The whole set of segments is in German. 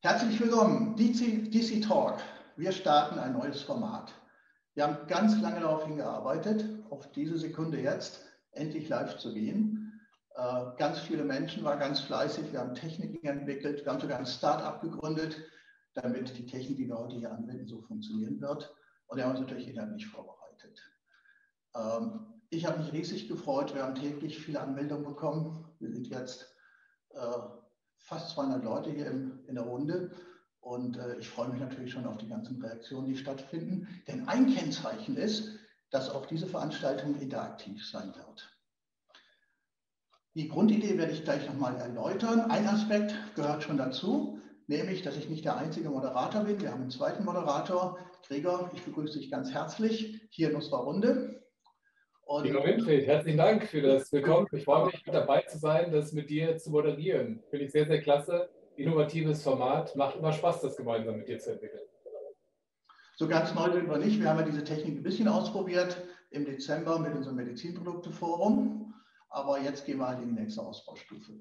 Herzlich willkommen, DC Talk. Wir starten ein neues Format. Wir haben ganz lange darauf hingearbeitet, auf diese Sekunde jetzt endlich live zu gehen. Ganz viele Menschen waren ganz fleißig, wir haben Techniken entwickelt, wir haben sogar ein Start-up gegründet, damit die Technik, die wir heute hier anwenden, so funktionieren wird. Und wir haben uns natürlich inhaltlich vorbereitet. Ich habe mich riesig gefreut, wir haben täglich viele Anmeldungen bekommen. Wir sind jetzt fast 200 Leute hier in der Runde und ich freue mich natürlich schon auf die ganzen Reaktionen, die stattfinden. Denn ein Kennzeichen ist, dass auch diese Veranstaltung interaktiv sein wird. Die Grundidee werde ich gleich nochmal erläutern. Ein Aspekt gehört schon dazu, nämlich, dass ich nicht der einzige Moderator bin. Wir haben einen zweiten Moderator, Gregor. Ich begrüße dich ganz herzlich hier in unserer Runde. Lieber Winfried, herzlichen Dank für das Willkommen. Ich freue mich, mit dabei zu sein, das mit dir zu moderieren. Finde ich sehr, sehr klasse. Innovatives Format. Macht immer Spaß, das gemeinsam mit dir zu entwickeln. So ganz neu sind wir nicht. Wir haben ja diese Technik ein bisschen ausprobiert im Dezember mit unserem Medizinprodukte-Forum. Aber jetzt gehen wir halt in die nächste Ausbaustufe.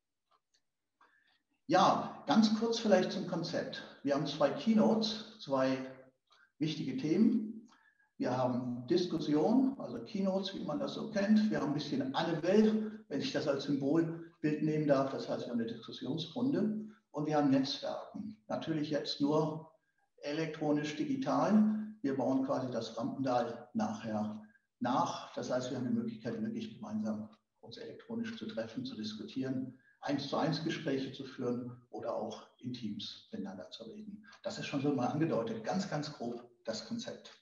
Ja, ganz kurz vielleicht zum Konzept. Wir haben zwei Keynotes, zwei wichtige Themen. Wir haben Diskussion, also Keynotes, wie man das so kennt. Wir haben ein bisschen Annabelle, wenn ich das als Symbolbild nehmen darf. Das heißt, wir haben eine Diskussionsrunde. Und wir haben Netzwerken. Natürlich jetzt nur elektronisch, digital. Wir bauen quasi das Rampendal nachher nach. Das heißt, wir haben die Möglichkeit, wirklich gemeinsam uns elektronisch zu treffen, zu diskutieren, 1:1 Gespräche zu führen oder auch in Teams miteinander zu reden. Das ist schon so mal angedeutet, ganz, ganz grob das Konzept.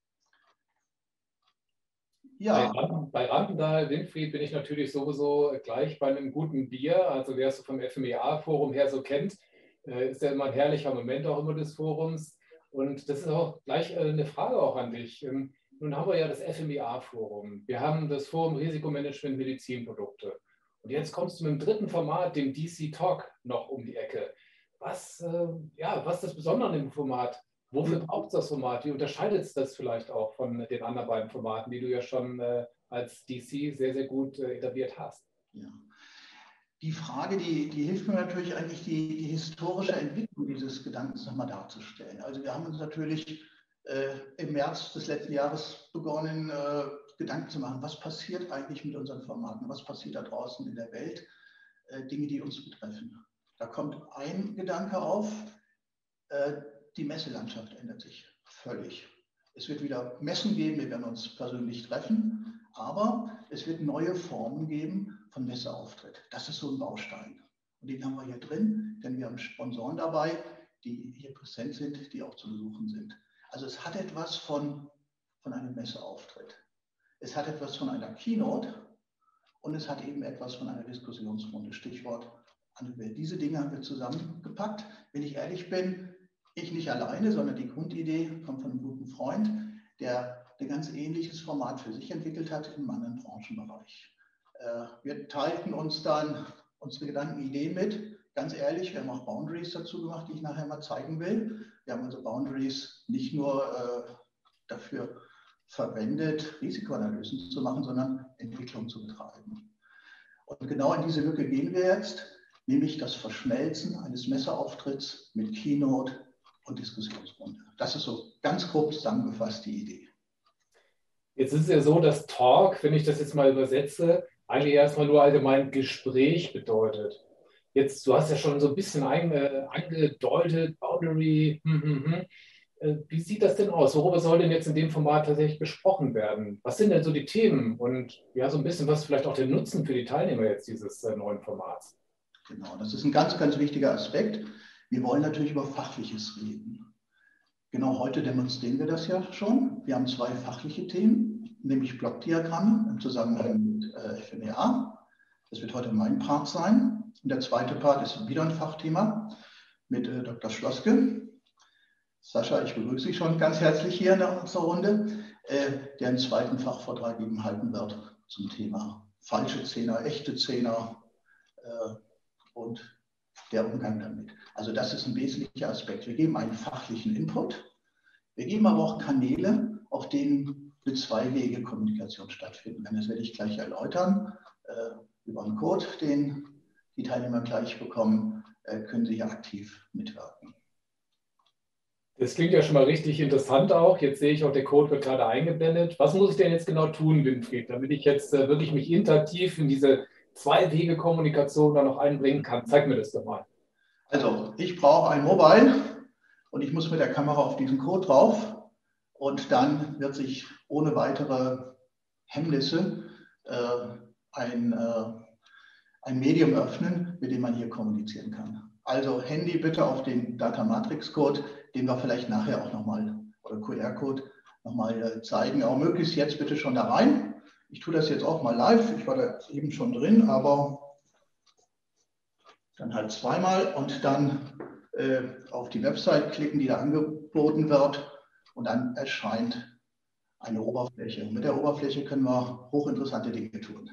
Ja. Bei Rampendal, Winfried, bin ich natürlich sowieso gleich bei einem guten Bier. Also wer es vom FMEA-Forum her so kennt, ist ja immer ein herrlicher Moment auch immer des Forums. Und das ist auch gleich eine Frage auch an dich. Nun haben wir ja das FMEA-Forum. Wir haben das Forum Risikomanagement Medizinprodukte. Und jetzt kommst du mit dem dritten Format, dem DC Talk, noch um die Ecke. Was ist das Besondere an dem Format? Wofür braucht es das Format? Wie unterscheidet es das vielleicht auch von den anderen beiden Formaten, die du ja schon als DC sehr, sehr gut etabliert hast? Ja. Die Frage, die hilft mir natürlich eigentlich, die historische Entwicklung dieses Gedankens nochmal darzustellen. Also wir haben uns natürlich im März des letzten Jahres begonnen, Gedanken zu machen, was passiert eigentlich mit unseren Formaten, was passiert da draußen in der Welt, Dinge, die uns betreffen. Da kommt ein Gedanke auf, die Messelandschaft ändert sich völlig. Es wird wieder Messen geben, wir werden uns persönlich treffen, aber es wird neue Formen geben von Messeauftritt. Das ist so ein Baustein. Und den haben wir hier drin, denn wir haben Sponsoren dabei, die hier präsent sind, die auch zu besuchen sind. Also es hat etwas von einem Messeauftritt. Es hat etwas von einer Keynote und es hat eben etwas von einer Diskussionsrunde. Stichwort Annabelle. Diese Dinge haben wir zusammengepackt. Wenn ich ehrlich bin, ich nicht alleine, sondern die Grundidee kommt von einem guten Freund, der ein ganz ähnliches Format für sich entwickelt hat in einem anderen Branchenbereich. Wir teilten uns dann unsere Gedanken, Ideen mit. Ganz ehrlich, wir haben auch Boundaries dazu gemacht, die ich nachher mal zeigen will. Wir haben unsere Boundaries nicht nur dafür verwendet, Risikoanalysen zu machen, sondern Entwicklung zu betreiben. Und genau in diese Lücke gehen wir jetzt, nämlich das Verschmelzen eines Messeauftritts mit Keynote und Diskussionsrunde. Das ist so ganz grob zusammengefasst die Idee. Jetzt ist es ja so, dass Talk, wenn ich das jetzt mal übersetze, eigentlich erstmal nur allgemein Gespräch bedeutet. Jetzt, du hast ja schon so ein bisschen angedeutet, Boundary. Wie sieht das denn aus? Worüber soll denn jetzt in dem Format tatsächlich besprochen werden? Was sind denn so die Themen und ja, so ein bisschen was vielleicht auch der Nutzen für die Teilnehmer jetzt dieses neuen Formats? Genau, das ist ein ganz, ganz wichtiger Aspekt. Wir wollen natürlich über Fachliches reden. Genau heute demonstrieren wir das ja schon. Wir haben zwei fachliche Themen, nämlich Blockdiagramme im Zusammenhang mit FMEA. Das wird heute mein Part sein. Und der zweite Part ist wieder ein Fachthema mit Dr. Schloske. Sascha, ich begrüße dich schon ganz herzlich hier in unserer Runde, der einen zweiten Fachvortrag eben halten wird zum Thema falsche Zehner, echte Zehner und der Umgang damit. Also das ist ein wesentlicher Aspekt. Wir geben einen fachlichen Input. Wir geben aber auch Kanäle, auf denen eine zweiwege Kommunikation stattfinden kann. Das werde ich gleich erläutern über einen Code, den die Teilnehmer gleich bekommen, können sie hier aktiv mitwirken. Das klingt ja schon mal richtig interessant auch. Jetzt sehe ich auch, der Code wird gerade eingeblendet. Was muss ich denn jetzt genau tun, Winfried, damit ich jetzt wirklich mich interaktiv in diese Zwei-Wege-Kommunikation da noch einbringen kann? Zeig mir das doch mal. Also, ich brauche ein Mobile und ich muss mit der Kamera auf diesen Code drauf und dann wird sich ohne weitere Hemmnisse ein Medium öffnen, mit dem man hier kommunizieren kann. Also Handy bitte auf den Data Matrix Code, den wir vielleicht nachher auch nochmal, oder QR-Code nochmal zeigen. Aber möglichst jetzt bitte schon da rein. Ich tue das jetzt auch mal live. Ich war da eben schon drin, aber dann halt zweimal und dann auf die Website klicken, die da angeboten wird, und dann erscheint eine Oberfläche. Mit der Oberfläche können wir hochinteressante Dinge tun.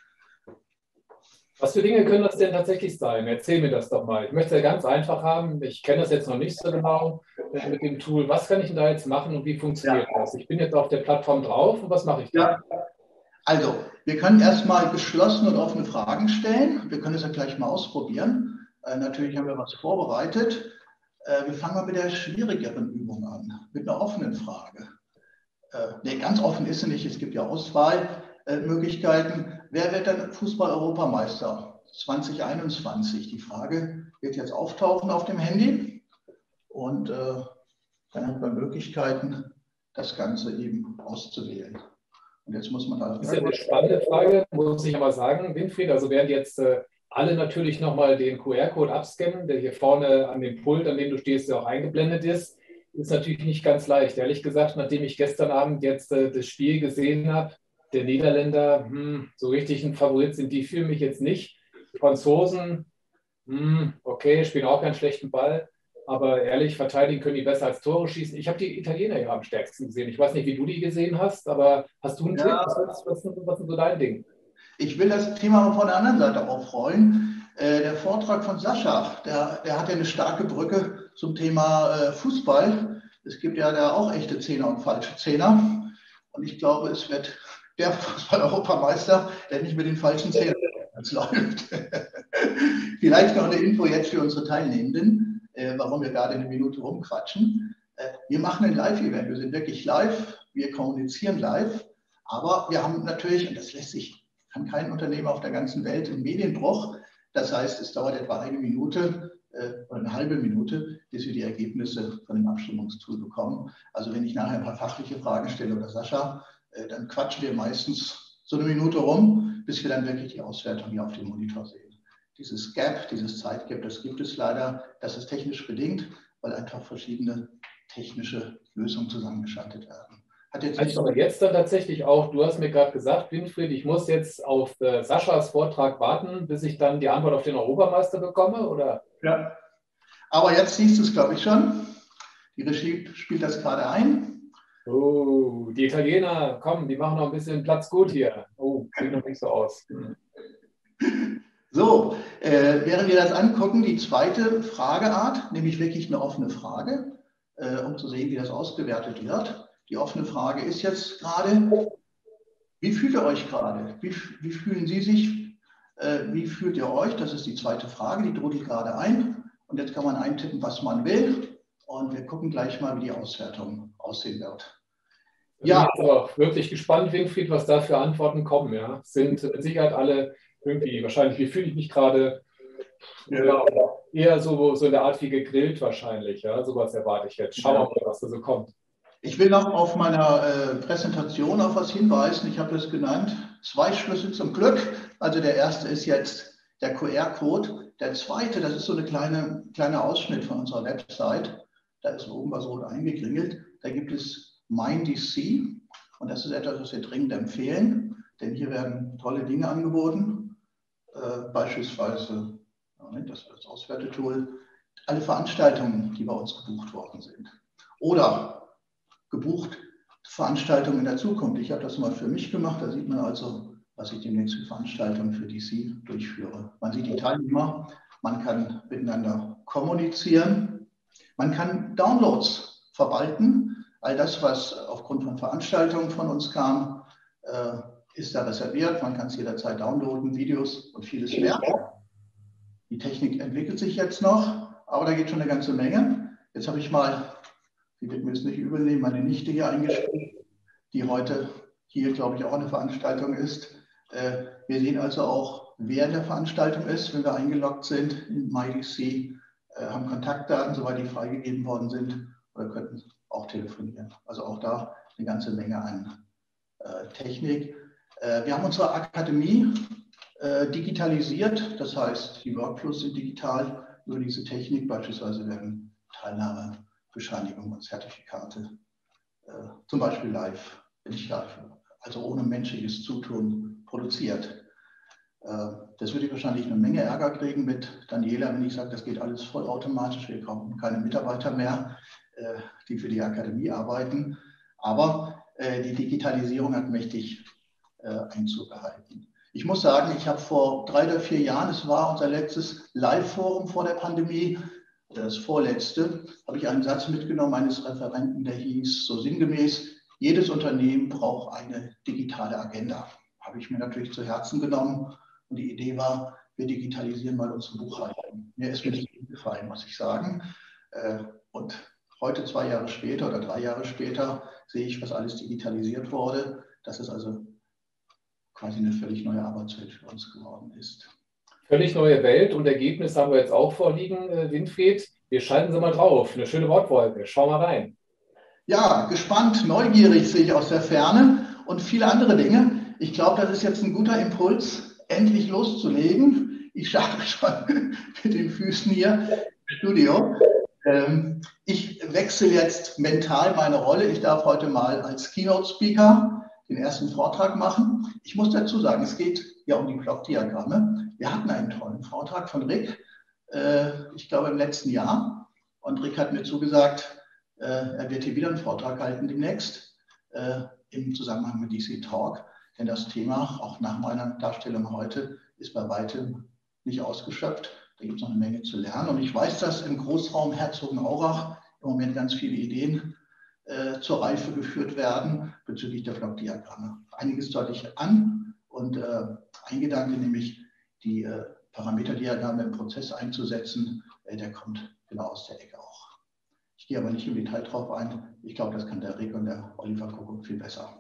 Was für Dinge können das denn tatsächlich sein? Erzähl mir das doch mal. Ich möchte es ja ganz einfach haben. Ich kenne das jetzt noch nicht so genau mit dem Tool. Was kann ich denn da jetzt machen und wie funktioniert das? Ich bin jetzt auf der Plattform drauf und was mache ich da? Also, wir können erstmal geschlossene und offene Fragen stellen. Wir können es ja gleich mal ausprobieren. Natürlich haben wir was vorbereitet. Wir fangen mal mit der schwierigeren Übung an, mit einer offenen Frage. Nee, ganz offen ist sie nicht. Es gibt ja Auswahlmöglichkeiten. Wer wird denn Fußball-Europameister 2021? Die Frage wird jetzt auftauchen auf dem Handy und dann hat man Möglichkeiten, das Ganze eben auszuwählen. Und jetzt muss man da. Das ist ja eine spannende Frage, muss ich aber sagen, Winfried. Also während jetzt alle natürlich nochmal den QR-Code abscannen, der hier vorne an dem Pult, an dem du stehst, ja auch eingeblendet ist natürlich nicht ganz leicht. Ehrlich gesagt, nachdem ich gestern Abend jetzt das Spiel gesehen habe, der Niederländer, so richtig ein Favorit sind die für mich jetzt nicht. Franzosen, okay, spielen auch keinen schlechten Ball, aber ehrlich, verteidigen können die besser als Tore schießen. Ich habe die Italiener ja am stärksten gesehen. Ich weiß nicht, wie du die gesehen hast, aber hast du einen Tipp? Was ist so dein Ding? Ich will das Thema mal von der anderen Seite aufrollen. Der Vortrag von Sascha, der hat ja eine starke Brücke zum Thema Fußball. Es gibt ja da auch echte Zehner und falsche Zehner. Und ich glaube, es wird der Fußball-Europameister, der nicht mit den falschen Zehnern läuft. Vielleicht noch eine Info jetzt für unsere Teilnehmenden, warum wir gerade eine Minute rumquatschen. Wir machen ein Live-Event. Wir sind wirklich live. Wir kommunizieren live. Aber wir haben natürlich, und das lässt sich, kann kein Unternehmen auf der ganzen Welt, einen Medienbruch. Das heißt, es dauert etwa eine Minute oder eine halbe Minute, bis wir die Ergebnisse von dem Abstimmungstool bekommen. Also wenn ich nachher ein paar fachliche Fragen stelle oder Sascha, dann quatschen wir meistens so eine Minute rum, bis wir dann wirklich die Auswertung hier auf dem Monitor sehen. Dieses Gap, dieses Zeitgap, das gibt es leider. Das ist technisch bedingt, weil einfach verschiedene technische Lösungen zusammengeschaltet werden. Also aber jetzt dann tatsächlich auch, du hast mir gerade gesagt, Winfried, ich muss jetzt auf Saschas Vortrag warten, bis ich dann die Antwort auf den Europameister bekomme, oder? Ja, aber jetzt siehst du es, glaube ich, schon. Die Regie spielt das gerade ein. Oh, die Italiener, komm, die machen noch ein bisschen Platz gut hier. Oh, sieht noch nicht so aus. So, während wir das angucken, die zweite Frageart, nämlich wirklich eine offene Frage, um zu sehen, wie das ausgewertet wird. Die offene Frage ist jetzt gerade, wie fühlt ihr euch gerade? Wie fühlen Sie sich? Wie fühlt ihr euch? Das ist die zweite Frage, die trudelt gerade ein. Und jetzt kann man eintippen, was man will. Und wir gucken gleich mal, wie die Auswertung aussehen wird. Ja, ich bin aber wirklich gespannt, Winfried, was da für Antworten kommen. Ja, sind mit Sicherheit alle irgendwie, wahrscheinlich, wie fühle ich mich gerade? Ja. Eher so in der Art wie gegrillt wahrscheinlich. Ja, sowas erwarte ich jetzt. Schauen wir mal, was da so kommt. Ich will noch auf meiner Präsentation auf was hinweisen. Ich habe das genannt, 2 Schlüssel zum Glück. Also der erste ist jetzt der QR-Code. Der zweite, das ist so eine kleine Ausschnitt von unserer Website. Da ist oben was rot eingekringelt. Da gibt es MindDC. Und das ist etwas, was wir dringend empfehlen. Denn hier werden tolle Dinge angeboten. Beispielsweise, das ist das Auswertetool, alle Veranstaltungen, die bei uns gebucht worden sind. Oder gebucht Veranstaltungen in der Zukunft. Ich habe das mal für mich gemacht. Da sieht man also, was ich demnächst für Veranstaltungen für DC durchführe. Man sieht die Teilnehmer, man kann miteinander kommunizieren, man kann Downloads verwalten. All das, was aufgrund von Veranstaltungen von uns kam, ist da reserviert. Man kann es jederzeit downloaden, Videos und vieles mehr. Die Technik entwickelt sich jetzt noch, aber da geht schon eine ganze Menge. Jetzt habe ich mal, Sie wird mir das nicht übel nehmen, meine Nichte hier eingespielt, die heute hier, glaube ich, auch eine Veranstaltung ist. Wir sehen also auch, wer in der Veranstaltung ist, wenn wir eingeloggt sind in MyDC, haben Kontaktdaten, soweit die freigegeben worden sind, oder könnten auch telefonieren. Also auch da eine ganze Menge an Technik. Wir haben unsere Akademie digitalisiert, das heißt, die Workflows sind digital über diese Technik. Beispielsweise werden Teilnahmebescheinigungen und Zertifikate zum Beispiel live, nicht live, also ohne menschliches Zutun produziert. Das würde ich wahrscheinlich eine Menge Ärger kriegen mit Daniela, wenn ich sage, das geht alles vollautomatisch, wir brauchen keine Mitarbeiter mehr, die für die Akademie arbeiten. Aber die Digitalisierung hat mächtig Einzug gehalten. Ich muss sagen, ich habe vor 3 oder 4 Jahren, es war unser letztes Live-Forum vor der Pandemie, oder das vorletzte, habe ich einen Satz mitgenommen eines Referenten, der hieß so sinngemäß, jedes Unternehmen braucht eine digitale Agenda. Habe ich mir natürlich zu Herzen genommen und die Idee war, wir digitalisieren mal unsere Buchhaltung. Mir ist mir nicht gefallen, muss ich sagen. Und heute 2 Jahre später oder 3 Jahre später sehe ich, was alles digitalisiert wurde. Das ist also quasi eine völlig neue Arbeitswelt für uns geworden ist. Völlig neue Welt und Ergebnis haben wir jetzt auch vorliegen, Winfried. Wir schalten Sie mal drauf. Eine schöne Wortwolke. Schau mal rein. Ja, gespannt, neugierig sehe ich aus der Ferne und viele andere Dinge. Ich glaube, das ist jetzt ein guter Impuls, endlich loszulegen. Ich schaue schon mit den Füßen hier im Studio. Ich wechsle jetzt mental meine Rolle. Ich darf heute mal als Keynote-Speaker den ersten Vortrag machen. Ich muss dazu sagen, es geht ja um die Blockdiagramme. Wir hatten einen tollen Vortrag von Rick, ich glaube im letzten Jahr. Und Rick hat mir zugesagt, er wird hier wieder einen Vortrag halten demnächst im Zusammenhang mit DC Talk. Denn das Thema, auch nach meiner Darstellung heute, ist bei weitem nicht ausgeschöpft. Da gibt es noch eine Menge zu lernen. Und ich weiß, dass im Großraum Herzogenaurach im Moment ganz viele Ideen zur Reife geführt werden bezüglich der Blockdiagramme. Einiges deute ich an und ein Gedanke, nämlich die Parameterdiagramme im Prozess einzusetzen, der kommt genau aus der Ecke auch. Ich gehe aber nicht im Detail drauf ein. Ich glaube, das kann der Rick und der Oliver Kuckuck viel besser.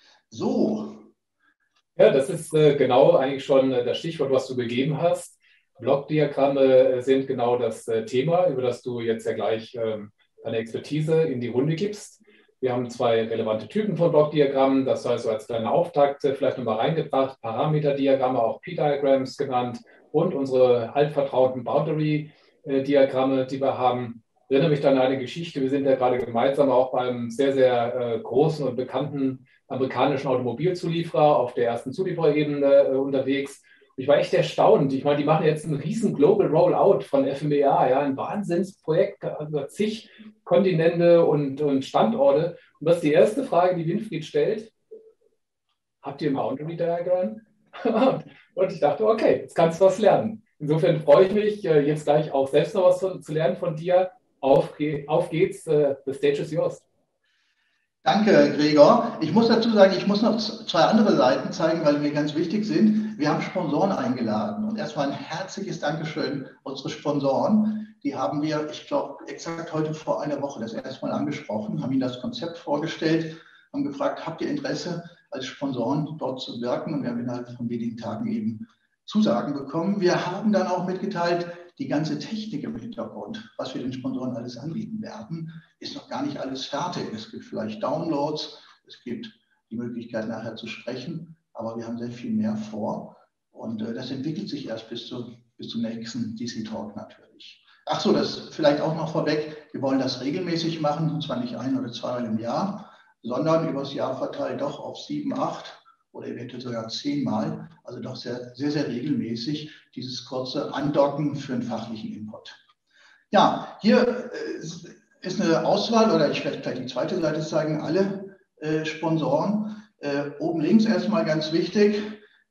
So. Ja, das ist genau eigentlich schon das Stichwort, was du gegeben hast. Blockdiagramme sind genau das Thema, über das du jetzt ja gleich deine Expertise in die Runde gibst. Wir haben 2 relevante Typen von Blockdiagrammen. Das heißt, so als kleiner Auftakt vielleicht nochmal reingebracht. Parameterdiagramme, auch P-Diagrams genannt, und unsere altvertrauten Boundary-Diagramme, die wir haben. Ich erinnere mich dann an eine Geschichte. Wir sind ja gerade gemeinsam auch beim sehr, sehr großen und bekannten amerikanischen Automobilzulieferer auf der ersten Zuliefererebene unterwegs. Ich war echt erstaunt. Ich meine, die machen jetzt einen riesen Global Rollout von FMEA, ja, ein Wahnsinnsprojekt über zig Kontinente und Standorte. Und das ist die erste Frage, die Winfried stellt. Habt ihr ein Boundary Diagram? Und ich dachte, okay, jetzt kannst du was lernen. Insofern freue ich mich, jetzt gleich auch selbst noch was zu lernen von dir. Auf geht's, the stage is yours. Danke, Gregor. Ich muss dazu sagen, ich muss noch 2 andere Seiten zeigen, weil die mir ganz wichtig sind. Wir haben Sponsoren eingeladen und erstmal ein herzliches Dankeschön unsere Sponsoren. Die haben wir, ich glaube, exakt heute vor einer Woche das erste Mal angesprochen, haben ihnen das Konzept vorgestellt, haben gefragt, habt ihr Interesse, als Sponsoren dort zu wirken? Und wir haben innerhalb von wenigen Tagen eben Zusagen bekommen. Wir haben dann auch mitgeteilt, die ganze Technik im Hintergrund, was wir den Sponsoren alles anbieten werden, ist noch gar nicht alles fertig. Es gibt vielleicht Downloads, es gibt die Möglichkeit nachher zu sprechen, aber wir haben sehr viel mehr vor und das entwickelt sich erst bis zum nächsten DC Talk natürlich. Ach so, das vielleicht auch noch vorweg, wir wollen das regelmäßig machen, und zwar nicht 1 oder 2-mal im Jahr, sondern übers Jahr verteilt doch auf 7, 8 oder eventuell sogar 10-mal, also doch sehr, sehr, sehr regelmäßig dieses kurze Andocken für einen fachlichen Input. Ja, hier ist eine Auswahl, oder ich werde gleich die zweite Seite zeigen, alle Sponsoren. Oben links erstmal ganz wichtig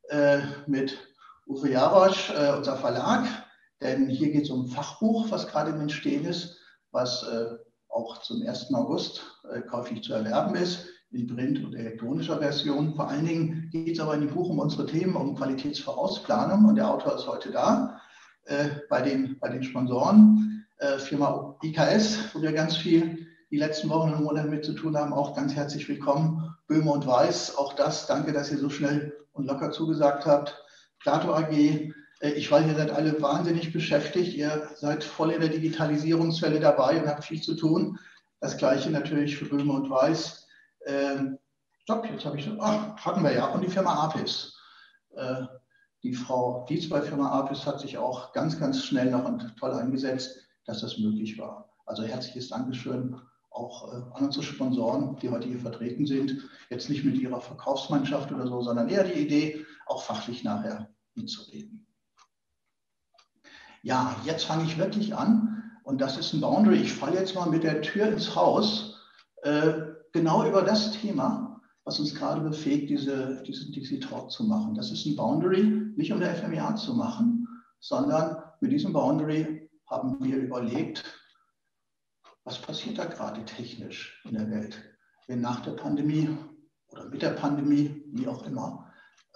mit Uwe Jarosch, unser Verlag, denn hier geht es um ein Fachbuch, was gerade im Entstehen ist, was auch zum 1. August käuflich zu erwerben ist, in Print- und elektronischer Version. Vor allen Dingen geht es aber in dem Buch um unsere Themen, um Qualitätsvorausplanung, und der Autor ist heute da. bei den Sponsoren. Firma IKS, wo wir ganz viel die letzten Wochen und Monate mit zu tun haben, auch ganz herzlich willkommen. Böhme und Weiß, auch das, danke, dass ihr so schnell und locker zugesagt habt. Plato AG, ich weiß, ihr seid alle wahnsinnig beschäftigt, ihr seid voll in der Digitalisierungswelle dabei und habt viel zu tun. Das Gleiche natürlich für Böhme und Weiß. Stopp, jetzt habe ich, hatten wir ja, und die Firma Apis. Die Frau Dietz bei Firma Apis hat sich auch ganz, ganz schnell noch und toll eingesetzt, dass das möglich war. Also herzliches Dankeschön auch an unsere Sponsoren, die heute hier vertreten sind. Jetzt nicht mit ihrer Verkaufsmannschaft oder so, sondern eher die Idee, auch fachlich nachher mitzureden. Ja, jetzt fange ich wirklich an und das ist ein Boundary. Ich falle jetzt mal mit der Tür ins Haus, genau über das Thema, was uns gerade befähigt, diesen Talk zu machen. Das ist ein Boundary, nicht um der FMEA zu machen, sondern mit diesem Boundary haben wir überlegt, was passiert da gerade technisch in der Welt, wenn nach der Pandemie oder mit der Pandemie, wie auch immer,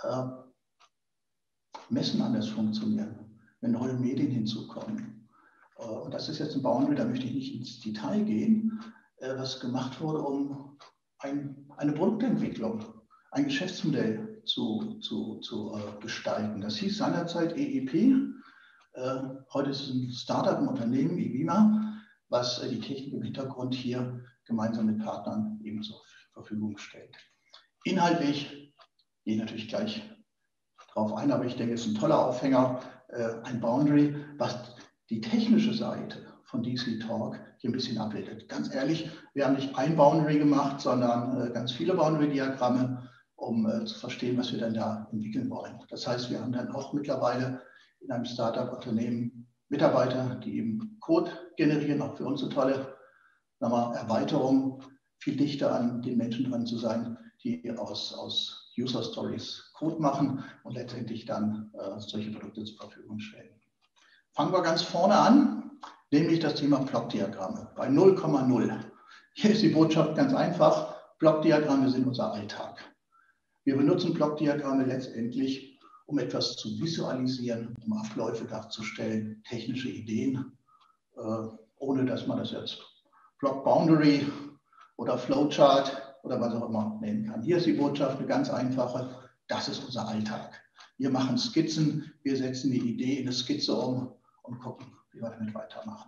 Messen anders funktionieren, wenn neue Medien hinzukommen. Und das ist jetzt ein Boundary, da möchte ich nicht ins Detail gehen, was gemacht wurde, um eine Produktentwicklung, ein Geschäftsmodell zu gestalten. Das hieß seinerzeit EEP. Heute ist es ein Startup, ein Unternehmen, IVIMA, was die Technik im Hintergrund hier gemeinsam mit Partnern eben zur Verfügung stellt. Inhaltlich gehe ich natürlich gleich drauf ein, aber ich denke, es ist ein toller Aufhänger, ein Boundary, was die technische Seite von DC Talk hier ein bisschen abbildet. Ganz ehrlich, wir haben nicht ein Boundary gemacht, sondern ganz viele Boundary-Diagramme, um zu verstehen, was wir dann da entwickeln wollen. Das heißt, wir haben dann auch mittlerweile in einem Startup-Unternehmen Mitarbeiter, die eben Code generieren, auch für uns eine tolle Erweiterung, viel dichter an den Menschen dran zu sein, die aus User Stories Code machen und letztendlich dann solche Produkte zur Verfügung stellen. Fangen wir ganz vorne an, nämlich das Thema Blockdiagramme bei 0,0. Hier ist die Botschaft ganz einfach, Blockdiagramme sind unser Alltag. Wir benutzen Blockdiagramme letztendlich, um etwas zu visualisieren, um Abläufe darzustellen, technische Ideen, ohne dass man das jetzt Block Boundary oder Flowchart oder was auch immer nennen kann. Hier ist die Botschaft eine ganz einfache, das ist unser Alltag. Wir machen Skizzen, wir setzen die Idee in eine Skizze um und gucken, wie wir damit weitermachen.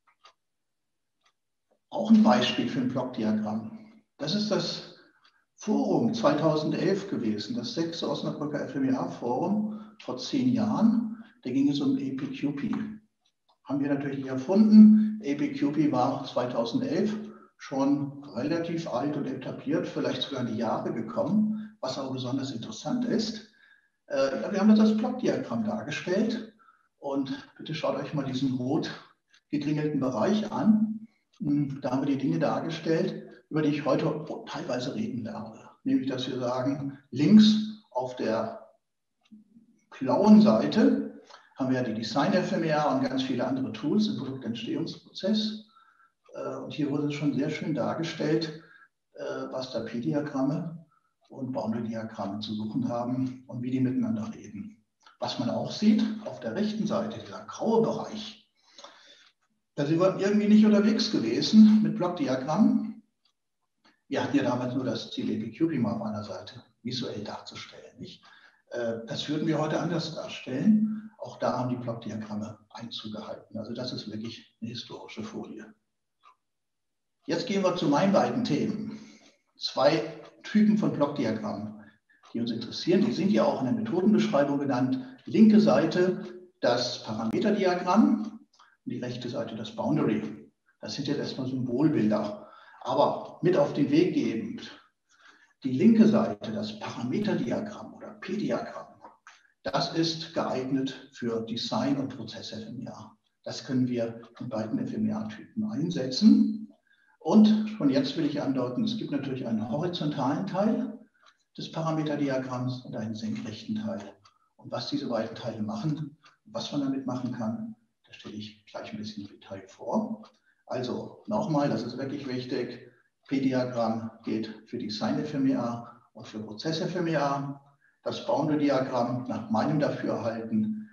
Auch ein Beispiel für ein Blockdiagramm. Das ist das Forum 2011 gewesen, das 6. Osnabrücker FMEA-Forum vor 10 Jahren. Da ging es um APQP. Haben wir natürlich nicht erfunden. APQP war 2011 schon relativ alt und etabliert, vielleicht sogar in die Jahre gekommen, was aber besonders interessant ist. Wir haben das als Blockdiagramm dargestellt und bitte schaut euch mal diesen rot gekringelten Bereich an. Da haben wir die Dinge dargestellt, über die ich heute teilweise reden werde. Nämlich, dass wir sagen, links auf der blauen Seite haben wir die Design-FMEA und ganz viele andere Tools im Produktentstehungsprozess. Und hier wurde schon sehr schön dargestellt, was da P-Diagramme und Boundary-Diagramme zu suchen haben und wie die miteinander reden. Was man auch sieht, auf der rechten Seite, dieser graue Bereich, da sind wir irgendwie nicht unterwegs gewesen mit Blockdiagrammen. Wir hatten ja damals nur das Ziel, APQP mal auf einer Seite visuell darzustellen. Nicht? Das würden wir heute anders darstellen. Auch da haben die Blockdiagramme Einzug gehalten. Also das ist wirklich eine historische Folie. Jetzt gehen wir zu meinen beiden Themen. 2 Typen von Blockdiagrammen, die uns interessieren. Die sind ja auch in der Methodenbeschreibung genannt. Linke Seite das Parameterdiagramm und die rechte Seite das Boundary. Das sind jetzt erstmal Symbolbilder. Aber mit auf den Weg gebend, die linke Seite, das Parameterdiagramm oder P-Diagramm, das ist geeignet für Design- und Prozess-FMEA. Das können wir in beiden FMEA-Typen einsetzen. Und schon jetzt will ich andeuten, es gibt natürlich einen horizontalen Teil des Parameterdiagramms und einen senkrechten Teil. Und was diese beiden Teile machen, was man damit machen kann, das stelle ich gleich ein bisschen im Detail vor. Also nochmal, das ist wirklich wichtig, P-Diagramm geht für Design-FMEA und für Prozess-FMEA. Das Boundary-Diagramm nach meinem Dafürhalten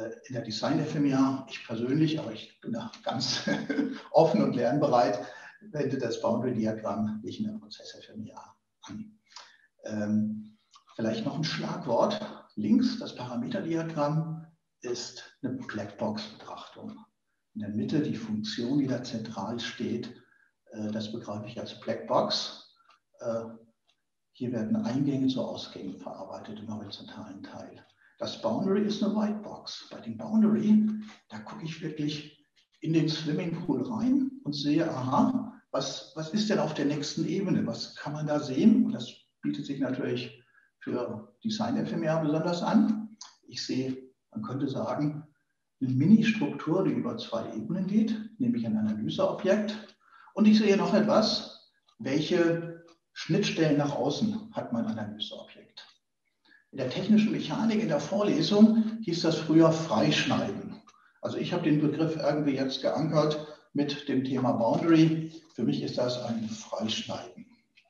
in der Design-FMEA, ich persönlich, aber ich bin da ganz offen und lernbereit, wende das Boundary-Diagramm nicht in der Prozess-FMEA an. Vielleicht noch ein Schlagwort. Links, das Parameterdiagramm, ist eine Blackbox-Betrachtung. In der Mitte die Funktion, die da zentral steht, das begreife ich als Blackbox. Hier werden Eingänge zu Ausgängen verarbeitet im horizontalen Teil. Das Boundary ist eine Whitebox. Bei dem Boundary, da gucke ich wirklich in den Swimmingpool rein und sehe, aha, was ist denn auf der nächsten Ebene? Was kann man da sehen? Und das bietet sich natürlich für Design-FMEA besonders an. Ich sehe, man könnte sagen, eine Mini-Struktur, die über 2 Ebenen geht, nämlich ein Analyseobjekt. Und ich sehe noch etwas, welche Schnittstellen nach außen hat mein Analyseobjekt. In der technischen Mechanik in der Vorlesung hieß das früher Freischneiden. Also ich habe den Begriff irgendwie jetzt geankert mit dem Thema Boundary. Für mich ist das ein Freischneiden.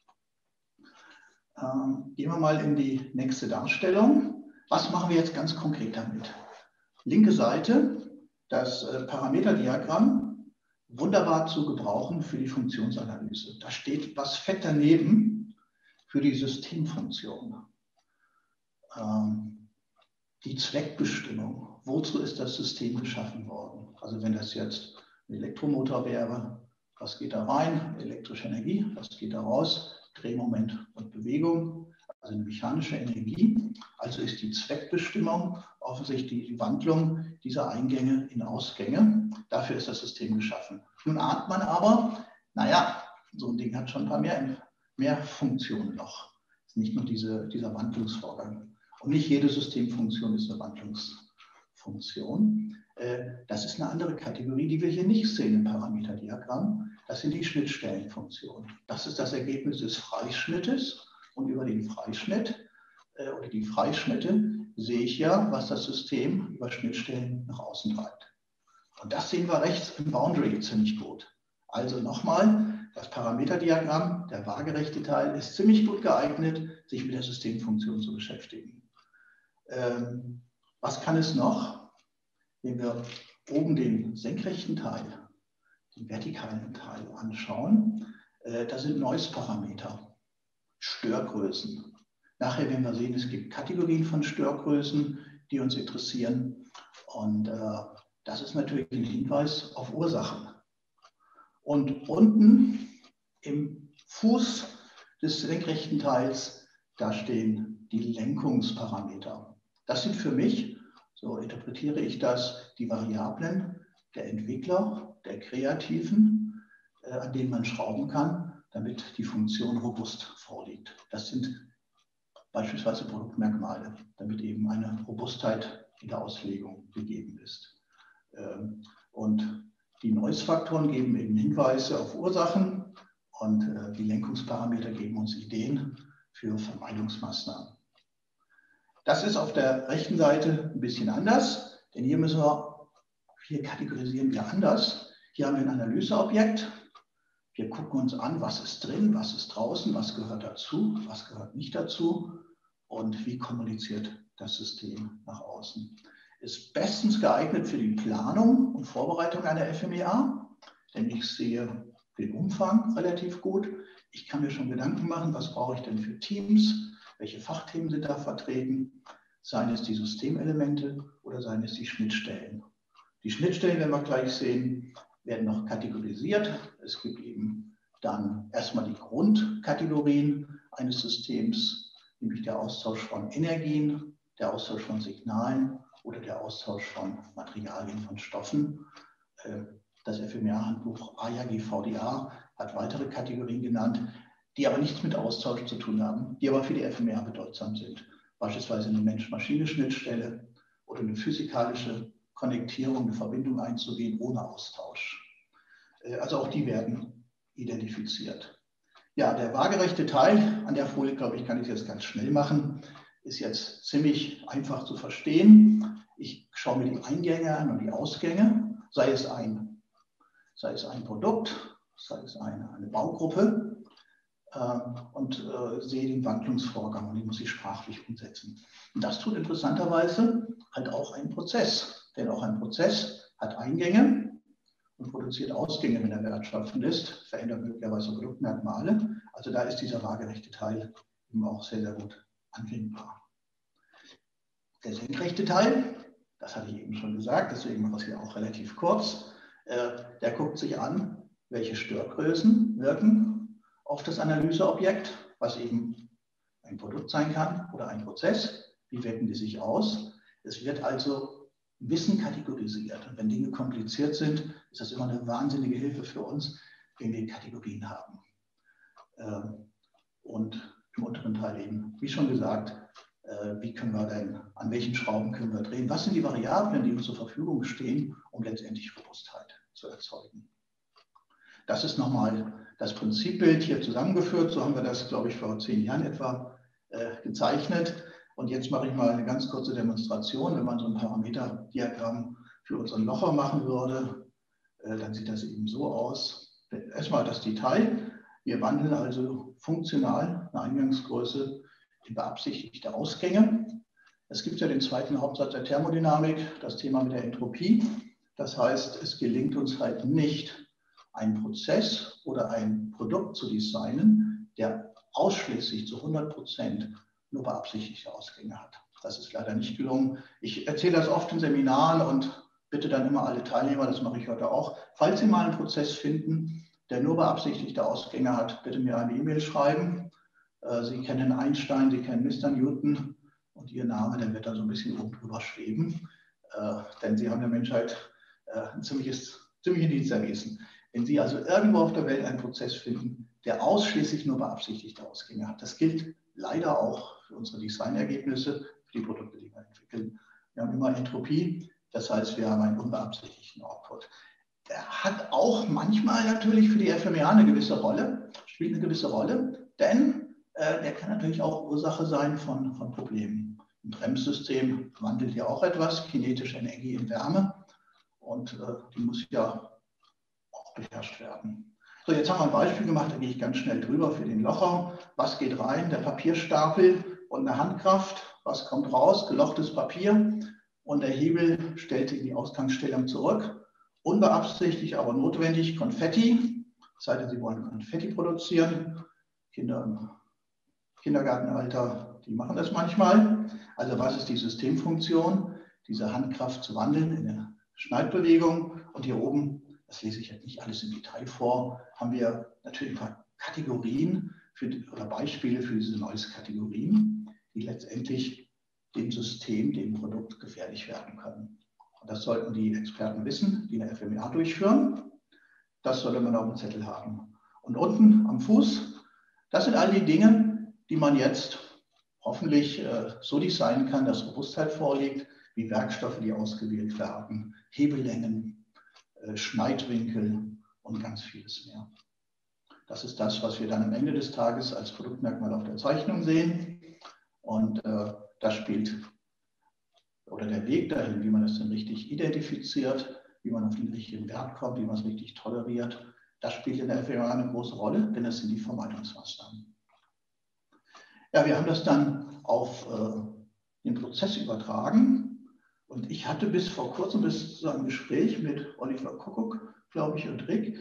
Gehen wir mal in die nächste Darstellung. Was machen wir jetzt ganz konkret damit? Linke Seite, das Parameterdiagramm, wunderbar zu gebrauchen für die Funktionsanalyse. Da steht was fett daneben für die Systemfunktion. Die Zweckbestimmung. Wozu ist das System geschaffen worden? Also wenn das jetzt ein Elektromotor wäre, was geht da rein? Elektrische Energie, was geht da raus? Drehmoment und Bewegung, also eine mechanische Energie. Also ist die Zweckbestimmung offensichtlich die Wandlung dieser Eingänge in Ausgänge. Dafür ist das System geschaffen. Nun ahnt man aber, naja, so ein Ding hat schon ein paar mehr Funktionen noch. Es ist nicht nur dieser Wandlungsvorgang. Und nicht jede Systemfunktion ist eine Wandlungsfunktion. Das ist eine andere Kategorie, die wir hier nicht sehen im Parameterdiagramm. Das sind die Schnittstellenfunktionen. Das ist das Ergebnis des Freischnittes. Und über den Freischnitt oder die Freischnitte sehe ich ja, was das System über Schnittstellen nach außen treibt. Und das sehen wir rechts im Boundary ziemlich gut. Also nochmal, das Parameterdiagramm, der waagerechte Teil, ist ziemlich gut geeignet, sich mit der Systemfunktion zu beschäftigen. Was kann es noch? Wenn wir oben den senkrechten Teil, den vertikalen Teil anschauen, da sind Noise-Parameter, Störgrößen. Nachher werden wir sehen, es gibt Kategorien von Störgrößen, die uns interessieren. Und das ist natürlich ein Hinweis auf Ursachen. Und unten im Fuß des senkrechten Teils, da stehen die Lenkungsparameter. Das sind für mich, so interpretiere ich das, die Variablen der Entwickler, der Kreativen, an denen man schrauben kann, damit die Funktion robust vorliegt. Das sind beispielsweise Produktmerkmale, damit eben eine Robustheit in der Auslegung gegeben ist. Und die Noise-Faktoren geben eben Hinweise auf Ursachen und die Lenkungsparameter geben uns Ideen für Vermeidungsmaßnahmen. Das ist auf der rechten Seite ein bisschen anders, denn hier kategorisieren wir anders. Hier haben wir ein Analyseobjekt. Wir gucken uns an, was ist drin, was ist draußen, was gehört dazu, was gehört nicht dazu und wie kommuniziert das System nach außen. Ist bestens geeignet für die Planung und Vorbereitung einer FMEA, denn ich sehe den Umfang relativ gut. Ich kann mir schon Gedanken machen, was brauche ich denn für Teams, welche Fachthemen sind da vertreten, seien es die Systemelemente oder seien es die Schnittstellen. Die Schnittstellen, werden wir gleich sehen, werden noch kategorisiert. Es gibt eben dann erstmal die Grundkategorien eines Systems, nämlich der Austausch von Energien, der Austausch von Signalen oder der Austausch von Materialien, von Stoffen. Das FMEA-Handbuch AJAG-VDA hat weitere Kategorien genannt, die aber nichts mit Austausch zu tun haben, die aber für die FMEA bedeutsam sind. Beispielsweise eine Mensch-Maschine-Schnittstelle oder eine physikalische Konnektierung, eine Verbindung einzugehen ohne Austausch. Also auch die werden identifiziert. Ja, der waagerechte Teil, an der Folie, glaube ich, kann ich es jetzt ganz schnell machen, ist jetzt ziemlich einfach zu verstehen. Ich schaue mir die Eingänge an und die Ausgänge, sei es ein Produkt, sei es eine Baugruppe, und sehe den Wandlungsvorgang und den muss ich sprachlich umsetzen. Und das tut interessanterweise halt auch ein Prozess. Denn auch ein Prozess hat Eingänge und produziert Ausgänge, wenn er wertschöpfend ist, verändert möglicherweise Produktmerkmale. Also da ist dieser waagerechte Teil eben auch sehr, sehr gut anwendbar. Der senkrechte Teil, das hatte ich eben schon gesagt, deswegen mache ich es hier auch relativ kurz, der guckt sich an, welche Störgrößen wirken auf das Analyseobjekt, was eben ein Produkt sein kann oder ein Prozess. Wie wirken die sich aus? Es wird also Wissen kategorisiert. Und wenn Dinge kompliziert sind, ist das immer eine wahnsinnige Hilfe für uns, wenn wir Kategorien haben. Und im unteren Teil eben, wie schon gesagt, wie können wir denn, an welchen Schrauben können wir drehen? Was sind die Variablen, die uns zur Verfügung stehen, um letztendlich Robustheit zu erzeugen? Das ist nochmal das Prinzipbild hier zusammengeführt. So haben wir das, glaube ich, vor 10 Jahren etwa gezeichnet. Und jetzt mache ich mal eine ganz kurze Demonstration. Wenn man so ein Parameterdiagramm für unseren Locher machen würde, dann sieht das eben so aus. Erstmal das Detail. Wir wandeln also funktional eine Eingangsgröße in beabsichtigte Ausgänge. Es gibt ja den zweiten Hauptsatz der Thermodynamik, das Thema mit der Entropie. Das heißt, es gelingt uns halt nicht, einen Prozess oder ein Produkt zu designen, der ausschließlich zu 100% nur beabsichtigte Ausgänge hat. Das ist leider nicht gelungen. Ich erzähle das oft in Seminaren und bitte dann immer alle Teilnehmer, das mache ich heute auch, falls Sie mal einen Prozess finden, der nur beabsichtigte Ausgänge hat, bitte mir eine E-Mail schreiben. Sie kennen Einstein, Sie kennen Mr. Newton und Ihr Name, der wird da so ein bisschen oben drüber schweben, denn Sie haben der Menschheit ein ziemlichen Dienst erwiesen. Wenn Sie also irgendwo auf der Welt einen Prozess finden, der ausschließlich nur beabsichtigte Ausgänge hat, das gilt leider auch für unsere Designergebnisse, für die Produkte, die wir entwickeln. Wir haben immer Entropie, das heißt, wir haben einen unbeabsichtigten Output. Der hat auch manchmal natürlich für die FMEA eine gewisse Rolle, spielt eine gewisse Rolle, denn der kann natürlich auch Ursache sein von Problemen. Ein Bremssystem wandelt ja auch etwas, kinetische Energie in Wärme, und die muss ja auch beherrscht werden. So, jetzt haben wir ein Beispiel gemacht, da gehe ich ganz schnell drüber für den Locher. Was geht rein? Der Papierstapel und eine Handkraft. Was kommt raus? Gelochtes Papier. Und der Hebel stellt in die Ausgangsstellung zurück. Unbeabsichtigt, aber notwendig, Konfetti. Es sei denn, Sie wollen Konfetti produzieren. Kinder im Kindergartenalter, die machen das manchmal. Also was ist die Systemfunktion? Diese Handkraft zu wandeln in eine Schneidbewegung. Und hier oben, das lese ich jetzt nicht alles im Detail vor, haben wir natürlich ein paar Kategorien oder Beispiele für diese Noise-Kategorien, die letztendlich dem System, dem Produkt gefährlich werden können. Und das sollten die Experten wissen, die eine FMEA durchführen. Das sollte man auf dem Zettel haben. Und unten am Fuß, das sind all die Dinge, die man jetzt hoffentlich so designen kann, dass Robustheit vorliegt, wie Werkstoffe, die ausgewählt werden, Hebellängen, Schneidwinkel und ganz vieles mehr. Das ist das, was wir dann am Ende des Tages als Produktmerkmal auf der Zeichnung sehen. Und das spielt, oder der Weg dahin, wie man das dann richtig identifiziert, wie man auf den richtigen Wert kommt, wie man es richtig toleriert, das spielt in der FMEA eine große Rolle, denn das sind die Vermeidungsmaßnahmen. Ja, wir haben das dann auf den Prozess übertragen. Und ich hatte bis vor kurzem, bis zu einem Gespräch mit Oliver Kuckuck, glaube ich, und Rick,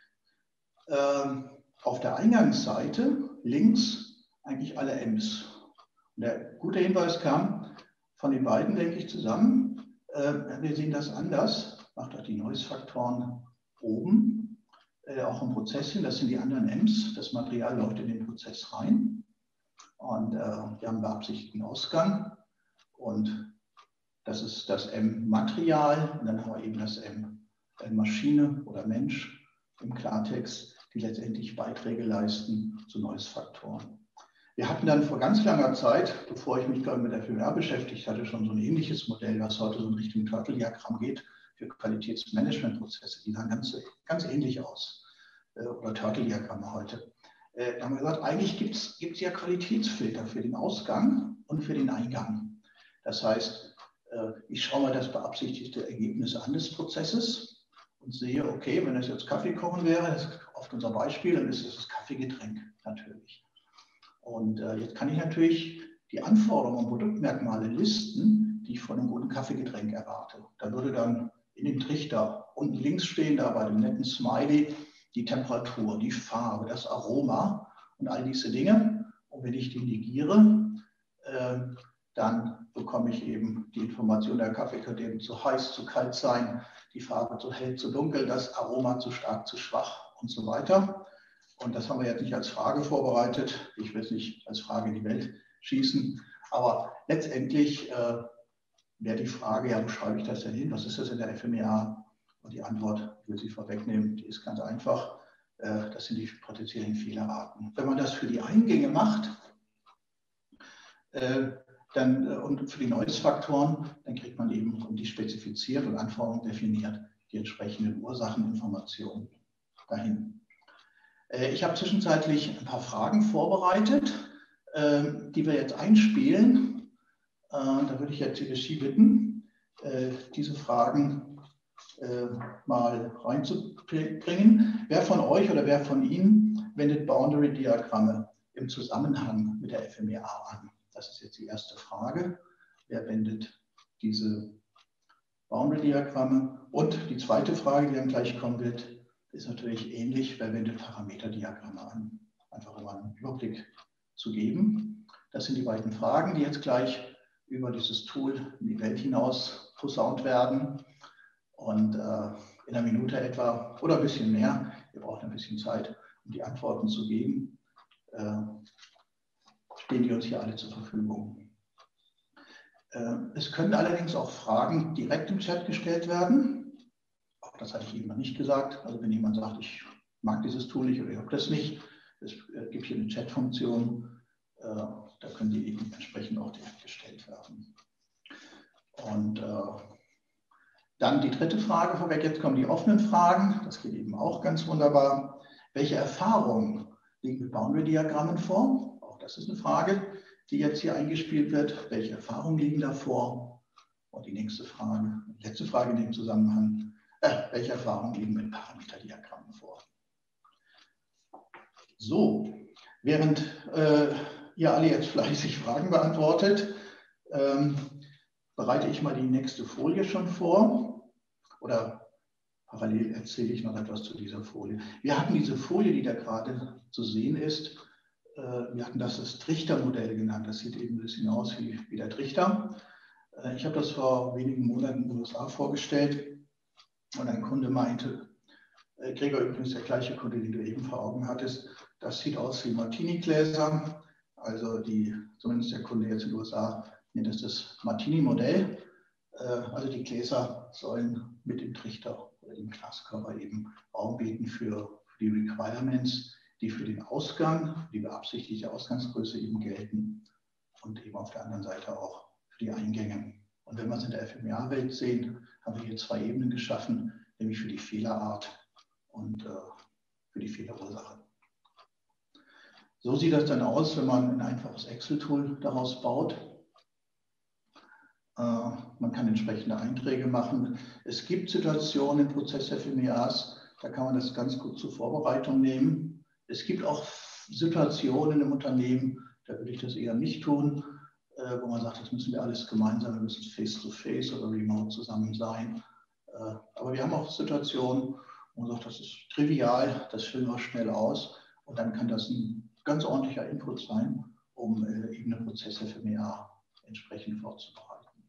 auf der Eingangsseite links eigentlich alle M's. Und der gute Hinweis kam von den beiden, denke ich, zusammen. Wir sehen das anders. Macht auch die Noise-Faktoren oben, auch im Prozess hin. Das sind die anderen M's. Das Material läuft in den Prozess rein. Und wir haben einen beabsichtigten Ausgang. Und das ist das M-Material. Und dann haben wir eben das M-Maschine oder Mensch im Klartext, die letztendlich Beiträge leisten zu Noise-Faktoren. Wir hatten dann vor ganz langer Zeit, bevor ich mich mit der FMEA beschäftigt hatte, schon so ein ähnliches Modell, was heute so in Richtung Turtle-Diagramm geht, für Qualitätsmanagementprozesse. Die sahen ganz ähnlich aus. Oder Turtle-Diagramme heute. Da haben wir gesagt, eigentlich gibt es ja Qualitätsfilter für den Ausgang und für den Eingang. Das heißt, ich schaue mal das beabsichtigte Ergebnis an des Prozesses und sehe, okay, wenn das jetzt Kaffee kochen wäre, das ist oft unser Beispiel, dann ist es das Kaffeegetränk natürlich. Und jetzt kann ich natürlich die Anforderungen und Produktmerkmale listen, die ich von einem guten Kaffeegetränk erwarte. Da würde dann in dem Trichter unten links stehen, da bei dem netten Smiley, die Temperatur, die Farbe, das Aroma und all diese Dinge. Und wenn ich die negiere, dann bekomme ich eben die Information, der Kaffee könnte eben zu heiß, zu kalt sein, die Farbe zu hell, zu dunkel, das Aroma zu stark, zu schwach und so weiter. Und das haben wir jetzt nicht als Frage vorbereitet. Ich will es nicht als Frage in die Welt schießen. Aber letztendlich wäre die Frage, ja, wo schreibe ich das denn hin? Was ist das in der FMEA? Und die Antwort, ich will sie vorwegnehmen, die ist ganz einfach. Das sind die potenziellen Fehlerarten. Wenn man das für die Eingänge macht, und für die Noise-Faktoren, dann kriegt man eben, und die spezifiziert und Anforderungen definiert, die entsprechenden Ursacheninformationen dahin. Ich habe zwischenzeitlich ein paar Fragen vorbereitet, die wir jetzt einspielen. Da würde ich jetzt die Regie bitten, diese Fragen mal reinzubringen. Wer von euch oder wer von Ihnen wendet Boundary-Diagramme im Zusammenhang mit der FMEA an? Das ist jetzt die erste Frage. Wer wendet diese Boundary-Diagramme? Und die zweite Frage, die dann gleich kommen wird, ist natürlich ähnlich. Wer wendet Parameterdiagramme an? Einfach um einen Überblick zu geben. Das sind die beiden Fragen, die jetzt gleich über dieses Tool in die Welt hinaus posaunt werden. Und in einer Minute etwa oder ein bisschen mehr, ihr braucht ein bisschen Zeit, um die Antworten zu geben, stehen die uns hier alle zur Verfügung. Es können allerdings auch Fragen direkt im Chat gestellt werden. Auch das hatte ich eben noch nicht gesagt. Also wenn jemand sagt, ich mag dieses Tool nicht oder ich habe das nicht, es gibt hier eine Chat-Funktion, da können die eben entsprechend auch direkt gestellt werden. Und dann die dritte Frage vorweg, jetzt kommen die offenen Fragen, das geht eben auch ganz wunderbar. Welche Erfahrungen liegen mit Boundary-Diagrammen vor? Auch das ist eine Frage, die jetzt hier eingespielt wird. Welche Erfahrungen liegen da vor? Und die nächste Frage, letzte Frage in dem Zusammenhang, welche Erfahrungen liegen mit Parameterdiagrammen vor? So, während ihr alle jetzt fleißig Fragen beantwortet, bereite ich mal die nächste Folie schon vor oder parallel erzähle ich noch etwas zu dieser Folie. Wir hatten diese Folie, die da gerade zu sehen ist, wir hatten das Trichtermodell genannt. Das sieht eben ein bisschen aus wie der Trichter. Ich habe das vor wenigen Monaten in den USA vorgestellt und ein Kunde meinte, Gregor, übrigens der gleiche Kunde, den du eben vor Augen hattest, das sieht aus wie Martini-Gläser. Also zumindest der Kunde jetzt in den USA nennt das Martini-Modell. Also die Gläser sollen mit dem Trichter oder dem Glaskörper eben Raum bieten für die Requirements, die für den Ausgang, die beabsichtigte Ausgangsgröße eben gelten und eben auf der anderen Seite auch für die Eingänge. Und wenn wir es in der FMEA-Welt sehen, haben wir hier zwei Ebenen geschaffen, nämlich für die Fehlerart und für die Fehlerursache. So sieht das dann aus, wenn man ein einfaches Excel-Tool daraus baut. Man kann entsprechende Einträge machen. Es gibt Situationen in Prozess-FMEAs, da kann man das ganz gut zur Vorbereitung nehmen. Es gibt auch Situationen im Unternehmen, da würde ich das eher nicht tun, wo man sagt, das müssen wir alles gemeinsam, wir müssen face-to-face oder remote zusammen sein. Aber wir haben auch Situationen, wo man sagt, das ist trivial, das füllen wir schnell aus und dann kann das ein ganz ordentlicher Input sein, um eben eine Prozess-FMEA entsprechend vorzubereiten.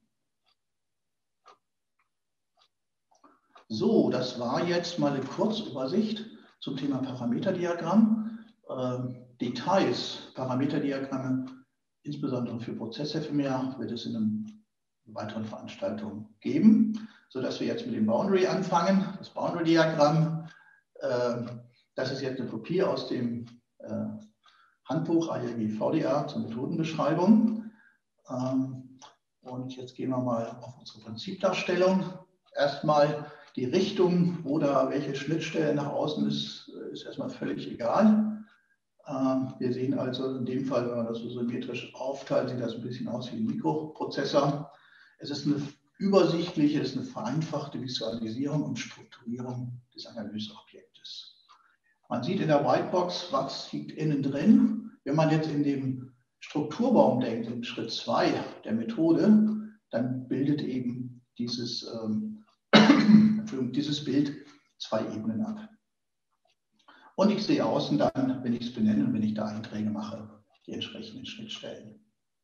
So, das war jetzt mal eine Kurzübersicht zum Thema Parameterdiagramm. Details, Parameterdiagramme, insbesondere für Prozess-FMEA, wird es in einer weiteren Veranstaltung geben, sodass wir jetzt mit dem Boundary anfangen. Das Boundary-Diagramm, das ist jetzt eine Kopie aus dem Handbuch IAG VDA zur Methodenbeschreibung. Und jetzt gehen wir mal auf unsere Prinzipdarstellung. Erstmal die Richtung oder welche Schnittstelle nach außen ist erstmal völlig egal. Wir sehen also in dem Fall, wenn man das so symmetrisch aufteilt, sieht das ein bisschen aus wie ein Mikroprozessor. Es ist eine übersichtliche, es ist eine vereinfachte Visualisierung und Strukturierung des Analyseobjektes. Man sieht in der Whitebox, was liegt innen drin. Wenn man jetzt in dem Strukturbaum denkt, im Schritt 2 der Methode, dann bildet eben dieses Bild 2 Ebenen ab. Und ich sehe außen dann, wenn ich es benenne und wenn ich da Einträge mache, die entsprechenden Schnittstellen.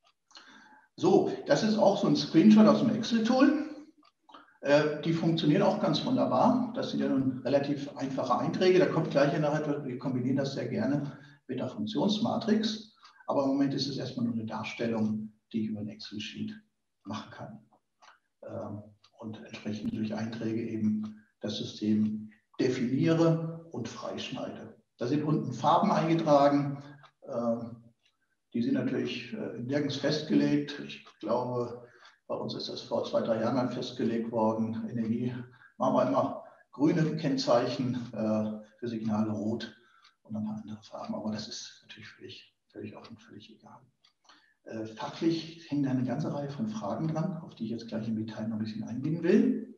So, das ist auch so ein Screenshot aus dem Excel-Tool. Die funktionieren auch ganz wunderbar. Das sind ja nun relativ einfache Einträge. Da kommt gleich nachher, wir kombinieren das sehr gerne mit der Funktionsmatrix. Aber im Moment ist es erstmal nur eine Darstellung, die ich über ein Excel-Sheet machen kann. Und entsprechend durch Einträge eben das System definiere und freischneide. Da sind unten Farben eingetragen. Die sind natürlich nirgends festgelegt. Ich glaube, bei uns ist das vor 2, 3 Jahren mal festgelegt worden. Energie machen wir immer grüne Kennzeichen für Signale, rot und ein paar andere Farben. Aber das ist natürlich völlig offen, völlig egal. Fachlich hängen da eine ganze Reihe von Fragen dran, auf die ich jetzt gleich im Detail noch ein bisschen eingehen will.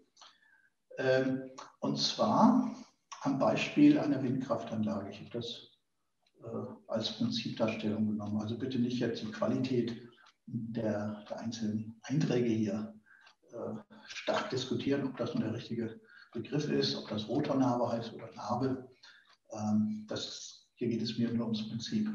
Und zwar am Beispiel einer Windkraftanlage. Ich habe das als Prinzipdarstellung genommen. Also bitte nicht jetzt die Qualität der einzelnen Einträge hier stark diskutieren, ob das nun der richtige Begriff ist, ob das Rotornabe heißt oder Nabe. Hier geht es mir nur ums Prinzip.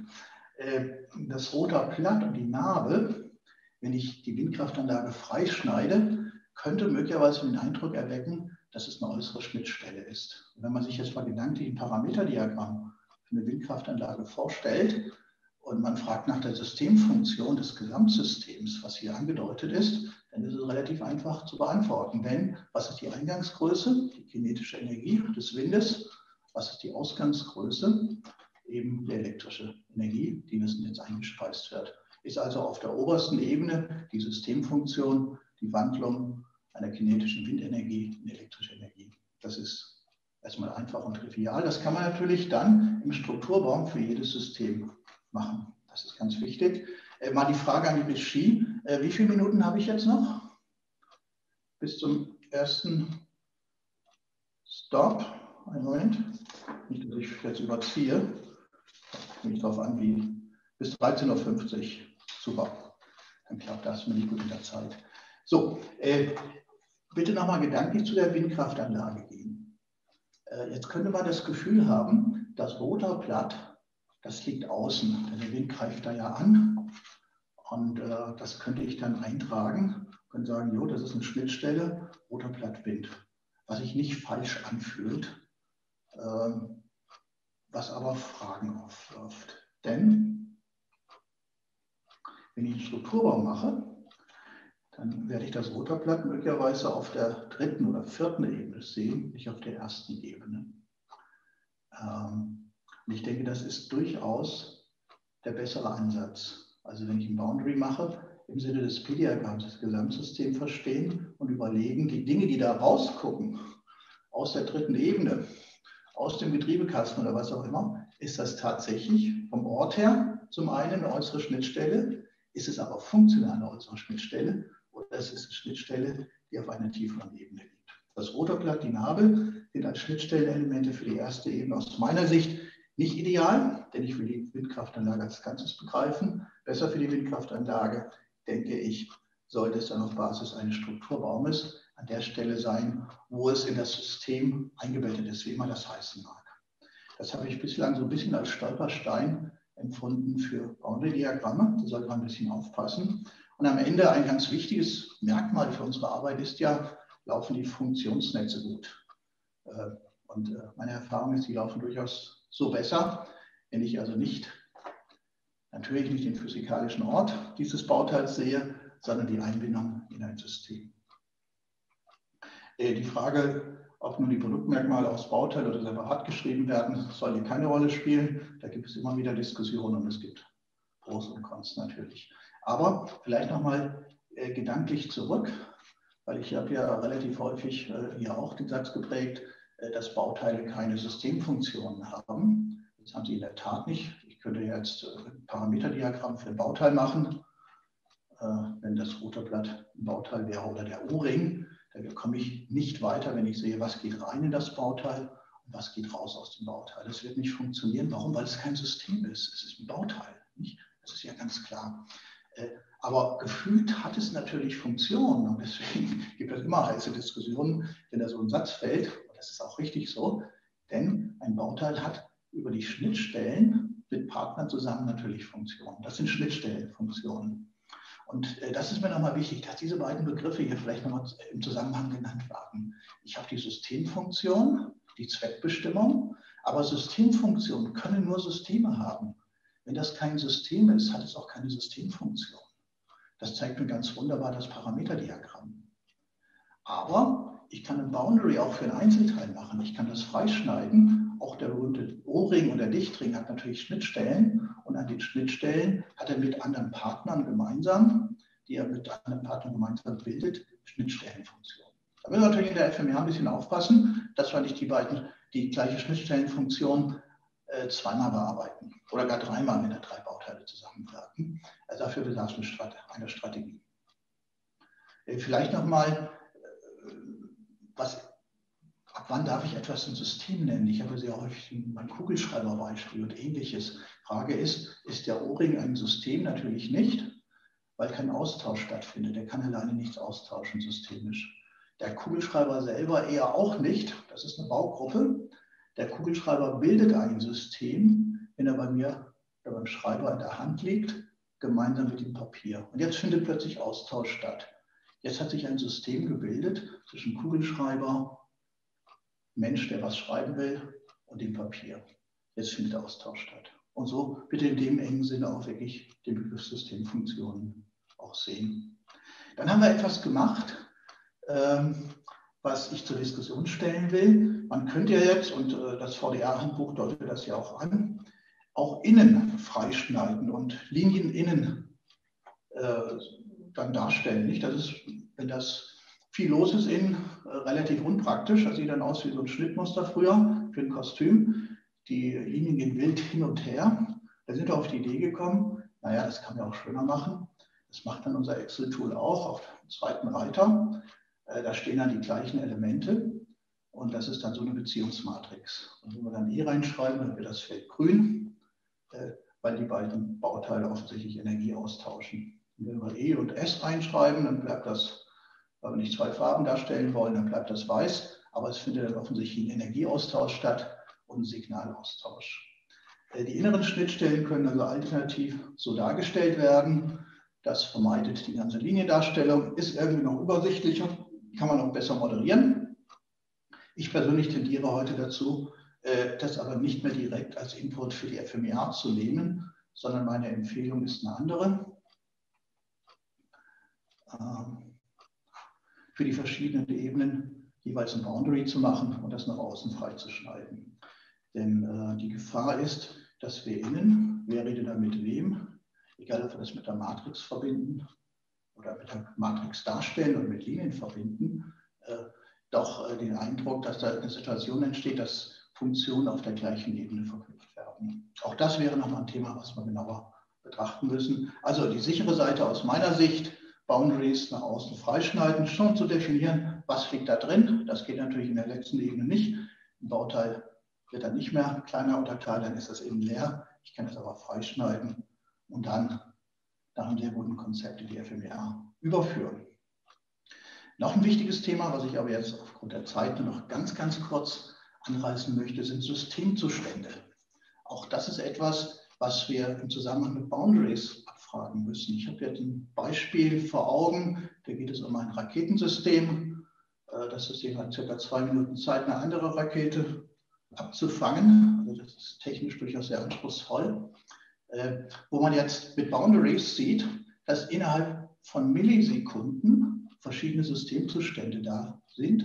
Das Rotorblatt und die Nabe, wenn ich die Windkraftanlage freischneide, könnte möglicherweise den Eindruck erwecken, dass es eine äußere Schnittstelle ist. Und wenn man sich jetzt mal gedanklich ein Parameterdiagramm für eine Windkraftanlage vorstellt und man fragt nach der Systemfunktion des Gesamtsystems, was hier angedeutet ist, dann ist es relativ einfach zu beantworten. Denn was ist die Eingangsgröße, die kinetische Energie des Windes? Was ist die Ausgangsgröße? Eben die elektrische Energie, die in das Netz eingespeist wird. Ist also auf der obersten Ebene die Systemfunktion, die Wandlung einer kinetischen Windenergie in elektrische Energie. Das ist erstmal einfach und trivial. Das kann man natürlich dann im Strukturbaum für jedes System machen. Das ist ganz wichtig. Mal die Frage an die Regie. Wie viele Minuten habe ich jetzt noch? Bis zum ersten Stop. Einen Moment. Nicht, dass ich jetzt überziehe. Kommt nicht darauf an, wie. Bis 13:50 Uhr. Super. Dann klappt das mir nicht gut in der Zeit. So, bitte nochmal gedanklich zu der Windkraftanlage gehen. Jetzt könnte man das Gefühl haben, das Rotorblatt, das liegt außen. Denn der Wind greift da ja an. Und das könnte ich dann eintragen und sagen, jo, das ist eine Schnittstelle, Rotorblatt Wind. Was sich nicht falsch anfühlt, was aber Fragen aufwirft. Denn wenn ich einen Strukturbaum mache, dann werde ich das Rotorblatt möglicherweise auf der 3. oder 4. Ebene sehen, nicht auf der 1. Ebene. Und ich denke, das ist durchaus der bessere Ansatz. Also wenn ich ein Boundary mache, im Sinne des P-Diagramms das Gesamtsystem verstehen und überlegen, die Dinge, die da rausgucken, aus der 3. Ebene, aus dem Getriebekasten oder was auch immer, ist das tatsächlich vom Ort her zum einen eine äußere Schnittstelle, ist es aber funktional eine äußere Schnittstelle oder es ist eine Schnittstelle, die auf einer tieferen Ebene liegt. Das Rotorblatt, die Nabe sind als Schnittstellenelemente für die 1. Ebene aus meiner Sicht nicht ideal, denn ich will die Windkraftanlage als Ganzes begreifen. Besser für die Windkraftanlage, denke ich, sollte es dann auf Basis eines Strukturbaumes an der Stelle sein, wo es in das System eingebettet ist, wie immer das heißen mag. Das habe ich bislang so ein bisschen als Stolperstein empfunden für Boundary-Diagramme. Da sollte man ein bisschen aufpassen. Und am Ende ein ganz wichtiges Merkmal für unsere Arbeit ist ja, laufen die Funktionsnetze gut. Und meine Erfahrung ist, die laufen durchaus so besser, wenn ich also natürlich nicht den physikalischen Ort dieses Bauteils sehe, sondern die Einbindung in ein System. Die Frage, ob nun die Produktmerkmale aus Bauteil oder separat geschrieben werden, soll hier keine Rolle spielen. Da gibt es immer wieder Diskussionen und es gibt Pros und Cons natürlich. Aber vielleicht nochmal gedanklich zurück, weil ich habe ja relativ häufig hier auch den Satz geprägt, dass Bauteile keine Systemfunktionen haben. Das haben sie in der Tat nicht. Ich könnte jetzt ein Parameterdiagramm für ein Bauteil machen, wenn das Rotorblatt ein Bauteil wäre oder der O-Ring. Da komme ich nicht weiter, wenn ich sehe, was geht rein in das Bauteil und was geht raus aus dem Bauteil. Das wird nicht funktionieren. Warum? Weil es kein System ist. Es ist ein Bauteil. Nicht? Das ist ja ganz klar. Aber gefühlt hat es natürlich Funktionen und deswegen gibt es immer heiße Diskussionen, wenn da so ein Satz fällt. Und das ist auch richtig so, denn ein Bauteil hat über die Schnittstellen mit Partnern zusammen natürlich Funktionen. Das sind Schnittstellenfunktionen. Und das ist mir nochmal wichtig, dass diese beiden Begriffe hier vielleicht nochmal im Zusammenhang genannt werden. Ich habe die Systemfunktion, die Zweckbestimmung, aber Systemfunktionen können nur Systeme haben. Wenn das kein System ist, hat es auch keine Systemfunktion. Das zeigt mir ganz wunderbar das Parameterdiagramm. Aber ich kann ein Boundary auch für ein Einzelteil machen. Ich kann das freischneiden. Auch der berühmte O-Ring und der Dichtring hat natürlich Schnittstellen. Und an den Schnittstellen hat er mit anderen Partnern gemeinsam, die er mit anderen Partnern gemeinsam bildet, Schnittstellenfunktionen. Da müssen wir natürlich in der FMEA ein bisschen aufpassen, dass wir nicht die gleiche Schnittstellenfunktion zweimal bearbeiten oder gar dreimal, wenn da 3 Bauteile zusammenwirken. Also dafür bedarf es eine Strategie. Vielleicht nochmal, ab wann darf ich etwas ein System nennen? Ich habe sehr häufig mein Kugelschreiberbeispiel und ähnliches. Frage ist der O-Ring ein System? Natürlich nicht, weil kein Austausch stattfindet. Der kann alleine nichts austauschen systemisch. Der Kugelschreiber selber eher auch nicht. Das ist eine Baugruppe. Der Kugelschreiber bildet ein System, wenn er bei mir oder beim Schreiber in der Hand liegt, gemeinsam mit dem Papier. Und jetzt findet plötzlich Austausch statt. Jetzt hat sich ein System gebildet zwischen Kugelschreiber, Mensch, der was schreiben will, und dem Papier. Jetzt findet Austausch statt. Und so bitte in dem engen Sinne auch wirklich den Begriff Systemfunktionen auch sehen. Dann haben wir etwas gemacht, was ich zur Diskussion stellen will. Man könnte ja jetzt, und das VDR-Handbuch deutet das ja auch an, auch innen freischneiden und Linien innen dann darstellen. Nicht? Das ist, wenn das viel los ist innen, relativ unpraktisch. Das sieht dann aus wie so ein Schnittmuster früher für ein Kostüm. Die Linien gehen wild hin und her. Da sind wir auf die Idee gekommen, naja, das kann man auch schöner machen. Das macht dann unser Excel-Tool auch auf dem zweiten Reiter. Da stehen dann die gleichen Elemente und das ist dann so eine Beziehungsmatrix. Und wenn wir dann E reinschreiben, dann wird das Feld grün, weil die beiden Bauteile offensichtlich Energie austauschen. Und wenn wir E und S reinschreiben, dann bleibt das, weil wir nicht 2 Farben darstellen wollen, dann bleibt das weiß, aber es findet dann offensichtlich ein Energieaustausch statt und ein Signalaustausch. Die inneren Schnittstellen können also alternativ so dargestellt werden. Das vermeidet die ganze Liniendarstellung, ist irgendwie noch übersichtlicher, kann man auch besser moderieren. Ich persönlich tendiere heute dazu, das aber nicht mehr direkt als Input für die FMEA zu nehmen, sondern meine Empfehlung ist eine andere. Für die verschiedenen Ebenen jeweils ein Boundary zu machen und das nach außen freizuschneiden. Denn die Gefahr ist, dass wir innen, wer redet da mit wem, egal ob wir das mit der Matrix verbinden oder mit der Matrix darstellen und mit Linien verbinden, doch den Eindruck, dass da eine Situation entsteht, dass Funktionen auf der gleichen Ebene verknüpft werden. Auch das wäre nochmal ein Thema, was wir genauer betrachten müssen. Also die sichere Seite aus meiner Sicht, Boundaries nach außen freischneiden, schon zu definieren, was liegt da drin. Das geht natürlich in der letzten Ebene nicht. Ein Bauteil wird dann nicht mehr kleiner unterteilt, dann ist das eben leer. Ich kann das aber freischneiden und dann nach einem sehr guten Konzept in die FMEA überführen. Noch ein wichtiges Thema, was ich aber jetzt aufgrund der Zeit nur noch ganz, ganz kurz anreißen möchte, sind Systemzustände. Auch das ist etwas, was wir im Zusammenhang mit Boundaries abfragen müssen. Ich habe jetzt ein Beispiel vor Augen, da geht es um ein Raketensystem. Das System hat ca. 2 Minuten Zeit, eine andere Rakete abzufangen. Also das ist technisch durchaus sehr anspruchsvoll. Wo man jetzt mit Boundaries sieht, dass innerhalb von Millisekunden verschiedene Systemzustände da sind,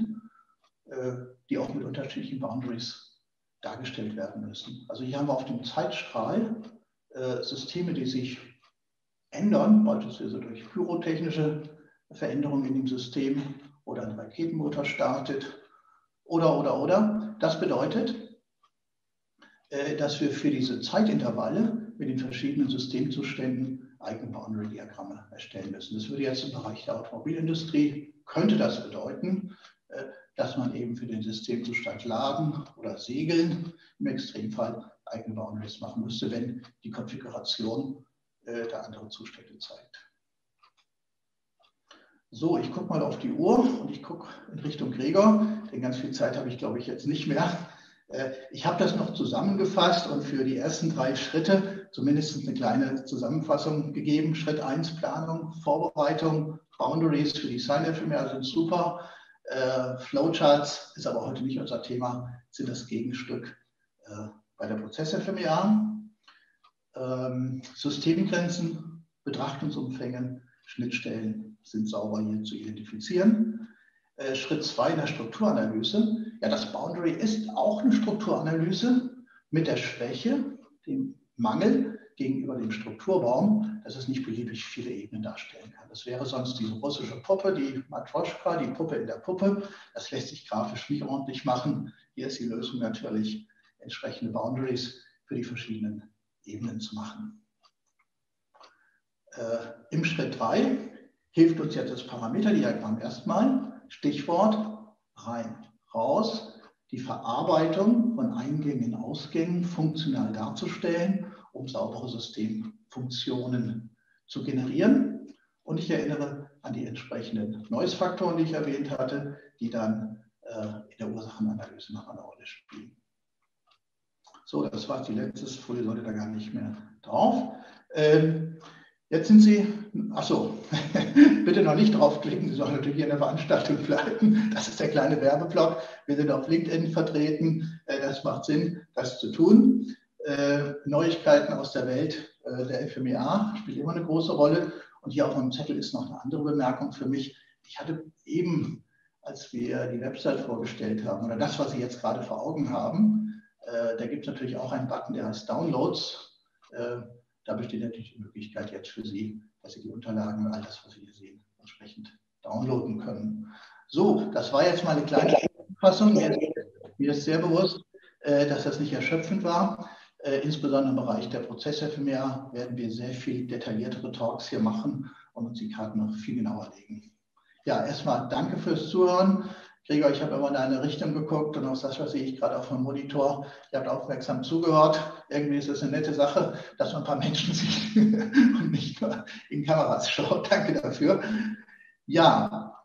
die auch mit unterschiedlichen Boundaries dargestellt werden müssen. Also hier haben wir auf dem Zeitstrahl Systeme, die sich ändern, beispielsweise durch pyrotechnische Veränderungen in dem System oder ein Raketenmotor startet oder. Das bedeutet, dass wir für diese Zeitintervalle mit den verschiedenen Systemzuständen eigene Boundary-Diagramme erstellen müssen. Das würde jetzt im Bereich der Automobilindustrie, könnte das bedeuten, dass man eben für den Systemzustand Laden oder Segeln im Extremfall eigene Boundaries machen müsste, wenn die Konfiguration der andere Zustände zeigt. So, ich gucke mal auf die Uhr und ich gucke in Richtung Gregor, denn ganz viel Zeit habe ich, glaube ich, jetzt nicht mehr. Ich habe das noch zusammengefasst und für die ersten 3 Schritte zumindest eine kleine Zusammenfassung gegeben. Schritt 1, Planung, Vorbereitung, Boundaries für Design-FMEA sind super. Flowcharts ist aber heute nicht unser Thema, sind das Gegenstück bei der Prozess-FMEA. Systemgrenzen, Betrachtungsumfänge, Schnittstellen sind sauber hier zu identifizieren. Schritt 2 in der Strukturanalyse. Ja, das Boundary ist auch eine Strukturanalyse mit der Schwäche, dem Mangel gegenüber dem Strukturbaum, dass es nicht beliebig viele Ebenen darstellen kann. Das wäre sonst diese russische Puppe, die Matroschka, die Puppe in der Puppe. Das lässt sich grafisch nicht ordentlich machen. Hier ist die Lösung natürlich, entsprechende Boundaries für die verschiedenen Ebenen zu machen. Im Schritt 3 hilft uns jetzt das Parameterdiagramm erstmal. Stichwort rein, raus, die Verarbeitung von Eingängen und Ausgängen funktional darzustellen, um saubere Systemfunktionen zu generieren. Und ich erinnere an die entsprechenden Noise-Faktoren, die ich erwähnt hatte, die dann in der Ursachenanalyse noch eine Rolle spielen. So, das war die letzte Folie, sollte da gar nicht mehr drauf. Jetzt sind Sie, achso, bitte noch nicht draufklicken, Sie sollen natürlich hier in der Veranstaltung bleiben. Das ist der kleine Werbeblock. Wir sind auf LinkedIn vertreten. Das macht Sinn, das zu tun. Neuigkeiten aus der Welt der FMEA spielen immer eine große Rolle. Und hier auf meinem Zettel ist noch eine andere Bemerkung für mich. Ich hatte eben, als wir die Website vorgestellt haben, oder das, was Sie jetzt gerade vor Augen haben, da gibt es natürlich auch einen Button, der heißt Downloads. Da besteht natürlich die Möglichkeit jetzt für Sie, dass Sie die Unterlagen und all das, was Sie hier sehen, entsprechend downloaden können. So, das war jetzt mal eine kleine Fassung. Mir ist sehr bewusst, dass das nicht erschöpfend war. Insbesondere im Bereich der Prozess-FMEA werden wir sehr viel detailliertere Talks hier machen und uns die Karten noch viel genauer legen. Ja, erstmal danke fürs Zuhören. Gregor, ich habe immer in eine Richtung geguckt und auch das, was sehe ich gerade auf dem Monitor. Ihr habt aufmerksam zugehört. Irgendwie ist es eine nette Sache, dass man ein paar Menschen sieht und nicht nur in Kameras schaut. Danke dafür. Ja,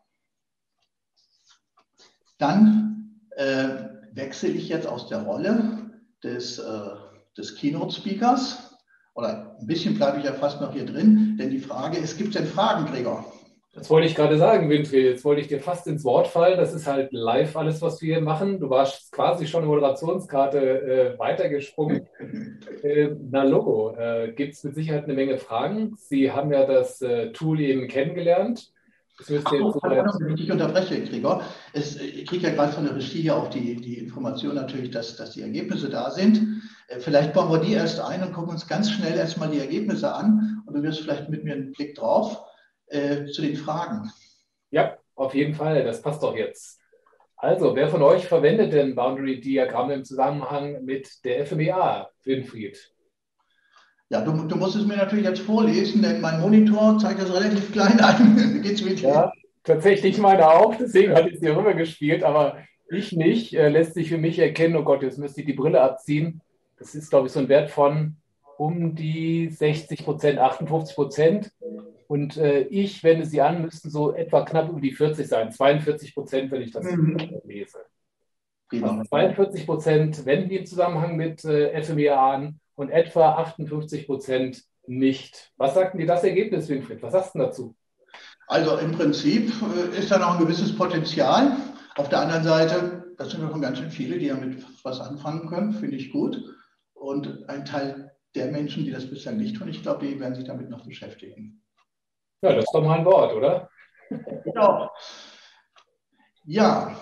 dann wechsle ich jetzt aus der Rolle des Keynote-Speakers. Oder ein bisschen bleibe ich ja fast noch hier drin, denn die Frage ist, gibt es denn Fragen, Gregor? Das wollte ich gerade sagen, Winfried. Jetzt wollte ich dir fast ins Wort fallen. Das ist halt live alles, was wir hier machen. Du warst quasi schon Moderationskarte weitergesprungen. Na Logo, gibt es mit Sicherheit eine Menge Fragen. Sie haben ja das Tool eben kennengelernt. Wenn ich dich unterbreche, Gregor. Ich kriege ja gerade von der Regie ja auch die Information natürlich, dass die Ergebnisse da sind. Vielleicht bauen wir die erst ein und gucken uns ganz schnell erstmal die Ergebnisse an. Und du wirst vielleicht mit mir einen Blick drauf. Zu den Fragen. Ja, auf jeden Fall. Das passt doch jetzt. Also, wer von euch verwendet denn Boundary-Diagramme im Zusammenhang mit der FMEA, Winfried? Ja, du musst es mir natürlich jetzt vorlesen, denn mein Monitor zeigt das relativ klein an. Geht's mit dir? Ja, tatsächlich meine auch. Deswegen hatte ich es hier rüber gespielt, aber ich nicht. Lässt sich für mich erkennen, oh Gott, jetzt müsste ich die Brille abziehen. Das ist, glaube ich, so ein Wert von um die 60%, 58%. Und wende sie an, müssten so etwa knapp über die 40 sein. 42%, wenn ich das lese. Also 42% wenden die im Zusammenhang mit FMEA an und etwa 58% nicht. Was sagt denn dir das Ergebnis, Winfried? Was sagst du dazu? Also im Prinzip ist da noch ein gewisses Potenzial. Auf der anderen Seite, das sind schon ganz schön viele, die damit was anfangen können, finde ich gut. Und ein Teil der Menschen, die das bislang nicht tun, ich glaube, die werden sich damit noch beschäftigen. Ja, das ist doch mal ein Wort, oder? Genau. Ja.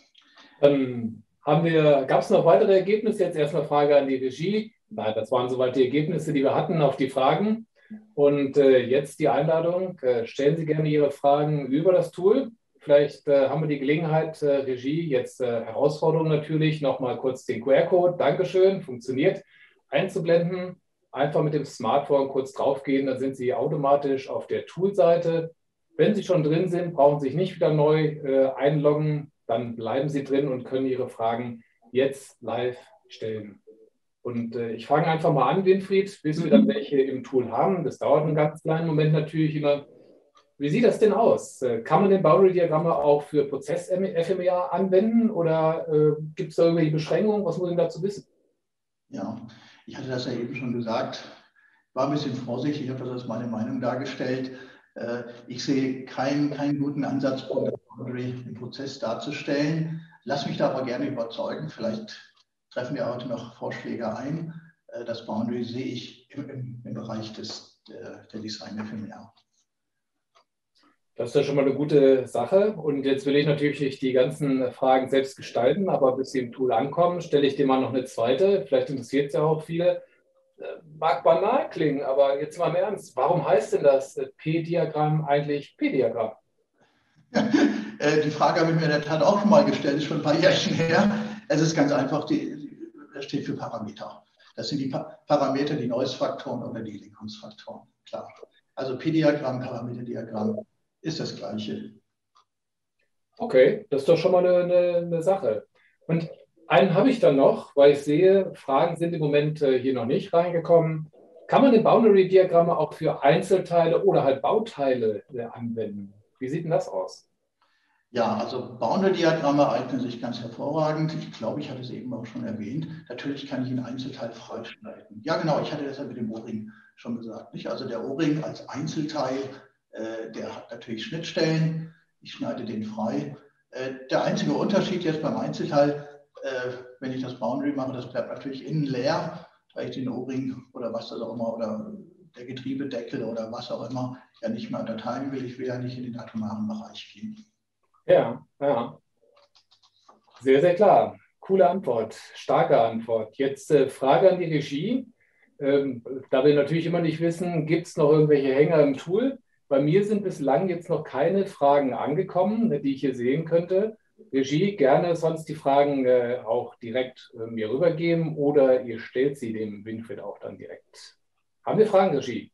Dann gab es noch weitere Ergebnisse? Jetzt erstmal Frage an die Regie. Nein, das waren soweit die Ergebnisse, die wir hatten auf die Fragen. Und jetzt die Einladung. Stellen Sie gerne Ihre Fragen über das Tool. Vielleicht haben wir die Gelegenheit, Regie, jetzt Herausforderung natürlich, nochmal kurz den QR-Code, Dankeschön, funktioniert, einzublenden. Einfach mit dem Smartphone kurz draufgehen, dann sind Sie automatisch auf der Tool-Seite. Wenn Sie schon drin sind, brauchen Sie sich nicht wieder neu einloggen, dann bleiben Sie drin und können Ihre Fragen jetzt live stellen. Und ich fange einfach mal an, Winfried, bis wir dann welche im Tool haben. Das dauert einen ganz kleinen Moment natürlich immer. Wie sieht das denn aus? Kann man den Boundary-Diagramme auch für Prozess-FMEA anwenden oder gibt es da irgendwelche Beschränkungen? Was muss ich dazu wissen? Ja, ich hatte das ja eben schon gesagt, war ein bisschen vorsichtig, ich habe das als meine Meinung dargestellt. Ich sehe keinen guten Ansatzpunkt, das Boundary im Prozess darzustellen. Lass mich da aber gerne überzeugen. Vielleicht treffen wir heute noch Vorschläge ein. Das Boundary sehe ich im Bereich der Design-FMEA. Das ist ja schon mal eine gute Sache. Und jetzt will ich natürlich nicht die ganzen Fragen selbst gestalten, aber bis sie im Tool ankommen, stelle ich dir mal noch eine zweite. Vielleicht interessiert es ja auch viele. Mag banal klingen, aber jetzt mal im Ernst. Warum heißt denn das P-Diagramm eigentlich P-Diagramm? Die Frage habe ich mir in der Tat auch schon mal gestellt, ist schon ein paar Jährchen her. Es ist ganz einfach, das steht für Parameter. Das sind die Parameter, die Noise-Faktoren oder die Lenkungsfaktoren. Klar. Also P-Diagramm, Parameterdiagramm ist das Gleiche. Okay, das ist doch schon mal eine Sache. Und einen habe ich dann noch, weil ich sehe, Fragen sind im Moment hier noch nicht reingekommen. Kann man den Boundary-Diagramme auch für Einzelteile oder halt Bauteile anwenden? Wie sieht denn das aus? Ja, also Boundary-Diagramme eignen sich ganz hervorragend. Ich glaube, ich hatte es eben auch schon erwähnt. Natürlich kann ich einen Einzelteil freischneiden. Ja, genau, ich hatte das ja mit dem O-Ring schon gesagt. Nicht? Also der O-Ring als Einzelteil, der hat natürlich Schnittstellen. Ich schneide den frei. Der einzige Unterschied jetzt beim Einzelteil, wenn ich das Boundary mache, das bleibt natürlich innen leer, weil ich den O-Ring oder was das auch immer oder der Getriebedeckel oder was auch immer ja nicht mehr unterteilen will. Ich will ja nicht in den atomaren Bereich gehen. Ja, ja. Sehr, sehr klar. Coole Antwort, starke Antwort. Jetzt Frage an die Regie. Da wir natürlich immer nicht wissen, gibt es noch irgendwelche Hänger im Tool? Bei mir sind bislang jetzt noch keine Fragen angekommen, die ich hier sehen könnte. Regie, gerne sonst die Fragen auch direkt mir rübergeben oder ihr stellt sie dem Winfried auch dann direkt. Haben wir Fragen, Regie?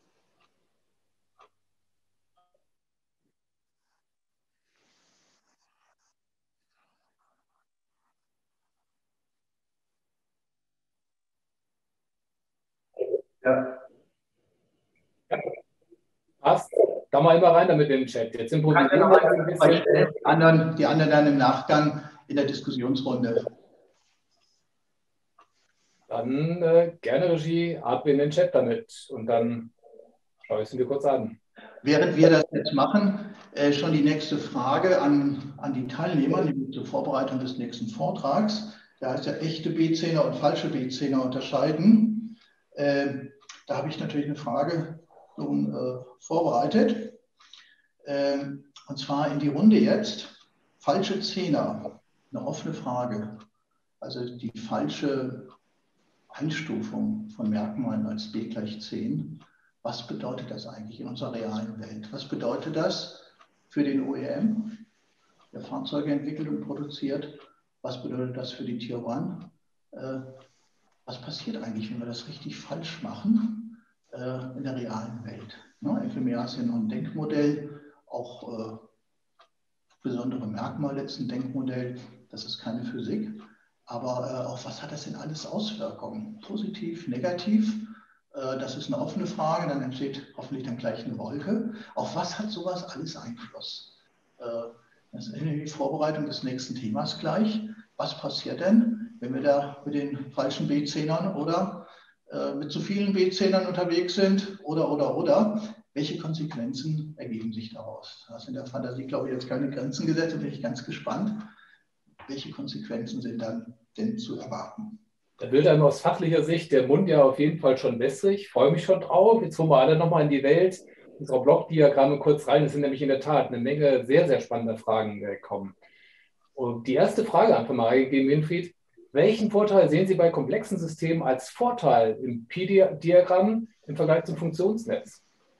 Ja. Passt. Da mal immer rein damit in den Chat. Jetzt improvisieren wir ein bisschen. Die anderen dann im Nachgang in der Diskussionsrunde. Dann gerne Regie, ab in den Chat damit und dann schaue ich es mir kurz an. Während wir das jetzt machen, schon die nächste Frage an die Teilnehmer, nämlich zur Vorbereitung des nächsten Vortrags. Da heißt ja echte B-Zehner und falsche B-Zehner unterscheiden. Da habe ich natürlich eine Frage vorbereitet. Und zwar in die Runde jetzt. Falsche Zehner, eine offene Frage. Also die falsche Einstufung von Merkmalen als B gleich 10. Was bedeutet das eigentlich in unserer realen Welt? Was bedeutet das für den OEM, der Fahrzeuge entwickelt und produziert? Was bedeutet das für die Tier 1? Was passiert eigentlich, wenn wir das richtig falsch machen in der realen Welt? Ne? FMEA ist ja noch ein Denkmodell, auch besondere Merkmale ist ein Denkmodell, das ist keine Physik. Aber auf was hat das denn alles Auswirkungen? Positiv, negativ? Das ist eine offene Frage, dann entsteht hoffentlich dann gleich eine Wolke. Auf was hat sowas alles Einfluss? Das ist die Vorbereitung des nächsten Themas gleich. Was passiert denn, wenn wir da mit den falschen B-Zehnern oder mit zu vielen B-Zehnern unterwegs sind? Oder? Welche Konsequenzen ergeben sich daraus? Da sind der Fantasie, glaube ich, jetzt keine Grenzen gesetzt, da bin ich ganz gespannt. Welche Konsequenzen sind dann denn zu erwarten? Da wird einem aus fachlicher Sicht der Mund ja auf jeden Fall schon wässrig. Ich freue mich schon drauf. Jetzt holen wir alle nochmal in die Welt unserer Blockdiagramme kurz rein. Es sind nämlich in der Tat eine Menge sehr, sehr spannender Fragen gekommen. Und die erste Frage einfach mal reingegeben, Winfried. Welchen Vorteil sehen Sie bei komplexen Systemen als Vorteil im Pi-Diagramm im Vergleich zum Funktionsnetz?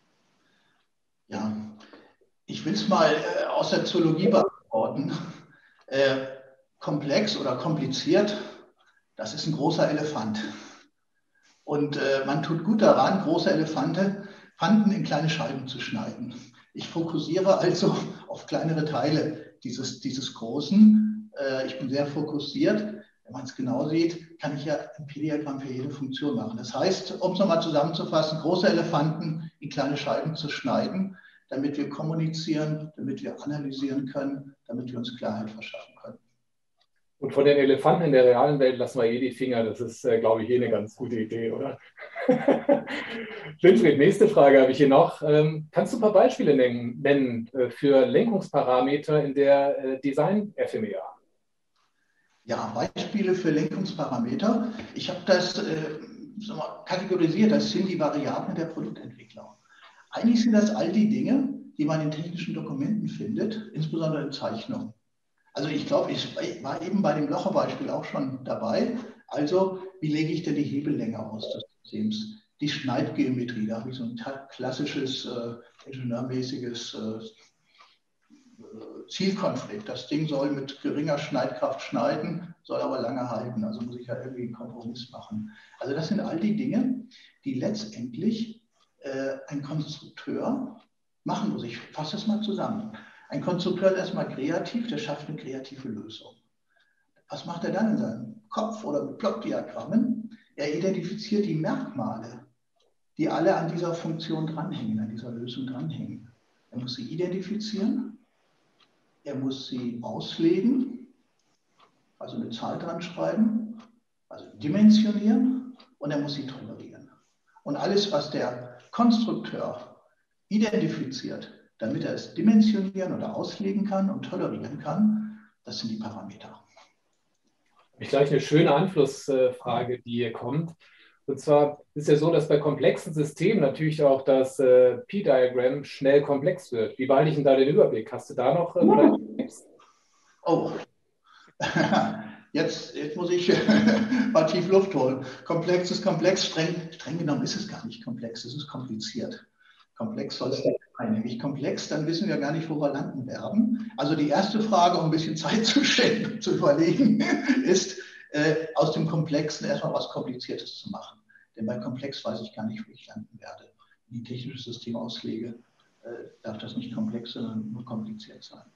Ja, ich will es mal aus der Zoologie beantworten. Komplex oder kompliziert, das ist ein großer Elefant. Und man tut gut daran, große Elefanten in kleine Scheiben zu schneiden. Ich fokussiere also auf kleinere Teile dieses Großen. Ich bin sehr fokussiert. Wenn man es genau sieht, kann ich ja ein Pi-Diagramm für jede Funktion machen. Das heißt, um es nochmal zusammenzufassen, große Elefanten in kleine Scheiben zu schneiden, damit wir kommunizieren, damit wir analysieren können, damit wir uns Klarheit verschaffen können. Und von den Elefanten in der realen Welt lassen wir die Finger. Das ist, glaube ich, eine ganz gute Idee, oder? Winfried, nächste Frage habe ich hier noch. Kannst du ein paar Beispiele nennen für Lenkungsparameter in der Design-FMEA? Ja, Beispiele für Lenkungsparameter. Ich habe das kategorisiert, das sind die Variablen der Produktentwicklung. Eigentlich sind das all die Dinge, die man in technischen Dokumenten findet, insbesondere in Zeichnungen. Also ich glaube, ich war eben bei dem Blocher-Beispiel auch schon dabei. Also wie lege ich denn die Hebellänge aus des Systems? Die Schneidgeometrie, da habe ich so ein klassisches ingenieurmäßiges Zielkonflikt. Das Ding soll mit geringer Schneidkraft schneiden, soll aber lange halten. Also muss ich ja irgendwie einen Kompromiss machen. Also das sind all die Dinge, die letztendlich ein Konstrukteur machen muss. Ich fasse es mal zusammen. Ein Konstrukteur ist erstmal kreativ, der schafft eine kreative Lösung. Was macht er dann in seinem Kopf oder mit Blockdiagrammen? Er identifiziert die Merkmale, die alle an dieser Funktion dranhängen, an dieser Lösung dranhängen. Er muss sie identifizieren, er muss sie auslegen, also eine Zahl dran schreiben, also dimensionieren, und er muss sie tolerieren. Und alles, was der Konstrukteur identifiziert, damit er es dimensionieren oder auslegen kann und tolerieren kann, das sind die Parameter. Ich gleich eine schöne Anschlussfrage, die hier kommt. Und zwar ist ja so, dass bei komplexen Systemen natürlich auch das P-Diagramm schnell komplex wird. Wie behalte ich denn da den Überblick? Hast du da noch Tipps? Oh, jetzt muss ich mal tief Luft holen. Komplex ist komplex, streng genommen ist es gar nicht komplex, es ist kompliziert. Komplex soll es nicht sein. Nämlich komplex, dann wissen wir gar nicht, wo wir landen werden. Also die erste Frage, um ein bisschen Zeit zu schenken, zu überlegen, ist, aus dem Komplexen erstmal was Kompliziertes zu machen. Denn bei Komplex weiß ich gar nicht, wo ich landen werde. Wenn ich ein technisches System auslege, darf das nicht komplex, sondern nur kompliziert sein.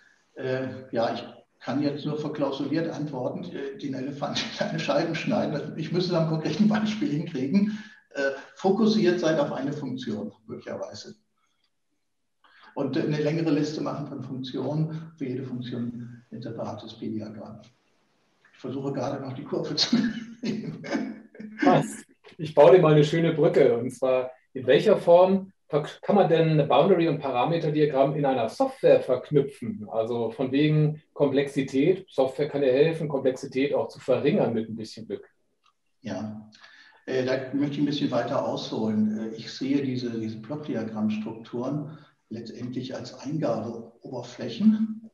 Ja, ich kann jetzt nur verklausuliert antworten, den Elefant in kleine Scheiben schneiden. Ich müsste dann ein konkretes Beispiel hinkriegen. Fokussiert sein auf eine Funktion, möglicherweise. Und eine längere Liste machen von Funktionen, für jede Funktion ein separates P-Diagramm. Ich versuche gerade noch die Kurve zu nehmen. Ich baue dir mal eine schöne Brücke. Und zwar, in welcher Form kann man denn Boundary- und Parameterdiagramm in einer Software verknüpfen? Also von wegen Komplexität. Software kann ja helfen, Komplexität auch zu verringern mit ein bisschen Glück. Ja. Da möchte ich ein bisschen weiter ausholen. Ich sehe diese Blockdiagrammstrukturen letztendlich als Eingabeoberflächen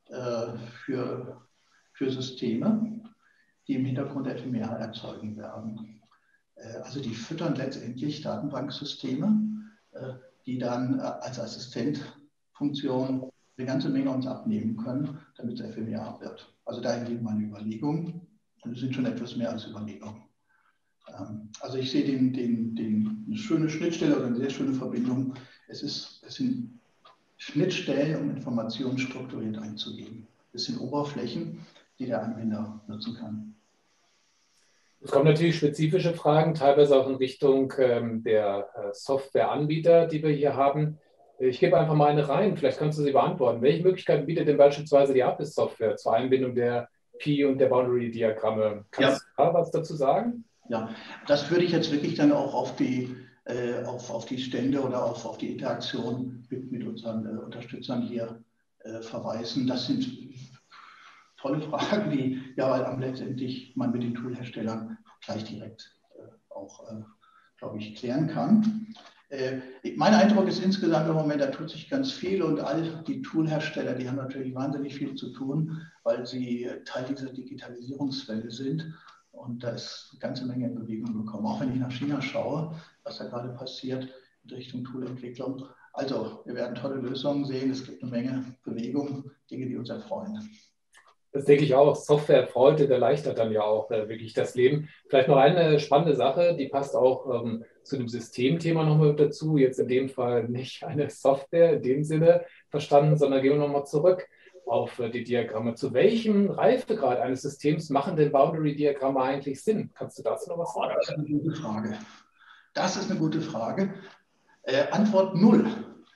für Systeme, die im Hintergrund FMEA erzeugen werden. Also die füttern letztendlich Datenbanksysteme, die dann als Assistentfunktion eine ganze Menge uns abnehmen können, damit es FMEA wird. Also dahin liegen meine Überlegungen, und es sind schon etwas mehr als Überlegungen. Also ich sehe eine schöne Schnittstelle oder eine sehr schöne Verbindung. Es sind Schnittstellen, um Informationen strukturiert einzugeben. Es sind Oberflächen, die der Anwender nutzen kann. Es kommen natürlich spezifische Fragen, teilweise auch in Richtung der Softwareanbieter, die wir hier haben. Ich gebe einfach mal eine rein, vielleicht kannst du sie beantworten. Welche Möglichkeiten bietet denn beispielsweise die APIS-Software zur Einbindung der Pi- und der Boundary-Diagramme? Kannst du da was dazu sagen? Ja, das würde ich jetzt wirklich dann auch auf die Stände oder auf die Interaktion mit unseren Unterstützern hier verweisen. Das sind tolle Fragen, die ja letztendlich man mit den Toolherstellern gleich direkt auch, glaube ich, klären kann. Mein Eindruck ist insgesamt im Moment, da tut sich ganz viel, und all die Toolhersteller, die haben natürlich wahnsinnig viel zu tun, weil sie Teil dieser Digitalisierungswelle sind. Und da ist eine ganze Menge in Bewegung gekommen. Auch wenn ich nach China schaue, was da gerade passiert in Richtung Toolentwicklung. Also, wir werden tolle Lösungen sehen. Es gibt eine Menge Bewegung, Dinge, die uns erfreuen. Das denke ich auch. Software erfreut und erleichtert dann ja auch wirklich das Leben. Vielleicht noch eine spannende Sache, die passt auch zu dem Systemthema nochmal dazu. Jetzt in dem Fall nicht eine Software in dem Sinne verstanden, sondern gehen wir nochmal zurück auf die Diagramme. Zu welchem Reifegrad eines Systems machen denn Boundary-Diagramme eigentlich Sinn? Kannst du dazu noch was sagen? Das ist eine gute Frage. Das ist eine gute Frage. Antwort 0.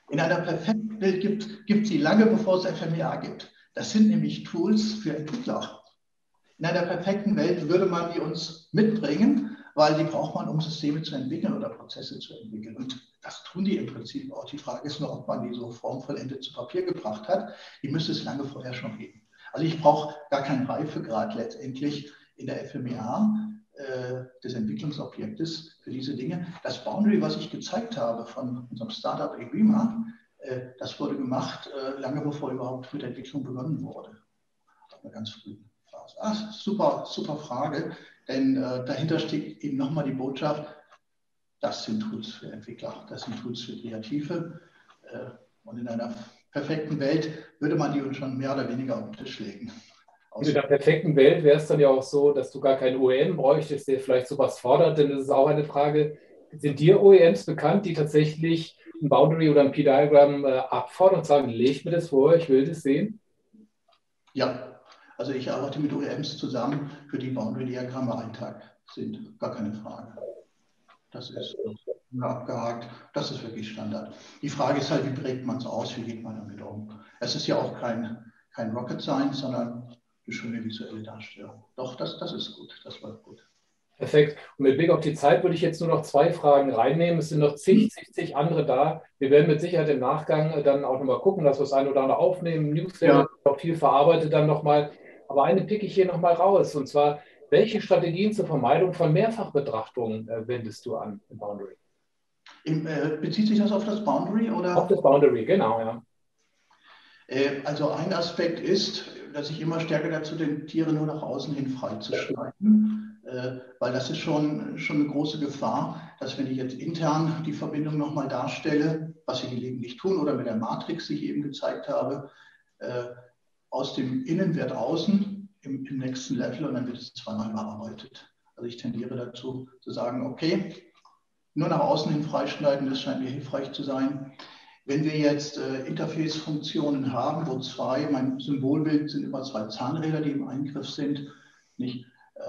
In einer perfekten Welt gibt sie lange, bevor es FMEA gibt. Das sind nämlich Tools für Entwickler. In einer perfekten Welt würde man die uns mitbringen, weil die braucht man, um Systeme zu entwickeln oder Prozesse zu entwickeln. Und das tun die im Prinzip auch. Die Frage ist nur, ob man die so formvollendet zu Papier gebracht hat. Die müsste es lange vorher schon geben. Also ich brauche gar keinen Reifegrad letztendlich in der FMEA des Entwicklungsobjektes für diese Dinge. Das Boundary, was ich gezeigt habe von unserem Startup Agrima, das wurde gemacht lange bevor überhaupt mit der Entwicklung begonnen wurde. Eine ganz frühe Phase. Ach, super, super Frage, denn dahinter steht eben nochmal die Botschaft, das sind Tools für Entwickler, das sind Tools für Kreative und in einer perfekten Welt würde man die uns schon mehr oder weniger auf den Tisch legen. In der perfekten Welt wäre es dann ja auch so, dass du gar keinen OEM bräuchtest, der vielleicht sowas fordert, denn das ist auch eine Frage, sind dir OEMs bekannt, die tatsächlich ein Boundary oder ein P-Diagramm abfordern und sagen, leg mir das vor, ich will das sehen? Ja, also ich arbeite mit OEMs zusammen, für die Boundary-Diagramme ein Tag sind, gar keine Frage. Das ist abgehakt, das ist wirklich Standard. Die Frage ist halt, wie prägt man es aus, wie geht man damit um? Es ist ja auch kein Rocket Science, sondern eine schöne visuelle Darstellung. Doch, das ist gut, das war gut. Perfekt. Und mit Blick auf die Zeit würde ich jetzt nur noch 2 Fragen reinnehmen. Es sind noch zig andere da. Wir werden mit Sicherheit im Nachgang dann auch nochmal gucken, dass wir das eine oder andere aufnehmen. Newsletter, auch viel verarbeitet dann nochmal. Aber eine picke ich hier nochmal raus. Und zwar, welche Strategien zur Vermeidung von Mehrfachbetrachtungen wendest du an im Boundary? Bezieht sich das auf das Boundary? Oder? Auf das Boundary, genau, ja. Also ein Aspekt ist, dass ich immer stärker dazu tendiere, nur nach außen hin freizuschneiden, weil das ist schon eine große Gefahr, dass wenn ich jetzt intern die Verbindung nochmal darstelle, was wir gelegentlich tun oder mit der Matrix, die ich eben gezeigt habe, aus dem Innen wird außen im nächsten Level und dann wird es zweimal bearbeitet. Also ich tendiere dazu zu sagen, okay, nur nach außen hin freischneiden, das scheint mir hilfreich zu sein. Wenn wir jetzt Interface-Funktionen haben, wo mein Symbolbild sind immer 2 Zahnräder, die im Eingriff sind, nicht?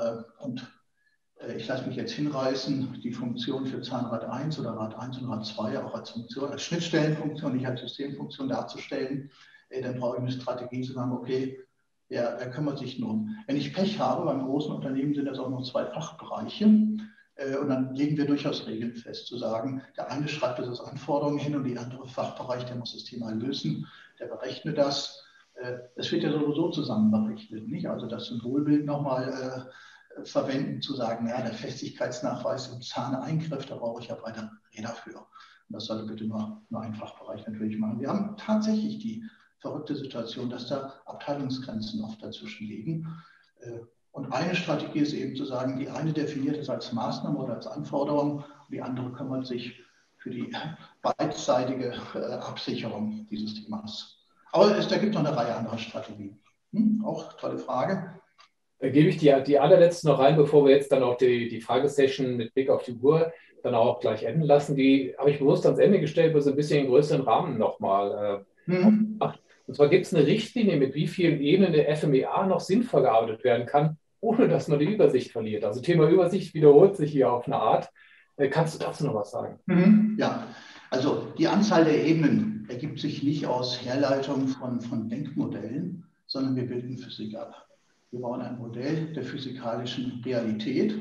Ich lasse mich jetzt hinreißen, die Funktion für Zahnrad 1 oder Rad 1 und Rad 2 auch als Funktion, als Schnittstellenfunktion, nicht als Systemfunktion darzustellen. Dann brauche ich eine Strategie zu sagen, okay, wer kümmert sich nun? Wenn ich Pech habe, beim großen Unternehmen sind das auch noch 2 Fachbereiche. Und dann legen wir durchaus Regeln fest, zu sagen, der eine schreibt das als Anforderungen hin und die andere Fachbereich, der muss das Thema lösen, der berechnet das. Das wird ja sowieso zusammen berechnet, nicht? Also das Symbolbild nochmal verwenden, zu sagen, ja, der Festigkeitsnachweis im Zahneingriff, da brauche ich ja weitere Räder für. Und das sollte bitte nur ein Fachbereich natürlich machen. Wir haben tatsächlich die verrückte Situation, dass da Abteilungsgrenzen oft dazwischen liegen. Und eine Strategie ist eben zu sagen, die eine definiert es als Maßnahme oder als Anforderung und die andere kümmert sich für die beidseitige Absicherung dieses Themas. Aber da gibt es noch eine Reihe anderer Strategien. Auch tolle Frage. Da gebe ich die allerletzte noch rein, bevor wir jetzt dann auch die Fragesession mit Blick auf die Uhr dann auch gleich enden lassen. Die habe ich bewusst ans Ende gestellt, weil so ein bisschen in größeren Rahmen nochmal. Und zwar gibt es eine Richtlinie, mit wie vielen Ebenen der FMEA noch sinnvoll gearbeitet werden kann, ohne dass man die Übersicht verliert. Also Thema Übersicht wiederholt sich hier auf eine Art. Kannst du dazu noch was sagen? Ja, also die Anzahl der Ebenen ergibt sich nicht aus Herleitung von Denkmodellen, sondern wir bilden Physik ab. Wir bauen ein Modell der physikalischen Realität.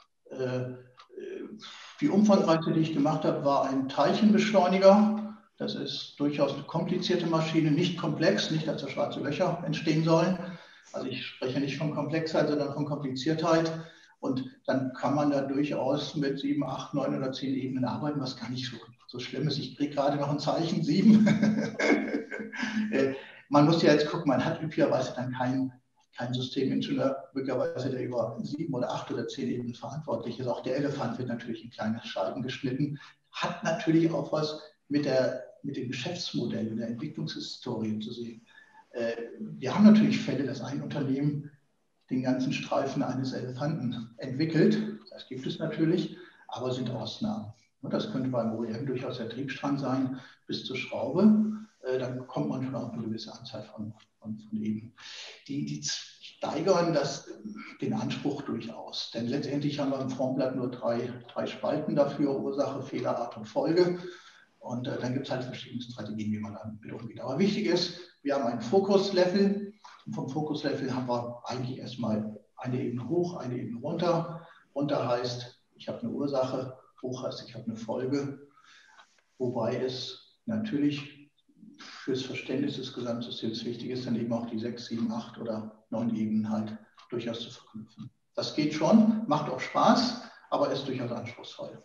Die umfangreichste, die ich gemacht habe, war ein Teilchenbeschleuniger. Das ist durchaus eine komplizierte Maschine, nicht komplex, nicht, dass da schwarze Löcher entstehen sollen. Also ich spreche nicht von Komplexheit, sondern von Kompliziertheit. Und dann kann man da durchaus mit 7, 8, 9 oder 10 Ebenen arbeiten, was gar nicht so schlimm ist. Ich kriege gerade noch ein Zeichen, 7. Man muss ja jetzt gucken, man hat üblicherweise dann kein Systemingenieur, möglicherweise der über 7 oder 8 oder 10 Ebenen verantwortlich ist. Auch der Elefant wird natürlich in kleine Scheiben geschnitten, hat natürlich auch was mit dem Geschäftsmodell und der Entwicklungshistorie zu sehen. Wir haben natürlich Fälle, dass ein Unternehmen den ganzen Streifen eines Elefanten entwickelt. Das gibt es natürlich, aber sind Ausnahmen. Das könnte beim OEM durchaus der Triebstrang sein, bis zur Schraube. Dann bekommt man schon auch eine gewisse Anzahl von Ebenen. Die steigern den Anspruch durchaus. Denn letztendlich haben wir im Formblatt nur drei Spalten dafür, Ursache, Fehler, Art und Folge. Und dann gibt es halt verschiedene Strategien, wie man damit umgeht. Aber wichtig ist, wir haben ein Fokuslevel. Und vom Fokuslevel haben wir eigentlich erstmal eine Ebene hoch, eine Ebene runter. Runter heißt, ich habe eine Ursache, hoch heißt, ich habe eine Folge. Wobei es natürlich fürs Verständnis des Gesamtsystems wichtig ist, dann eben auch die 6, 7, 8 oder 9 Ebenen halt durchaus zu verknüpfen. Das geht schon, macht auch Spaß, aber ist durchaus anspruchsvoll.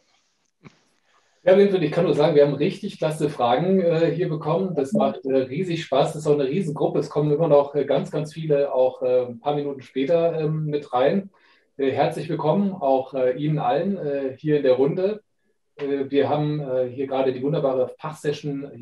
Ja, Winfried, ich kann nur sagen, wir haben richtig klasse Fragen hier bekommen. Das macht riesig Spaß. Das ist auch eine Riesengruppe. Es kommen immer noch ganz, ganz viele auch ein paar Minuten später mit rein. Herzlich willkommen auch Ihnen allen hier in der Runde. Wir haben hier gerade die wunderbare Fachsession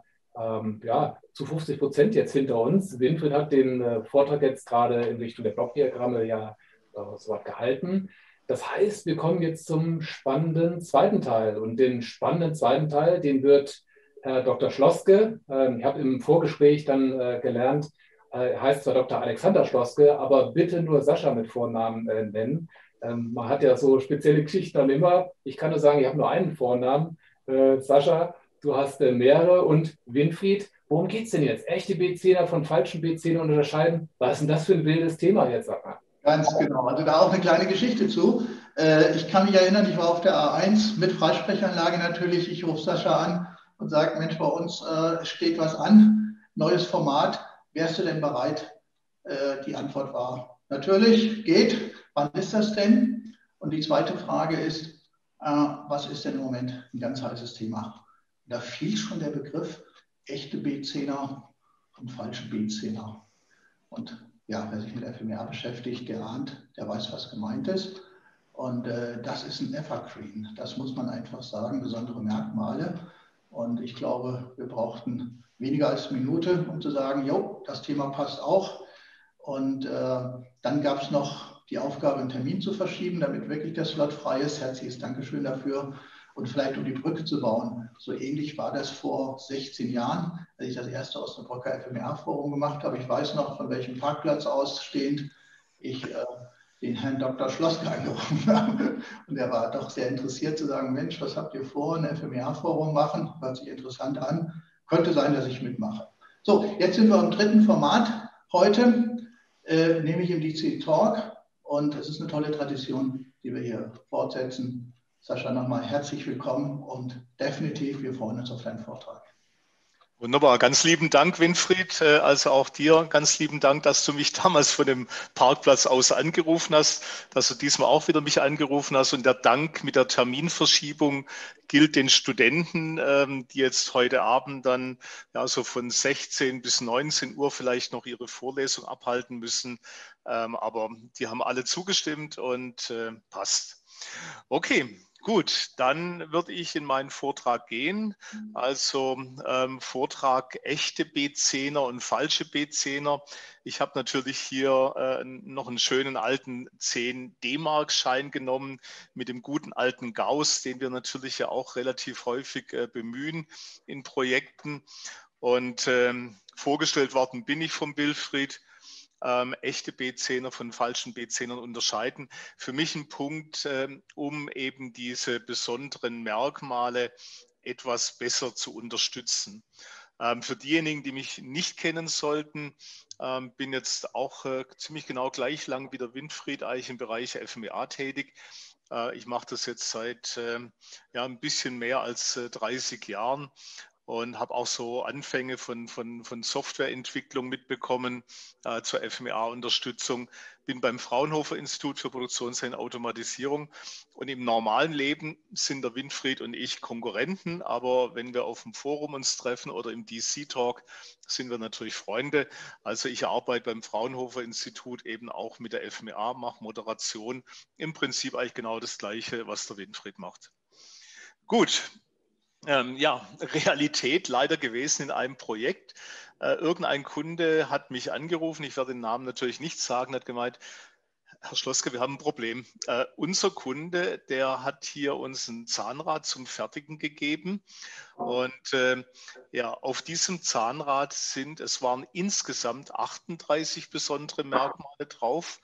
ja, zu 50% jetzt hinter uns. Winfried hat den Vortrag jetzt gerade in Richtung der Blockdiagramme ja so weit gehalten. Das heißt, wir kommen jetzt zum spannenden zweiten Teil. Und den spannenden zweiten Teil, den wird Herr Dr. Schloske, ich habe im Vorgespräch dann gelernt, er heißt zwar Dr. Alexander Schloske, aber bitte nur Sascha mit Vornamen nennen. Man hat ja so spezielle Geschichten dann immer. Ich kann nur sagen, ich habe nur einen Vornamen. Sascha, du hast mehrere. Und Winfried, worum geht es denn jetzt? Echte B10er von falschen B10ern unterscheiden? Was ist denn das für ein wildes Thema jetzt, Sascha? Ganz genau. Also da auch eine kleine Geschichte zu. Ich kann mich erinnern, ich war auf der A1 mit Freisprechanlage natürlich. Ich rufe Sascha an und sage, Mensch, bei uns steht was an, neues Format. Wärst du denn bereit? Die Antwort war, natürlich, geht. Wann ist das denn? Und die zweite Frage ist, was ist denn im Moment ein ganz heißes Thema? Da fiel schon der Begriff echte B10er und falsche B10er. Und ja, wer sich mit FMEA beschäftigt, der ahnt, der weiß, was gemeint ist. Und das ist ein Evergreen. Das muss man einfach sagen, besondere Merkmale. Und ich glaube, wir brauchten weniger als eine Minute, um zu sagen, jo, das Thema passt auch. Und dann gab es noch die Aufgabe, einen Termin zu verschieben, damit wirklich der Slot frei ist. Herzliches Dankeschön dafür. Und vielleicht um die Brücke zu bauen. So ähnlich war das vor 16 Jahren, als ich das erste Osnabrücker FMEA-Forum gemacht habe. Ich weiß noch, von welchem Parkplatz ausstehend ich den Herrn Dr. Schloske angerufen habe. Und er war doch sehr interessiert zu sagen, Mensch, was habt ihr vor, ein FMEA-Forum machen? Hört sich interessant an. Könnte sein, dass ich mitmache. So, jetzt sind wir im dritten Format heute, nämlich im DC Talk. Und es ist eine tolle Tradition, die wir hier fortsetzen. Sascha, nochmal herzlich willkommen und definitiv, wir freuen uns auf deinen Vortrag. Wunderbar, ganz lieben Dank, Winfried. Also auch dir ganz lieben Dank, dass du mich damals von dem Parkplatz aus angerufen hast, dass du diesmal auch wieder mich angerufen hast. Und der Dank mit der Terminverschiebung gilt den Studenten, die jetzt heute Abend dann ja so von 16 bis 19 Uhr vielleicht noch ihre Vorlesung abhalten müssen. Aber die haben alle zugestimmt und passt. Okay. Gut, dann würde ich in meinen Vortrag gehen. Also Vortrag echte B10er und falsche B10er. Ich habe natürlich hier noch einen schönen alten 10 D-Mark-Schein genommen mit dem guten alten Gauss, den wir natürlich ja auch relativ häufig bemühen in Projekten. Und vorgestellt worden bin ich vom Wilfried. Echte B10er von falschen B10ern unterscheiden. Für mich ein Punkt, um eben diese besonderen Merkmale etwas besser zu unterstützen. Für diejenigen, die mich nicht kennen sollten, bin jetzt auch ziemlich genau gleich lang wie der Winfried eigentlich im Bereich FMEA tätig. Ich mache das jetzt seit ja, ein bisschen mehr als 30 Jahren. Und habe auch so Anfänge von Softwareentwicklung mitbekommen zur FMEA-Unterstützung. Bin beim Fraunhofer Institut für Produktionssätze und Automatisierung. Und im normalen Leben sind der Winfried und ich Konkurrenten, aber wenn wir auf dem Forum uns treffen oder im DC-Talk, sind wir natürlich Freunde. Also ich arbeite beim Fraunhofer Institut eben auch mit der FMEA, mache Moderation. Im Prinzip eigentlich genau das Gleiche, was der Winfried macht. Gut. Ja, Realität leider gewesen in einem Projekt. Irgendein Kunde hat mich angerufen, ich werde den Namen natürlich nicht sagen, hat gemeint, Herr Schloske, wir haben ein Problem. Unser Kunde, der hat hier uns ein Zahnrad zum Fertigen gegeben und ja, auf diesem Zahnrad es waren insgesamt 38 besondere Merkmale drauf.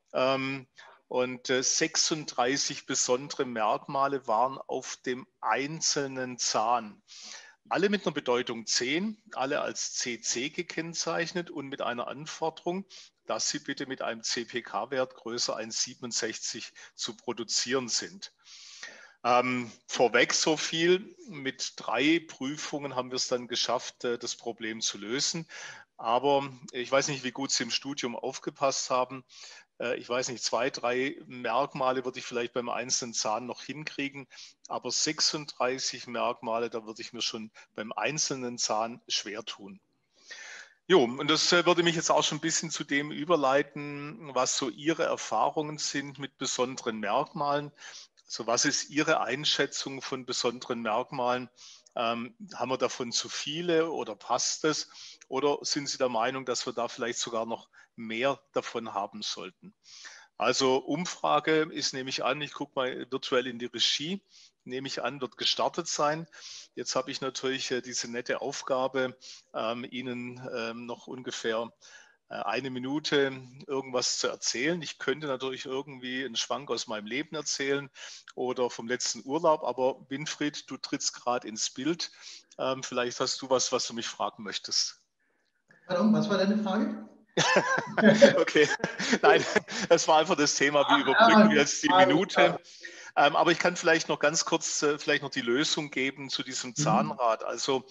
Und 36 besondere Merkmale waren auf dem einzelnen Zahn. alle mit einer Bedeutung 10, alle als CC gekennzeichnet und mit einer Anforderung, dass sie bitte mit einem CPK-Wert größer als 67 zu produzieren sind. Vorweg so viel, mit 3 Prüfungen haben wir es dann geschafft, das Problem zu lösen. Aber ich weiß nicht, wie gut Sie im Studium aufgepasst haben. Ich weiß nicht, 2, 3 Merkmale würde ich vielleicht beim einzelnen Zahn noch hinkriegen, aber 36 Merkmale, da würde ich mir schon beim einzelnen Zahn schwer tun. Jo, und das würde mich jetzt auch schon ein bisschen zu dem überleiten, was so Ihre Erfahrungen sind mit besonderen Merkmalen. Also was ist Ihre Einschätzung von besonderen Merkmalen? Haben wir davon zu viele oder passt es? Oder sind Sie der Meinung, dass wir da vielleicht sogar noch mehr davon haben sollten? Also Umfrage ist, nehme ich an, ich gucke mal virtuell in die Regie, nehme ich an, wird gestartet sein. Jetzt habe ich natürlich diese nette Aufgabe, Ihnen noch ungefähr 1 Minute irgendwas zu erzählen. Ich könnte natürlich irgendwie einen Schwank aus meinem Leben erzählen oder vom letzten Urlaub, aber Winfried, du trittst gerade ins Bild. Vielleicht hast du was du mich fragen möchtest. Pardon, was war deine Frage? Okay, nein, es war einfach das Thema, wie überbrücken wir jetzt die Minute. Aber ich kann vielleicht noch ganz kurz vielleicht noch die Lösung geben zu diesem Zahnrad. Also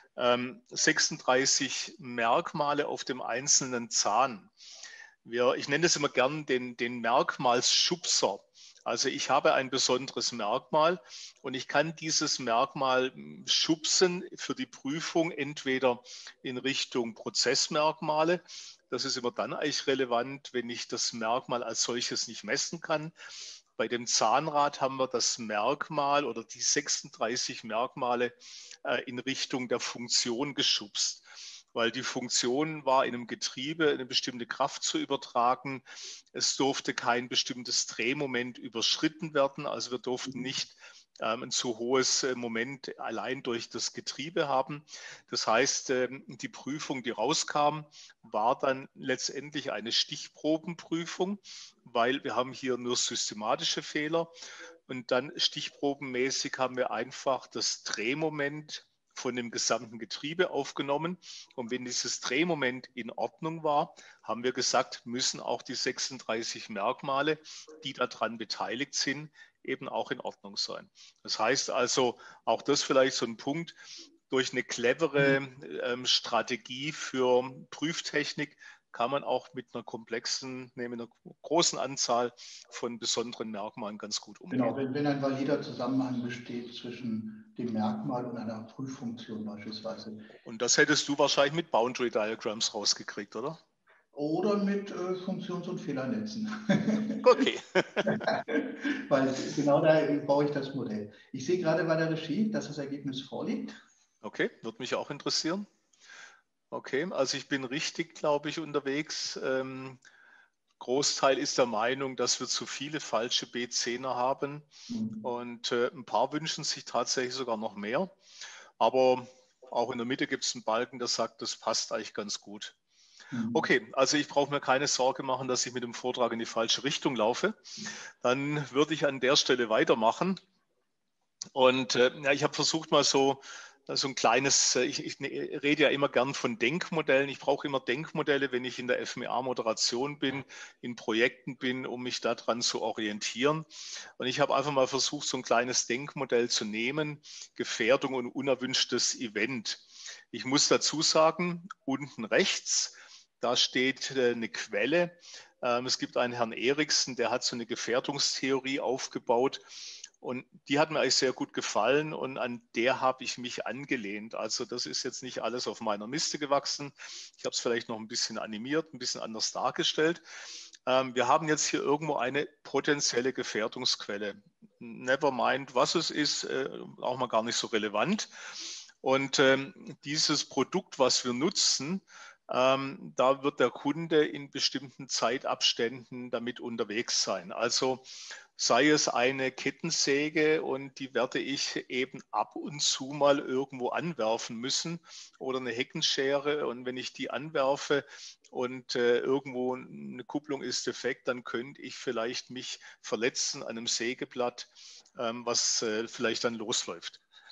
36 Merkmale auf dem einzelnen Zahn. Ich nenne das immer gern den Merkmalsschubser. Also ich habe ein besonderes Merkmal und ich kann dieses Merkmal schubsen für die Prüfung entweder in Richtung Prozessmerkmale. Das ist immer dann eigentlich relevant, wenn ich das Merkmal als solches nicht messen kann. Bei dem Zahnrad haben wir das Merkmal oder die 36 Merkmale in Richtung der Funktion geschubst, weil die Funktion war, in einem Getriebe eine bestimmte Kraft zu übertragen. Es durfte kein bestimmtes Drehmoment überschritten werden, also wir durften nicht ein zu hohes Moment allein durch das Getriebe haben. Das heißt, die Prüfung, die rauskam, war dann letztendlich eine Stichprobenprüfung, weil wir haben hier nur systematische Fehler und dann stichprobenmäßig haben wir einfach das Drehmoment von dem gesamten Getriebe aufgenommen. Und wenn dieses Drehmoment in Ordnung war, haben wir gesagt, müssen auch die 36 Merkmale, die daran beteiligt sind, eben auch in Ordnung sein. Das heißt also, auch das vielleicht so ein Punkt, durch eine clevere Strategie für Prüftechnik kann man auch mit einer mit einer großen Anzahl von besonderen Merkmalen ganz gut umgehen. Genau, wenn ein valider Zusammenhang besteht zwischen dem Merkmal und einer Prüffunktion beispielsweise. Und das hättest du wahrscheinlich mit Boundary Diagrams rausgekriegt, oder? Oder mit Funktions- und Fehlernetzen. Okay. Weil genau da brauche ich das Modell. Ich sehe gerade bei der Regie, dass das Ergebnis vorliegt. Okay, würde mich auch interessieren. Okay, also ich bin richtig, glaube ich, unterwegs. Großteil ist der Meinung, dass wir zu viele falsche B10er haben und ein paar wünschen sich tatsächlich sogar noch mehr. Aber auch in der Mitte gibt es einen Balken, der sagt, das passt eigentlich ganz gut. Okay, also ich brauche mir keine Sorge machen, dass ich mit dem Vortrag in die falsche Richtung laufe. Dann würde ich an der Stelle weitermachen. Und ja, ich habe versucht mal so ein kleines, ich rede ja immer gern von Denkmodellen. Ich brauche immer Denkmodelle, wenn ich in der FMEA-Moderation bin, in Projekten bin, um mich daran zu orientieren. Und ich habe einfach mal versucht, so ein kleines Denkmodell zu nehmen, Gefährdung und unerwünschtes Event. Ich muss dazu sagen, unten rechts, da steht eine Quelle. Es gibt einen Herrn Eriksen, der hat so eine Gefährdungstheorie aufgebaut. Und die hat mir eigentlich sehr gut gefallen und an der habe ich mich angelehnt. Also das ist jetzt nicht alles auf meiner Miste gewachsen. Ich habe es vielleicht noch ein bisschen animiert, ein bisschen anders dargestellt. Wir haben jetzt hier irgendwo eine potenzielle Gefährdungsquelle. Never mind, was es ist, auch mal gar nicht so relevant. Und dieses Produkt, was wir nutzen, da wird der Kunde in bestimmten Zeitabständen damit unterwegs sein. Also sei es eine Kettensäge und die werde ich eben ab und zu mal irgendwo anwerfen müssen oder eine Heckenschere und wenn ich die anwerfe und irgendwo eine Kupplung ist defekt, dann könnte ich vielleicht mich verletzen an einem Sägeblatt, was vielleicht dann losläuft.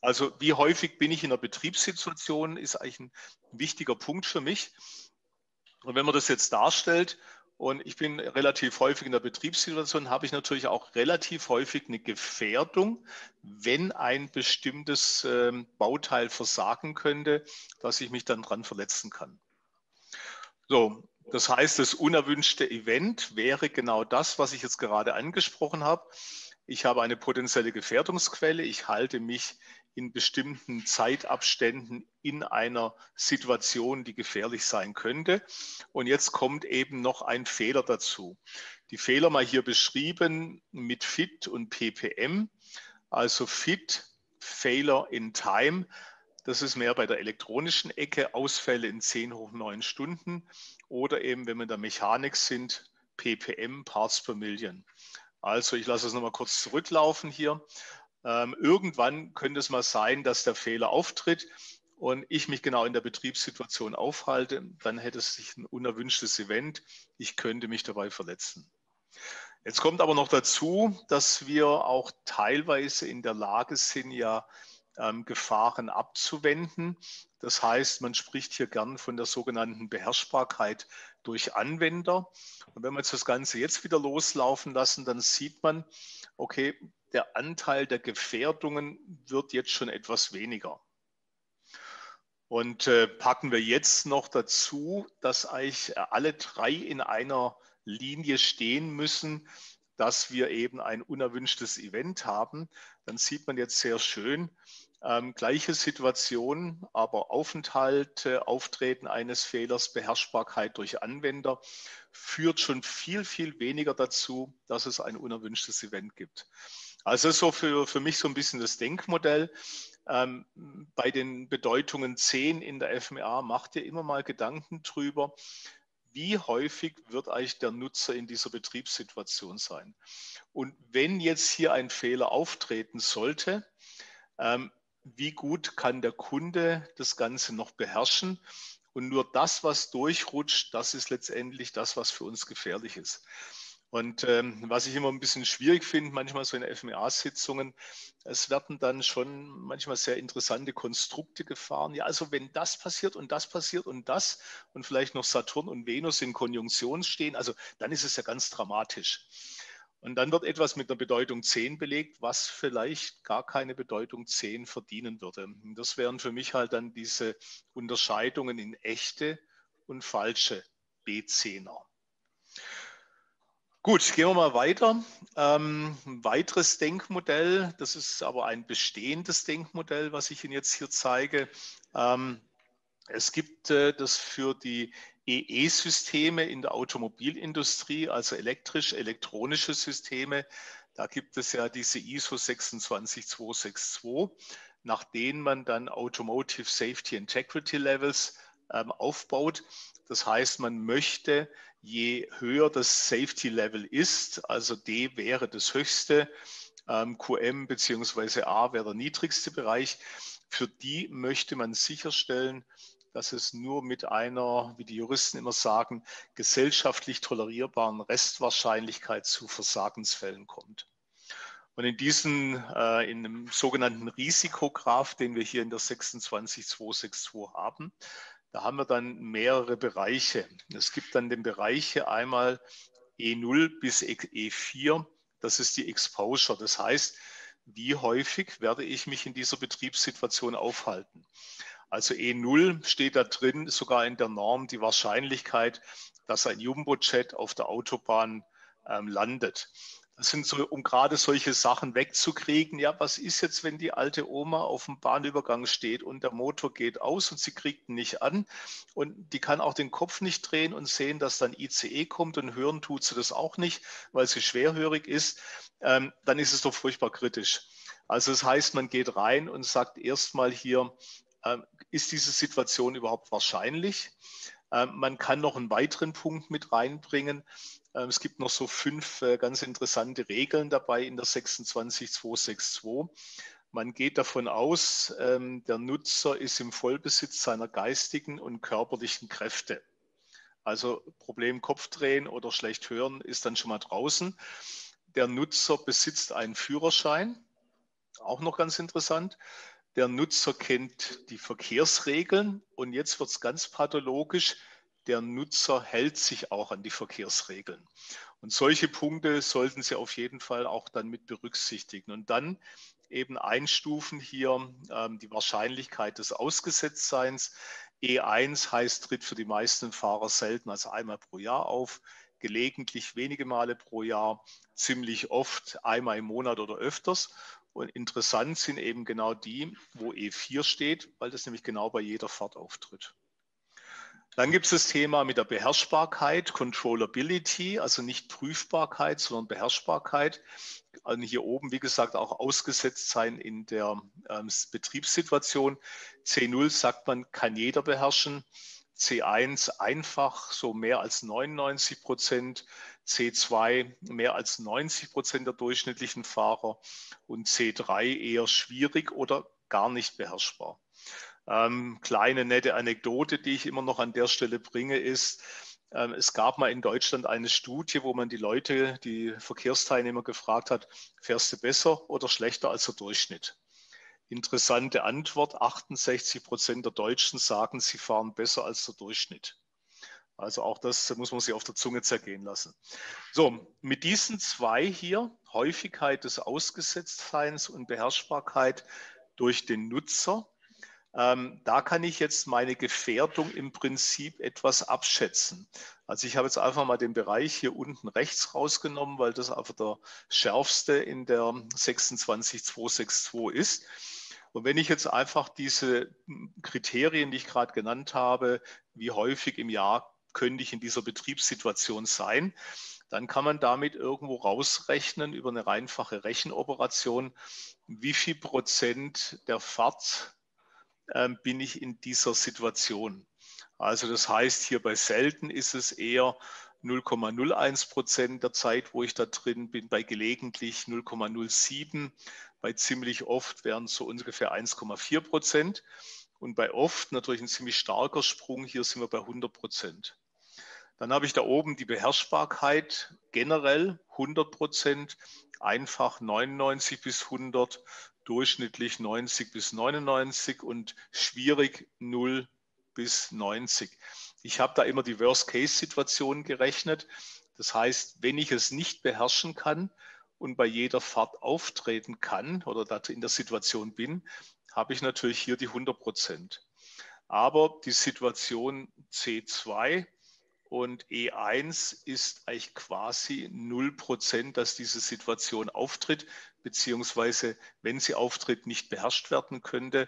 Also wie häufig bin ich in einer Betriebssituation, ist eigentlich ein wichtiger Punkt für mich. Und wenn man das jetzt darstellt, und ich bin relativ häufig in der Betriebssituation, habe ich natürlich auch relativ häufig eine Gefährdung, wenn ein bestimmtes Bauteil versagen könnte, dass ich mich dann dran verletzen kann. So, das heißt, das unerwünschte Event wäre genau das, was ich jetzt gerade angesprochen habe. Ich habe eine potenzielle Gefährdungsquelle. Ich halte mich in bestimmten Zeitabständen in einer Situation, die gefährlich sein könnte. Und jetzt kommt eben noch ein Fehler dazu. Die Fehler mal hier beschrieben mit FIT und PPM. Also FIT, Failure in Time. Das ist mehr bei der elektronischen Ecke, Ausfälle in 10 hoch 9 Stunden. Oder eben, wenn wir in der Mechanik sind, ppm, Parts per Million. Also ich lasse es nochmal kurz zurücklaufen hier. Irgendwann könnte es mal sein, dass der Fehler auftritt und ich mich genau in der Betriebssituation aufhalte. Dann hätte es sich ein unerwünschtes Event. Ich könnte mich dabei verletzen. Jetzt kommt aber noch dazu, dass wir auch teilweise in der Lage sind, ja Gefahren abzuwenden. Das heißt, man spricht hier gern von der sogenannten Beherrschbarkeit durch Anwender. Und wenn wir jetzt das Ganze jetzt wieder loslaufen lassen, dann sieht man, okay, der Anteil der Gefährdungen wird jetzt schon etwas weniger. Und packen wir jetzt noch dazu, dass eigentlich alle drei in einer Linie stehen müssen, dass wir eben ein unerwünschtes Event haben, dann sieht man jetzt sehr schön, gleiche Situation, aber Aufenthalt, Auftreten eines Fehlers, Beherrschbarkeit durch Anwender führt schon viel, viel weniger dazu, dass es ein unerwünschtes Event gibt. Also das ist so für mich so ein bisschen das Denkmodell. Bei den Bedeutungen 10 in der FMEA macht ihr immer mal Gedanken drüber, wie häufig wird eigentlich der Nutzer in dieser Betriebssituation sein. Und wenn jetzt hier ein Fehler auftreten sollte, wie gut kann der Kunde das Ganze noch beherrschen? Und nur das, was durchrutscht, das ist letztendlich das, was für uns gefährlich ist. Und was ich immer ein bisschen schwierig finde, manchmal so in FMEA-Sitzungen, es werden dann schon manchmal sehr interessante Konstrukte gefahren. Ja, also wenn das passiert und das passiert und das und vielleicht noch Saturn und Venus in Konjunktion stehen, also dann ist es ja ganz dramatisch. Und dann wird etwas mit einer Bedeutung 10 belegt, was vielleicht gar keine Bedeutung 10 verdienen würde. Und das wären für mich halt dann diese Unterscheidungen in echte und falsche B10er. Gut, gehen wir mal weiter. Ein weiteres Denkmodell, das ist aber ein bestehendes Denkmodell, was ich Ihnen jetzt hier zeige. Es gibt das für die EE-Systeme in der Automobilindustrie, also elektronische Systeme. Da gibt es ja diese ISO 26262, nach denen man dann Automotive Safety Integrity Levels aufbaut. Das heißt, man möchte, je höher das Safety Level ist, also D wäre das höchste, QM bzw. A wäre der niedrigste Bereich, für die möchte man sicherstellen, dass es nur mit einer, wie die Juristen immer sagen, gesellschaftlich tolerierbaren Restwahrscheinlichkeit zu Versagensfällen kommt. Und in dem sogenannten Risikograph, den wir hier in der 26262 haben, da haben wir dann mehrere Bereiche. Es gibt dann den Bereich einmal E0 bis E4, das ist die Exposure. Das heißt, wie häufig werde ich mich in dieser Betriebssituation aufhalten? Also E0 steht da drin, sogar in der Norm, die Wahrscheinlichkeit, dass ein Jumbojet auf der Autobahn landet. Das sind so, um gerade solche Sachen wegzukriegen. Ja, was ist jetzt, wenn die alte Oma auf dem Bahnübergang steht und der Motor geht aus und sie kriegt ihn nicht an und die kann auch den Kopf nicht drehen und sehen, dass dann ICE kommt und hören tut sie das auch nicht, weil sie schwerhörig ist, dann ist es doch furchtbar kritisch. Also das heißt, man geht rein und sagt erstmal hier, ist diese Situation überhaupt wahrscheinlich? Man kann noch einen weiteren Punkt mit reinbringen. Es gibt noch so 5 ganz interessante Regeln dabei in der 26262. Man geht davon aus, der Nutzer ist im Vollbesitz seiner geistigen und körperlichen Kräfte. Also Problem Kopfdrehen oder schlecht hören ist dann schon mal draußen. Der Nutzer besitzt einen Führerschein, auch noch ganz interessant. der Nutzer kennt die Verkehrsregeln und jetzt wird es ganz pathologisch, der Nutzer hält sich auch an die Verkehrsregeln. Und solche Punkte sollten Sie auf jeden Fall auch dann mit berücksichtigen. Und dann eben einstufen hier die Wahrscheinlichkeit des Ausgesetztseins. E1 heißt, tritt für die meisten Fahrer selten als einmal pro Jahr auf, gelegentlich wenige Male pro Jahr, ziemlich oft einmal im Monat oder öfters. Und interessant sind eben genau die, wo E4 steht, weil das nämlich genau bei jeder Fahrt auftritt. Dann gibt es das Thema mit der Beherrschbarkeit, Controllability, also nicht Prüfbarkeit, sondern Beherrschbarkeit. Also hier oben, wie gesagt, auch ausgesetzt sein in der Betriebssituation. C0 sagt man, kann jeder beherrschen. C1 einfach, so mehr als 99%. C2 mehr als 90% der durchschnittlichen Fahrer. Und C3 eher schwierig oder gar nicht beherrschbar. Kleine nette Anekdote, die ich immer noch an der Stelle bringe, ist, es gab mal in Deutschland eine Studie, wo man die Leute, die Verkehrsteilnehmer gefragt hat, fährst du besser oder schlechter als der Durchschnitt? Interessante Antwort, 68% der Deutschen sagen, sie fahren besser als der Durchschnitt. Also auch das muss man sich auf der Zunge zergehen lassen. So, mit diesen zwei hier, Häufigkeit des Ausgesetztseins und Beherrschbarkeit durch den Nutzer, da kann ich jetzt meine Gefährdung im Prinzip etwas abschätzen. Also ich habe jetzt einfach mal den Bereich hier unten rechts rausgenommen, weil das einfach der schärfste in der 26262 ist. Und wenn ich jetzt einfach diese Kriterien, die ich gerade genannt habe, wie häufig im Jahr könnte ich in dieser Betriebssituation sein, dann kann man damit irgendwo rausrechnen über eine einfache Rechenoperation, wie viel Prozent der Fahrt bin ich in dieser Situation. Also das heißt, hier bei selten ist es eher 0,01% der Zeit, wo ich da drin bin, bei gelegentlich 0,07%, bei ziemlich oft wären es so ungefähr 1,4% und bei oft natürlich ein ziemlich starker Sprung, hier sind wir bei 100%. Dann habe ich da oben die Beherrschbarkeit, generell 100%, einfach 99 bis 100, durchschnittlich 90 bis 99 und schwierig 0 bis 90. Ich habe da immer die Worst-Case-Situation gerechnet. Das heißt, wenn ich es nicht beherrschen kann und bei jeder Fahrt auftreten kann oder in der Situation bin, habe ich natürlich hier die 100%. Aber die Situation C2 und E1 ist eigentlich quasi 0%, dass diese Situation auftritt, beziehungsweise wenn sie auftritt, nicht beherrscht werden könnte.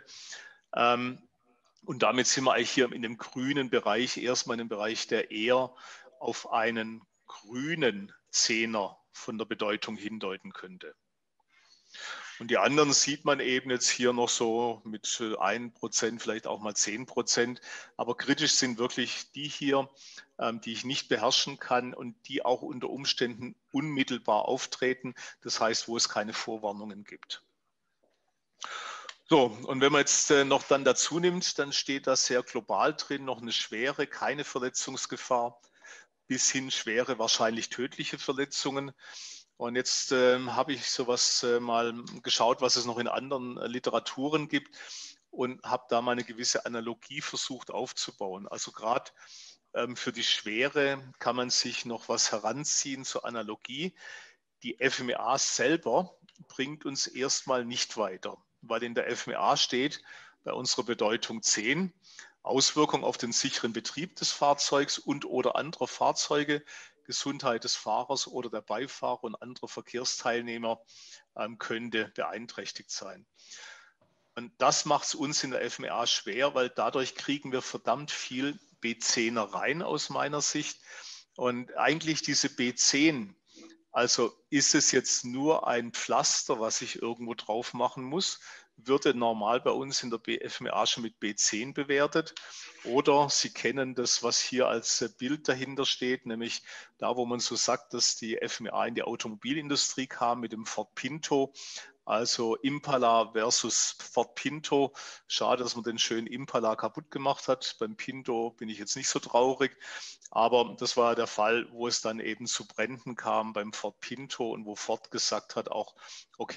Und damit sind wir eigentlich hier in dem grünen Bereich, erstmal in dem Bereich, der eher auf einen grünen Zehner von der Bedeutung hindeuten könnte. Und die anderen sieht man eben jetzt hier noch so mit 1%, vielleicht auch mal 10%. Aber kritisch sind wirklich die hier, die ich nicht beherrschen kann und die auch unter Umständen unmittelbar auftreten. Das heißt, wo es keine Vorwarnungen gibt. So, und wenn man jetzt noch dann dazu nimmt, dann steht da sehr global drin, noch eine schwere, keine Verletzungsgefahr, bis hin schwere, wahrscheinlich tödliche Verletzungen. Und jetzt habe ich sowas mal geschaut, was es noch in anderen Literaturen gibt und habe da mal eine gewisse Analogie versucht aufzubauen. Also gerade für die Schwere kann man sich noch was heranziehen zur Analogie. Die FMEA selber bringt uns erstmal nicht weiter, weil in der FMEA steht bei unserer Bedeutung 10, Auswirkung auf den sicheren Betrieb des Fahrzeugs und oder anderer Fahrzeuge, Gesundheit des Fahrers oder der Beifahrer und anderer Verkehrsteilnehmer könnte beeinträchtigt sein. Und das macht es uns in der FMEA schwer, weil dadurch kriegen wir verdammt viel B10er rein aus meiner Sicht. Und eigentlich diese B10, also ist es jetzt nur ein Pflaster, was ich irgendwo drauf machen muss, würde normal bei uns in der FMEA schon mit B10 bewertet. Oder Sie kennen das, was hier als Bild dahinter steht, nämlich da, wo man so sagt, dass die FMEA in die Automobilindustrie kam mit dem Ford Pinto. Also Impala versus Ford Pinto. Schade, dass man den schönen Impala kaputt gemacht hat. Beim Pinto bin ich jetzt nicht so traurig. Aber das war der Fall, wo es dann eben zu Bränden kam beim Ford Pinto und wo Ford gesagt hat auch, okay,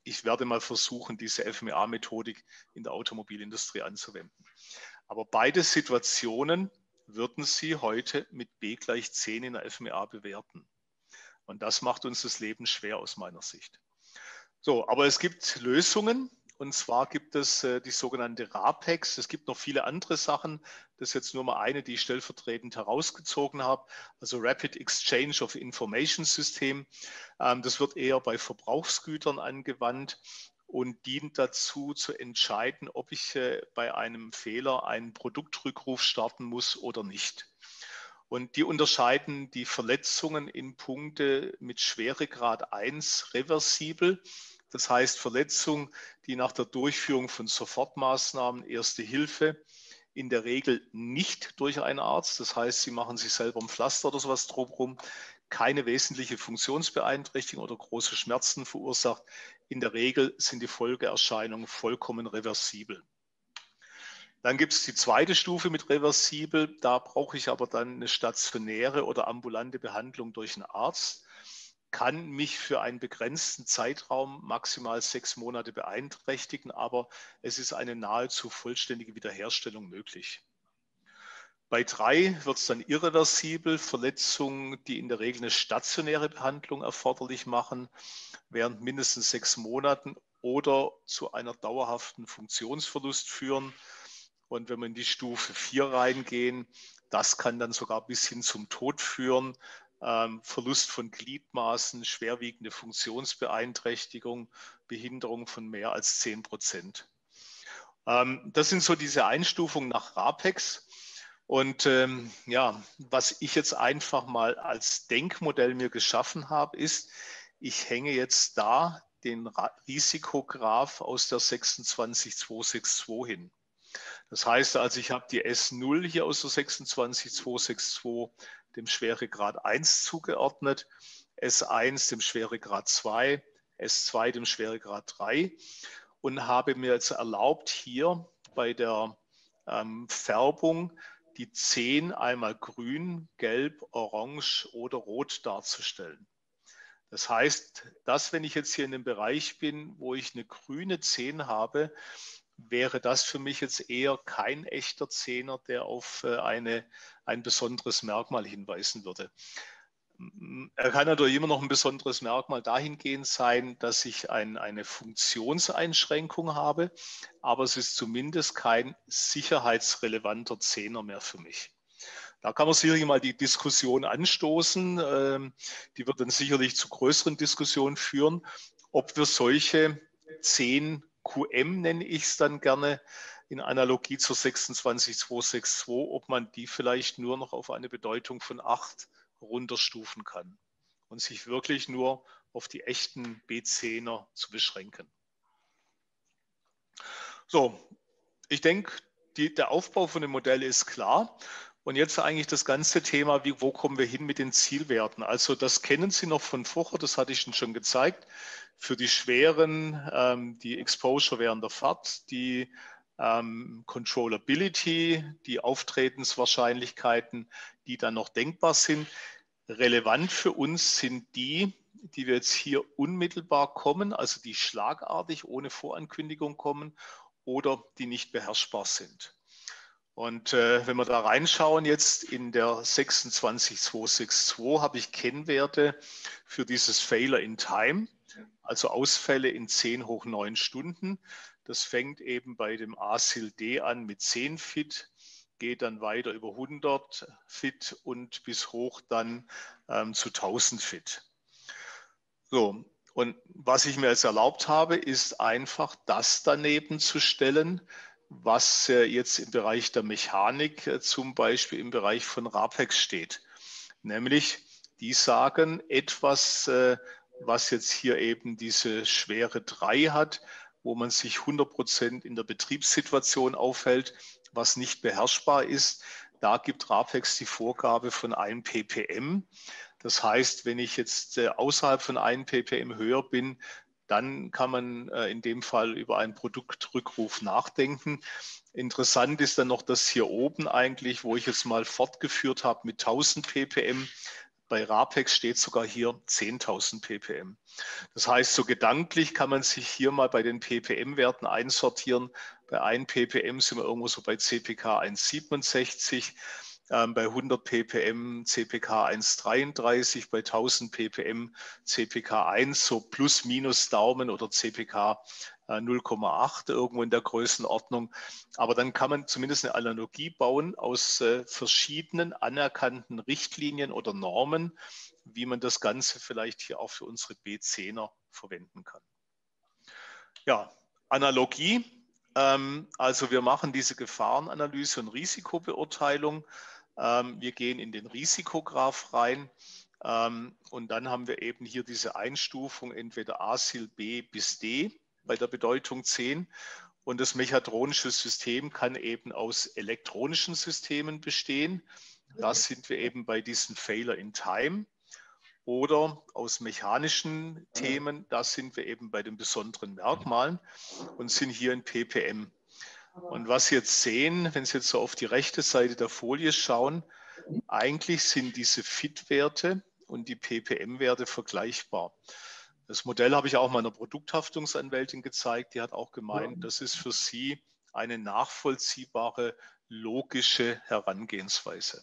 ich werde mal versuchen, diese FMEA-Methodik in der Automobilindustrie anzuwenden. Aber beide Situationen würden Sie heute mit B = 10 in der FMEA bewerten. Und das macht uns das Leben schwer aus meiner Sicht. So, aber es gibt Lösungen. Und zwar gibt es die sogenannte RAPEX. Es gibt noch viele andere Sachen. Das ist jetzt nur mal eine, die ich stellvertretend herausgezogen habe. Also Rapid Exchange of Information System. Das wird eher bei Verbrauchsgütern angewandt und dient dazu, zu entscheiden, ob ich bei einem Fehler einen Produktrückruf starten muss oder nicht. Und die unterscheiden die Verletzungen in Punkte mit Schweregrad 1 reversibel. Das heißt Verletzung, die nach der Durchführung von Sofortmaßnahmen, Erste Hilfe, in der Regel nicht durch einen Arzt, das heißt, Sie machen sich selber ein Pflaster oder sowas drumherum, keine wesentliche Funktionsbeeinträchtigung oder große Schmerzen verursacht. In der Regel sind die Folgeerscheinungen vollkommen reversibel. Dann gibt es die zweite Stufe mit reversibel. Da brauche ich aber dann eine stationäre oder ambulante Behandlung durch einen Arzt. Kann mich für einen begrenzten Zeitraum, maximal 6 Monate, beeinträchtigen, aber es ist eine nahezu vollständige Wiederherstellung möglich. Bei 3 wird es dann irreversibel, Verletzungen, die in der Regel eine stationäre Behandlung erforderlich machen, während mindestens 6 Monaten oder zu einer dauerhaften Funktionsverlust führen. Und wenn wir in die Stufe 4 reingehen, das kann dann sogar bis hin zum Tod führen. Verlust von Gliedmaßen, schwerwiegende Funktionsbeeinträchtigung, Behinderung von mehr als 10%. Das sind so diese Einstufungen nach RAPEX. Und ja, was ich jetzt einfach mal als Denkmodell mir geschaffen habe, ist, ich hänge jetzt da den Risikograph aus der 26262 hin. Das heißt also, ich habe die S0 hier aus der 26262 dem Schweregrad 1 zugeordnet, S1 dem Schweregrad 2, S2 dem Schweregrad 3 und habe mir jetzt erlaubt, hier bei der Färbung die 10 einmal grün, gelb, orange oder rot darzustellen. Das heißt, dass wenn ich jetzt hier in dem Bereich bin, wo ich eine grüne 10 habe, wäre das für mich jetzt eher kein echter Zehner, der auf ein besonderes Merkmal hinweisen würde. Er kann natürlich immer noch ein besonderes Merkmal dahingehend sein, dass ich eine Funktionseinschränkung habe, aber es ist zumindest kein sicherheitsrelevanter Zehner mehr für mich. Da kann man sicherlich mal die Diskussion anstoßen. Die wird dann sicherlich zu größeren Diskussionen führen, ob wir solche 10 QM, nenne ich es dann gerne, in Analogie zur 26262, ob man die vielleicht nur noch auf eine Bedeutung von 8 runterstufen kann und sich wirklich nur auf die echten B10er zu beschränken. So, ich denke, der Aufbau von dem Modell ist klar. Und jetzt eigentlich das ganze Thema, wo kommen wir hin mit den Zielwerten? Also das kennen Sie noch von vorher, das hatte ich Ihnen schon gezeigt. Für die schweren, die Exposure während der Fahrt, die Controllability, die Auftretenswahrscheinlichkeiten, die dann noch denkbar sind. Relevant für uns sind die wir jetzt hier unmittelbar kommen, also die schlagartig ohne Vorankündigung kommen oder die nicht beherrschbar sind. Und wenn wir da reinschauen jetzt in der 26262 habe ich Kennwerte für dieses Failure in Time, also Ausfälle in 10 hoch 9 Stunden. Das fängt eben bei dem ASIL-D an mit 10 Fit, geht dann weiter über 100 Fit und bis hoch dann zu 1000 Fit. So, und was ich mir jetzt erlaubt habe, ist einfach das daneben zu stellen, was jetzt im Bereich der Mechanik zum Beispiel im Bereich von RAPEX steht. Nämlich, die sagen etwas, was jetzt hier eben diese schwere 3 hat, wo man sich 100% in der Betriebssituation aufhält, was nicht beherrschbar ist. Da gibt RAPEX die Vorgabe von 1 ppm. Das heißt, wenn ich jetzt außerhalb von 1 ppm höher bin, dann kann man in dem Fall über einen Produktrückruf nachdenken. Interessant ist dann noch das hier oben eigentlich, wo ich jetzt mal fortgeführt habe mit 1000 ppm. bei RAPEX steht sogar hier 10.000 ppm. Das heißt, so gedanklich kann man sich hier mal bei den ppm-Werten einsortieren. Bei 1 ppm sind wir irgendwo so bei CPK 1,67, bei 100 ppm CPK 1,33, bei 1000 ppm CPK 1, so plus minus Daumen oder CPK 0,8 irgendwo in der Größenordnung. Aber dann kann man zumindest eine Analogie bauen aus verschiedenen anerkannten Richtlinien oder Normen, wie man das Ganze vielleicht hier auch für unsere B10er verwenden kann. Ja, Analogie. Also wir machen diese Gefahrenanalyse und Risikobeurteilung. Wir gehen in den Risikograph rein. Und dann haben wir eben hier diese Einstufung, entweder ASIL B bis D bei der Bedeutung 10. Und das mechatronische System kann eben aus elektronischen Systemen bestehen. Da sind wir eben bei diesen Failure in Time. Oder aus mechanischen Themen, da sind wir eben bei den besonderen Merkmalen und sind hier in ppm. Und was Sie jetzt sehen, wenn Sie jetzt so auf die rechte Seite der Folie schauen, eigentlich sind diese FIT-Werte und die ppm-Werte vergleichbar. Das Modell habe ich auch meiner Produkthaftungsanwältin gezeigt. Die hat auch gemeint, das ist für sie eine nachvollziehbare, logische Herangehensweise.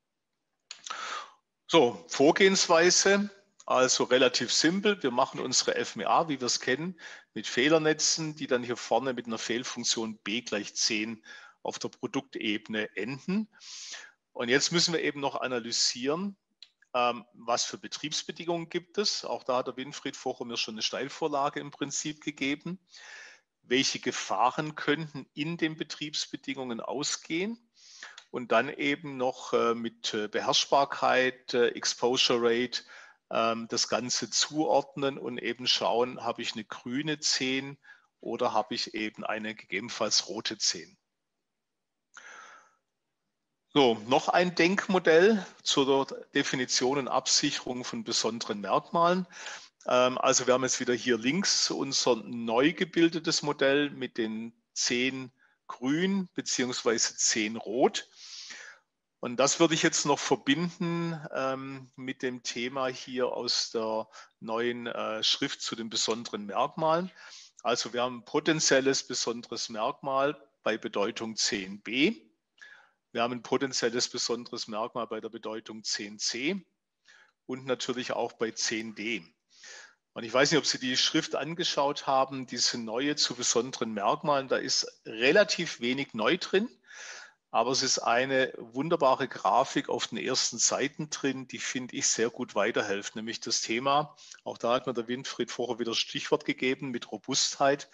So, Vorgehensweise, also relativ simpel. Wir machen unsere FMEA, wie wir es kennen, mit Fehlernetzen, die dann hier vorne mit einer Fehlfunktion B = 10 auf der Produktebene enden. Und jetzt müssen wir eben noch analysieren, was für Betriebsbedingungen gibt es. Auch da hat der Winfried vorher mir schon eine Steilvorlage im Prinzip gegeben. Welche Gefahren könnten in den Betriebsbedingungen ausgehen? Und dann eben noch mit Beherrschbarkeit, Exposure Rate, das Ganze zuordnen und eben schauen, habe ich eine grüne 10 oder habe ich eben eine gegebenenfalls rote 10. So, noch ein Denkmodell zur Definition und Absicherung von besonderen Merkmalen. Also wir haben jetzt wieder hier links unser neu gebildetes Modell mit den 10 grün bzw. 10 rot. Und das würde ich jetzt noch verbinden mit dem Thema hier aus der neuen Schrift zu den besonderen Merkmalen. Also wir haben ein potenzielles besonderes Merkmal bei Bedeutung 10b. Wir haben ein potenzielles besonderes Merkmal bei der Bedeutung 10c und natürlich auch bei 10d. Und ich weiß nicht, ob Sie die Schrift angeschaut haben, diese neue zu besonderen Merkmalen, da ist relativ wenig neu drin. Aber es ist eine wunderbare Grafik auf den ersten Seiten drin, die, finde ich, sehr gut weiterhilft. Nämlich das Thema, auch da hat mir der Winfried vorher wieder Stichwort gegeben, mit Robustheit.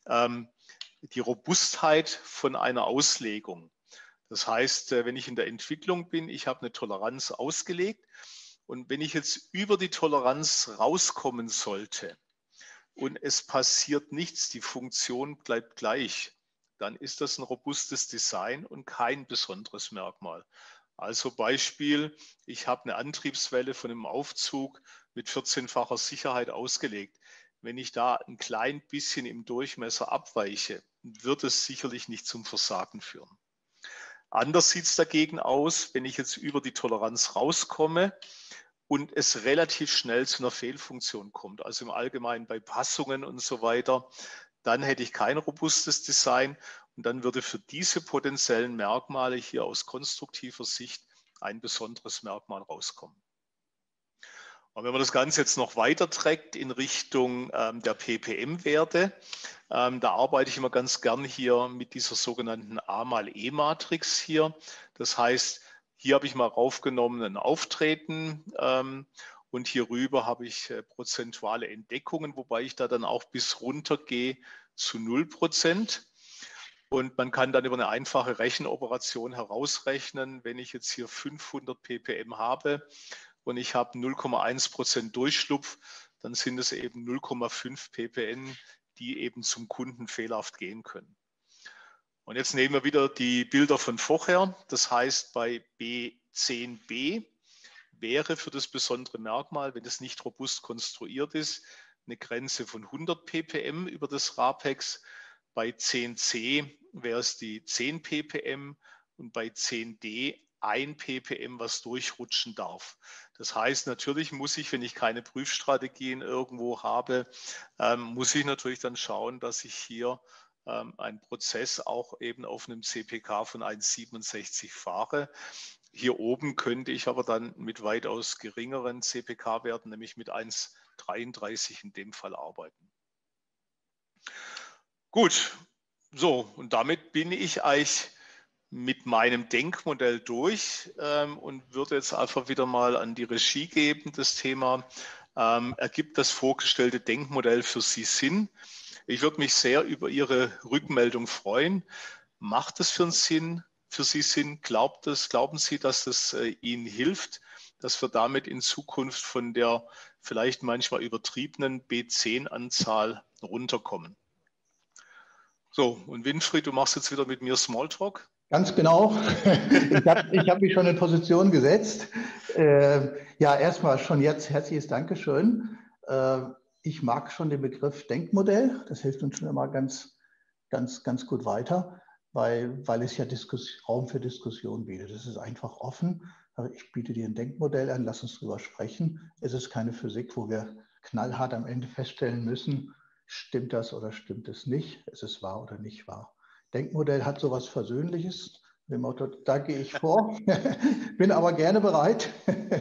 Die Robustheit von einer Auslegung. Das heißt, wenn ich in der Entwicklung bin, ich habe eine Toleranz ausgelegt. Und wenn ich jetzt über die Toleranz rauskommen sollte und es passiert nichts, die Funktion bleibt gleich, dann ist das ein robustes Design und kein besonderes Merkmal. Also Beispiel, ich habe eine Antriebswelle von einem Aufzug mit 14-facher Sicherheit ausgelegt. Wenn ich da ein klein bisschen im Durchmesser abweiche, wird es sicherlich nicht zum Versagen führen. Anders sieht es dagegen aus, wenn ich jetzt über die Toleranz rauskomme und es relativ schnell zu einer Fehlfunktion kommt, also im Allgemeinen bei Passungen und so weiter, dann hätte ich kein robustes Design und dann würde für diese potenziellen Merkmale hier aus konstruktiver Sicht ein besonderes Merkmal rauskommen. Und wenn man das Ganze jetzt noch weiter trägt in Richtung der ppm-Werte, da arbeite ich immer ganz gern hier mit dieser sogenannten A/E-Matrix hier. Das heißt, hier habe ich mal raufgenommen ein Auftreten und hier rüber habe ich prozentuale Entdeckungen, wobei ich da dann auch bis runter gehe zu 0%. Und man kann dann über eine einfache Rechenoperation herausrechnen, wenn ich jetzt hier 500 ppm habe und ich habe 0,1% Durchschlupf, dann sind es eben 0,5 ppm, die eben zum Kunden fehlerhaft gehen können. Und jetzt nehmen wir wieder die Bilder von vorher. Das heißt, bei B10b wäre für das besondere Merkmal, wenn es nicht robust konstruiert ist, eine Grenze von 100 ppm über das RAPEX. Bei 10c wäre es die 10 ppm und bei 10d 1 ppm, was durchrutschen darf. Das heißt, natürlich muss ich, wenn ich keine Prüfstrategien irgendwo habe, muss ich natürlich dann schauen, dass ich hier einen Prozess auch eben auf einem CPK von 1,67 fahre. Hier oben könnte ich aber dann mit weitaus geringeren CPK-Werten, nämlich mit 1,33 in dem Fall arbeiten. Gut, so, und damit bin ich eigentlich mit meinem Denkmodell durch und würde jetzt einfach wieder mal an die Regie geben, das Thema. Ergibt das vorgestellte Denkmodell für Sie Sinn? Ich würde mich sehr über Ihre Rückmeldung freuen. Macht es für Sie Sinn? Glauben Sie, dass das Ihnen hilft, dass wir damit in Zukunft von der vielleicht manchmal übertriebenen B10-Anzahl runterkommen? So, und Winfried, du machst jetzt wieder mit mir Smalltalk. Ganz genau. Ich hab mich schon in Position gesetzt. Ja, erstmal schon jetzt herzliches Dankeschön. Ich mag schon den Begriff Denkmodell. Das hilft uns schon immer ganz gut weiter, weil es ja Raum für Diskussion bietet. Es ist einfach offen. Ich biete dir ein Denkmodell an, lass uns drüber sprechen. Es ist keine Physik, wo wir knallhart am Ende feststellen müssen, stimmt das oder stimmt es nicht? Ist es wahr oder nicht wahr? Denkmodell hat sowas Versöhnliches. Dem Motto, da gehe ich vor, bin aber gerne bereit,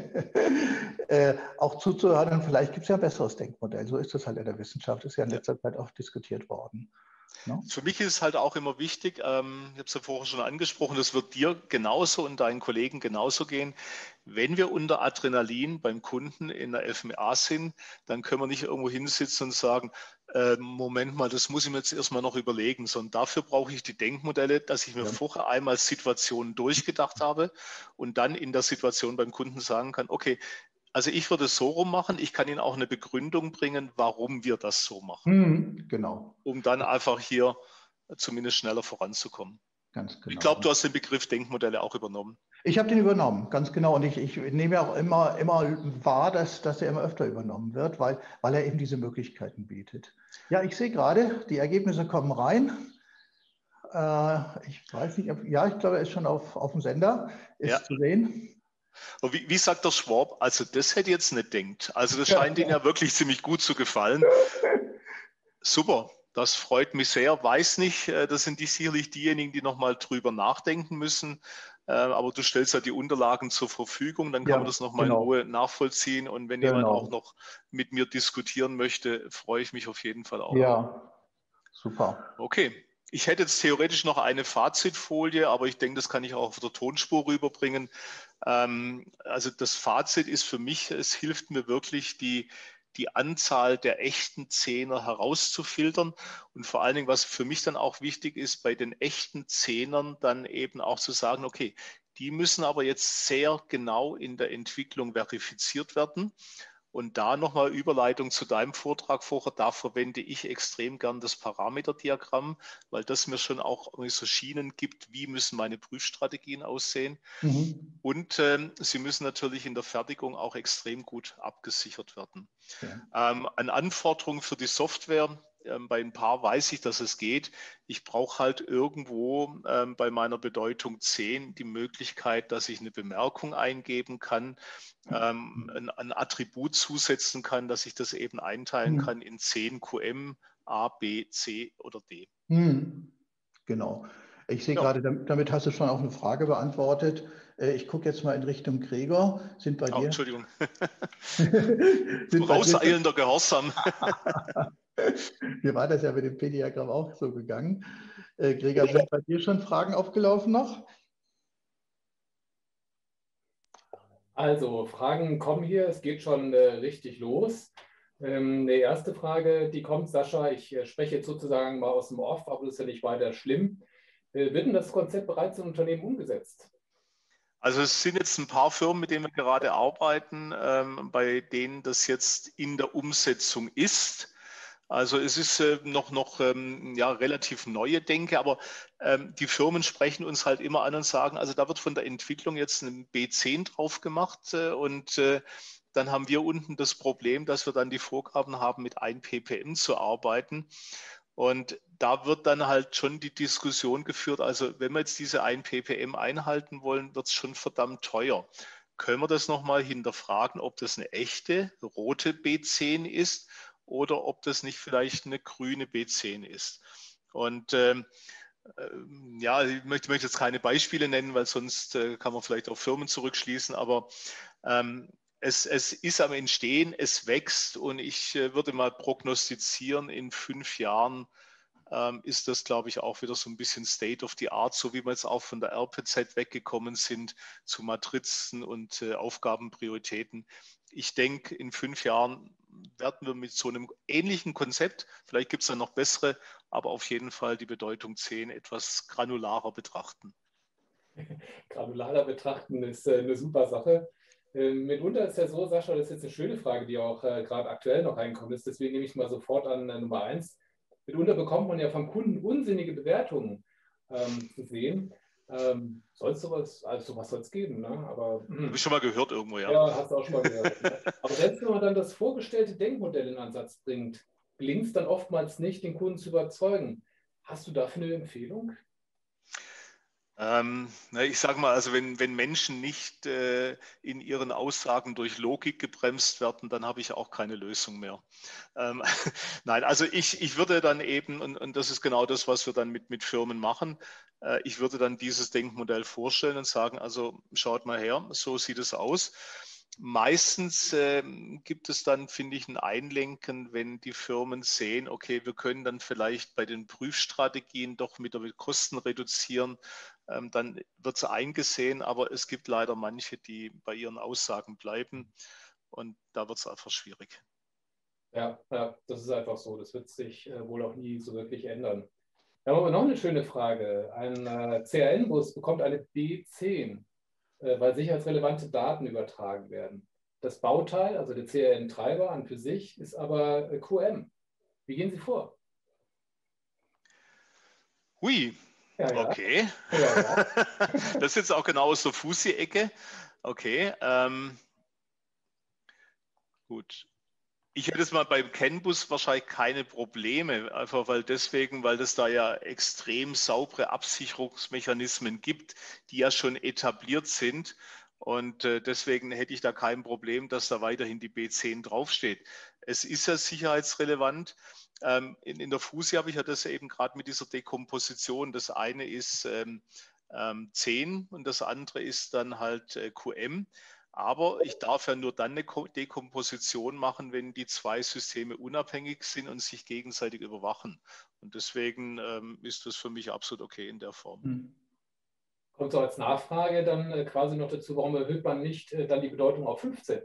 auch zuzuhören. Und vielleicht gibt es ja ein besseres Denkmodell. So ist das halt in der Wissenschaft, ist ja in letzter Zeit auch diskutiert worden. No? Für mich ist es halt auch immer wichtig, ich habe es ja vorher schon angesprochen, das wird dir genauso und deinen Kollegen genauso gehen. Wenn wir unter Adrenalin beim Kunden in der FMA sind, dann können wir nicht irgendwo hinsitzen und sagen, Moment mal, das muss ich mir jetzt erstmal noch überlegen, sondern dafür brauche ich die Denkmodelle, dass ich mir vorher einmal Situationen durchgedacht habe und dann in der Situation beim Kunden sagen kann, okay, also ich würde es so rum machen, ich kann Ihnen auch eine Begründung bringen, warum wir das so machen. Genau. Um dann einfach hier zumindest schneller voranzukommen. Ganz genau. Ich glaube, du hast den Begriff Denkmodelle auch übernommen. Ich habe den übernommen, ganz genau. Und ich nehme ja auch immer wahr, dass er immer öfter übernommen wird, weil er eben diese Möglichkeiten bietet. Ja, ich sehe gerade, die Ergebnisse kommen rein. Ich weiß nicht, ich glaube, er ist schon auf dem Sender, ist zu sehen. Und wie sagt der Schwab? Also das hätte jetzt nicht denkt. Also das scheint Ihnen ja wirklich ziemlich gut zu gefallen. Super, das freut mich sehr. Weiß nicht, das sind sicherlich diejenigen, die nochmal drüber nachdenken müssen. Aber du stellst ja die Unterlagen zur Verfügung, dann kann man das nochmal in Ruhe nachvollziehen. Und wenn jemand auch noch mit mir diskutieren möchte, freue ich mich auf jeden Fall auch. Ja, super. Okay. Ich hätte jetzt theoretisch noch eine Fazitfolie, aber ich denke, das kann ich auch auf der Tonspur rüberbringen. Also das Fazit ist für mich, es hilft mir wirklich, die Anzahl der echten Zehner herauszufiltern und vor allen Dingen, was für mich dann auch wichtig ist, bei den echten Zehnern dann eben auch zu sagen, okay, die müssen aber jetzt sehr genau in der Entwicklung verifiziert werden. Und da nochmal Überleitung zu deinem Vortrag vorher, da verwende ich extrem gern das Parameterdiagramm, weil das mir schon auch so Schienen gibt, wie müssen meine Prüfstrategien aussehen. Und sie müssen natürlich in der Fertigung auch extrem gut abgesichert werden. An Anforderungen für die Software, bei ein paar weiß ich, dass es geht. Ich brauche halt irgendwo bei meiner Bedeutung 10 die Möglichkeit, dass ich eine Bemerkung eingeben kann, ein Attribut zusetzen kann, dass ich das eben einteilen kann in 10 QM, A, B, C oder D. Genau. Ich sehe gerade, damit hast du schon auch eine Frage beantwortet. Ich gucke jetzt mal in Richtung Gregor. Sind bei dir? Entschuldigung. Rauseilender Gehorsam. Mir war das ja mit dem P-Diagramm auch so gegangen. Gregor, sind bei dir schon Fragen aufgelaufen noch? Also, Fragen kommen hier. Es geht schon richtig los. Die erste Frage, die kommt, Sascha, ich spreche jetzt sozusagen mal aus dem Off, aber das ist ja nicht weiter schlimm. Wird denn das Konzept bereits im Unternehmen umgesetzt? Also es sind jetzt ein paar Firmen, mit denen wir gerade arbeiten, bei denen das jetzt in der Umsetzung ist. Also es ist noch relativ neue Denke, aber die Firmen sprechen uns halt immer an und sagen, also da wird von der Entwicklung jetzt ein B10 drauf gemacht und dann haben wir unten das Problem, dass wir dann die Vorgaben haben, mit 1 ppm zu arbeiten. Und da wird dann halt schon die Diskussion geführt, also wenn wir jetzt diese 1 ppm einhalten wollen, wird es schon verdammt teuer. Können wir das nochmal hinterfragen, ob das eine echte rote B10 ist oder ob das nicht vielleicht eine grüne B10 ist? Und ja, ich möchte jetzt keine Beispiele nennen, weil sonst kann man vielleicht auf Firmen zurückschließen, aber es ist am Entstehen, es wächst und ich würde mal prognostizieren, in 5 Jahren ist das, glaube ich, auch wieder so ein bisschen State of the Art, so wie wir jetzt auch von der RPZ weggekommen sind zu Matrizen und Aufgabenprioritäten. Ich denke, in 5 Jahren werden wir mit so einem ähnlichen Konzept, vielleicht gibt es dann noch bessere, aber auf jeden Fall die Bedeutung 10 etwas granularer betrachten. Granularer betrachten ist eine super Sache. Mitunter ist ja so, Sascha, das ist jetzt eine schöne Frage, die auch gerade aktuell noch reinkommt ist, deswegen nehme ich mal sofort an Nummer 1. Mitunter bekommt man ja vom Kunden unsinnige Bewertungen zu sehen. Soll es sowas, also sowas soll es geben, ne? Aber habe ich schon mal gehört irgendwo, ja. Ja, hast du auch schon mal gehört. Ne? Aber selbst wenn man dann das vorgestellte Denkmodell in Ansatz bringt, gelingt es dann oftmals nicht, den Kunden zu überzeugen. Hast du dafür eine Empfehlung? Ich sage mal, also wenn Menschen nicht in ihren Aussagen durch Logik gebremst werden, dann habe ich auch keine Lösung mehr. Nein, also ich würde dann eben, und das ist genau das, was wir dann mit Firmen machen, ich würde dann dieses Denkmodell vorstellen und sagen, also schaut mal her, so sieht es aus. Meistens gibt es dann, finde ich, ein Einlenken, wenn die Firmen sehen, okay, wir können dann vielleicht bei den Prüfstrategien doch mit Kosten reduzieren, dann wird es eingesehen, aber es gibt leider manche, die bei ihren Aussagen bleiben und da wird es einfach schwierig. Ja, das ist einfach so. Das wird sich wohl auch nie so wirklich ändern. Da haben wir noch eine schöne Frage. Ein CRN-Bus bekommt eine B10, weil sicherheitsrelevante Daten übertragen werden. Das Bauteil, also der CRN-Treiber an für sich, ist aber QM. Wie gehen Sie vor? Hui, Ja, ja. okay. Ja, ja. Das ist jetzt auch genau aus der Fusi-Ecke. Okay, gut. Ich hätte jetzt mal beim CAN-Bus wahrscheinlich keine Probleme, einfach weil das da ja extrem saubere Absicherungsmechanismen gibt, die ja schon etabliert sind. Und deswegen hätte ich da kein Problem, dass da weiterhin die B10 draufsteht. Es ist ja sicherheitsrelevant. In der FUSI habe ich ja das eben gerade mit dieser Dekomposition. Das eine ist 10 und das andere ist dann halt QM. Aber ich darf ja nur dann eine Dekomposition machen, wenn die zwei Systeme unabhängig sind und sich gegenseitig überwachen. Und deswegen ist das für mich absolut okay in der Form. Kommt so als Nachfrage dann quasi noch dazu, warum erhöht man nicht dann die Bedeutung auf 15?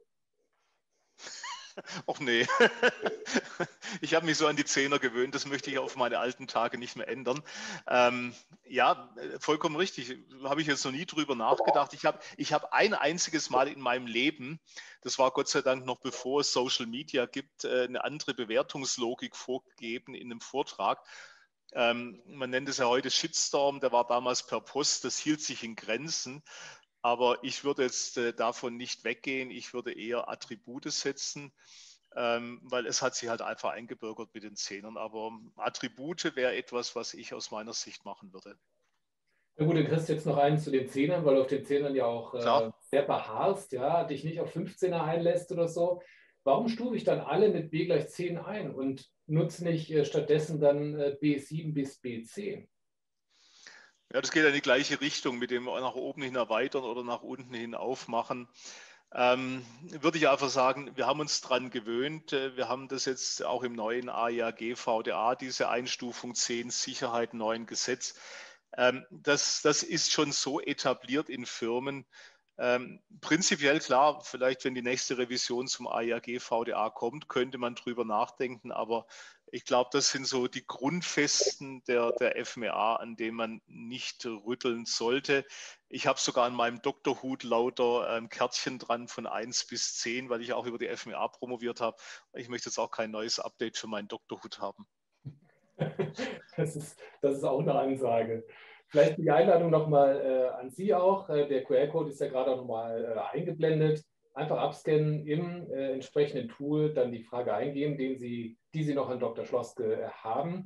Ach nee, ich habe mich so an die Zehner gewöhnt, das möchte ich auf meine alten Tage nicht mehr ändern. Ja, vollkommen richtig, habe ich jetzt noch nie drüber nachgedacht. Ich hab ein einziges Mal in meinem Leben, das war Gott sei Dank noch bevor es Social Media gibt, eine andere Bewertungslogik vorgegeben in einem Vortrag. Man nennt es ja heute Shitstorm, der war damals per Post, das hielt sich in Grenzen. Aber ich würde jetzt davon nicht weggehen. Ich würde eher Attribute setzen, weil es hat sich halt einfach eingebürgert mit den Zehnern. Aber Attribute wäre etwas, was ich aus meiner Sicht machen würde. Na gut, dann kriegst du jetzt noch einen zu den Zehnern, weil du auf den Zehnern ja auch Klar. sehr beharrst, ja, dich nicht auf 15er einlässt oder so. Warum stufe ich dann alle mit B gleich 10 ein und nutze nicht stattdessen dann B7 bis B10? Ja, das geht ja in die gleiche Richtung, mit dem nach oben hin erweitern oder nach unten hin aufmachen. Würde ich einfach sagen, wir haben uns dran gewöhnt. Wir haben das jetzt auch im neuen AIAG VDA, diese Einstufung 10 Sicherheit, neuen Gesetz. Das ist schon so etabliert in Firmen. Prinzipiell klar, vielleicht wenn die nächste Revision zum AIAG VDA kommt, könnte man drüber nachdenken, aber ich glaube, das sind so die Grundfesten der FMEA, an denen man nicht rütteln sollte. Ich habe sogar an meinem Doktorhut lauter Kärtchen dran von 1 bis 10, weil ich auch über die FMEA promoviert habe. Ich möchte jetzt auch kein neues Update für meinen Doktorhut haben. Das ist auch eine Ansage. Vielleicht die Einladung nochmal an Sie auch. Der QR-Code ist ja gerade auch nochmal eingeblendet. Einfach abscannen im entsprechenden Tool, dann die Frage eingeben, die Sie noch an Dr. Schloske haben.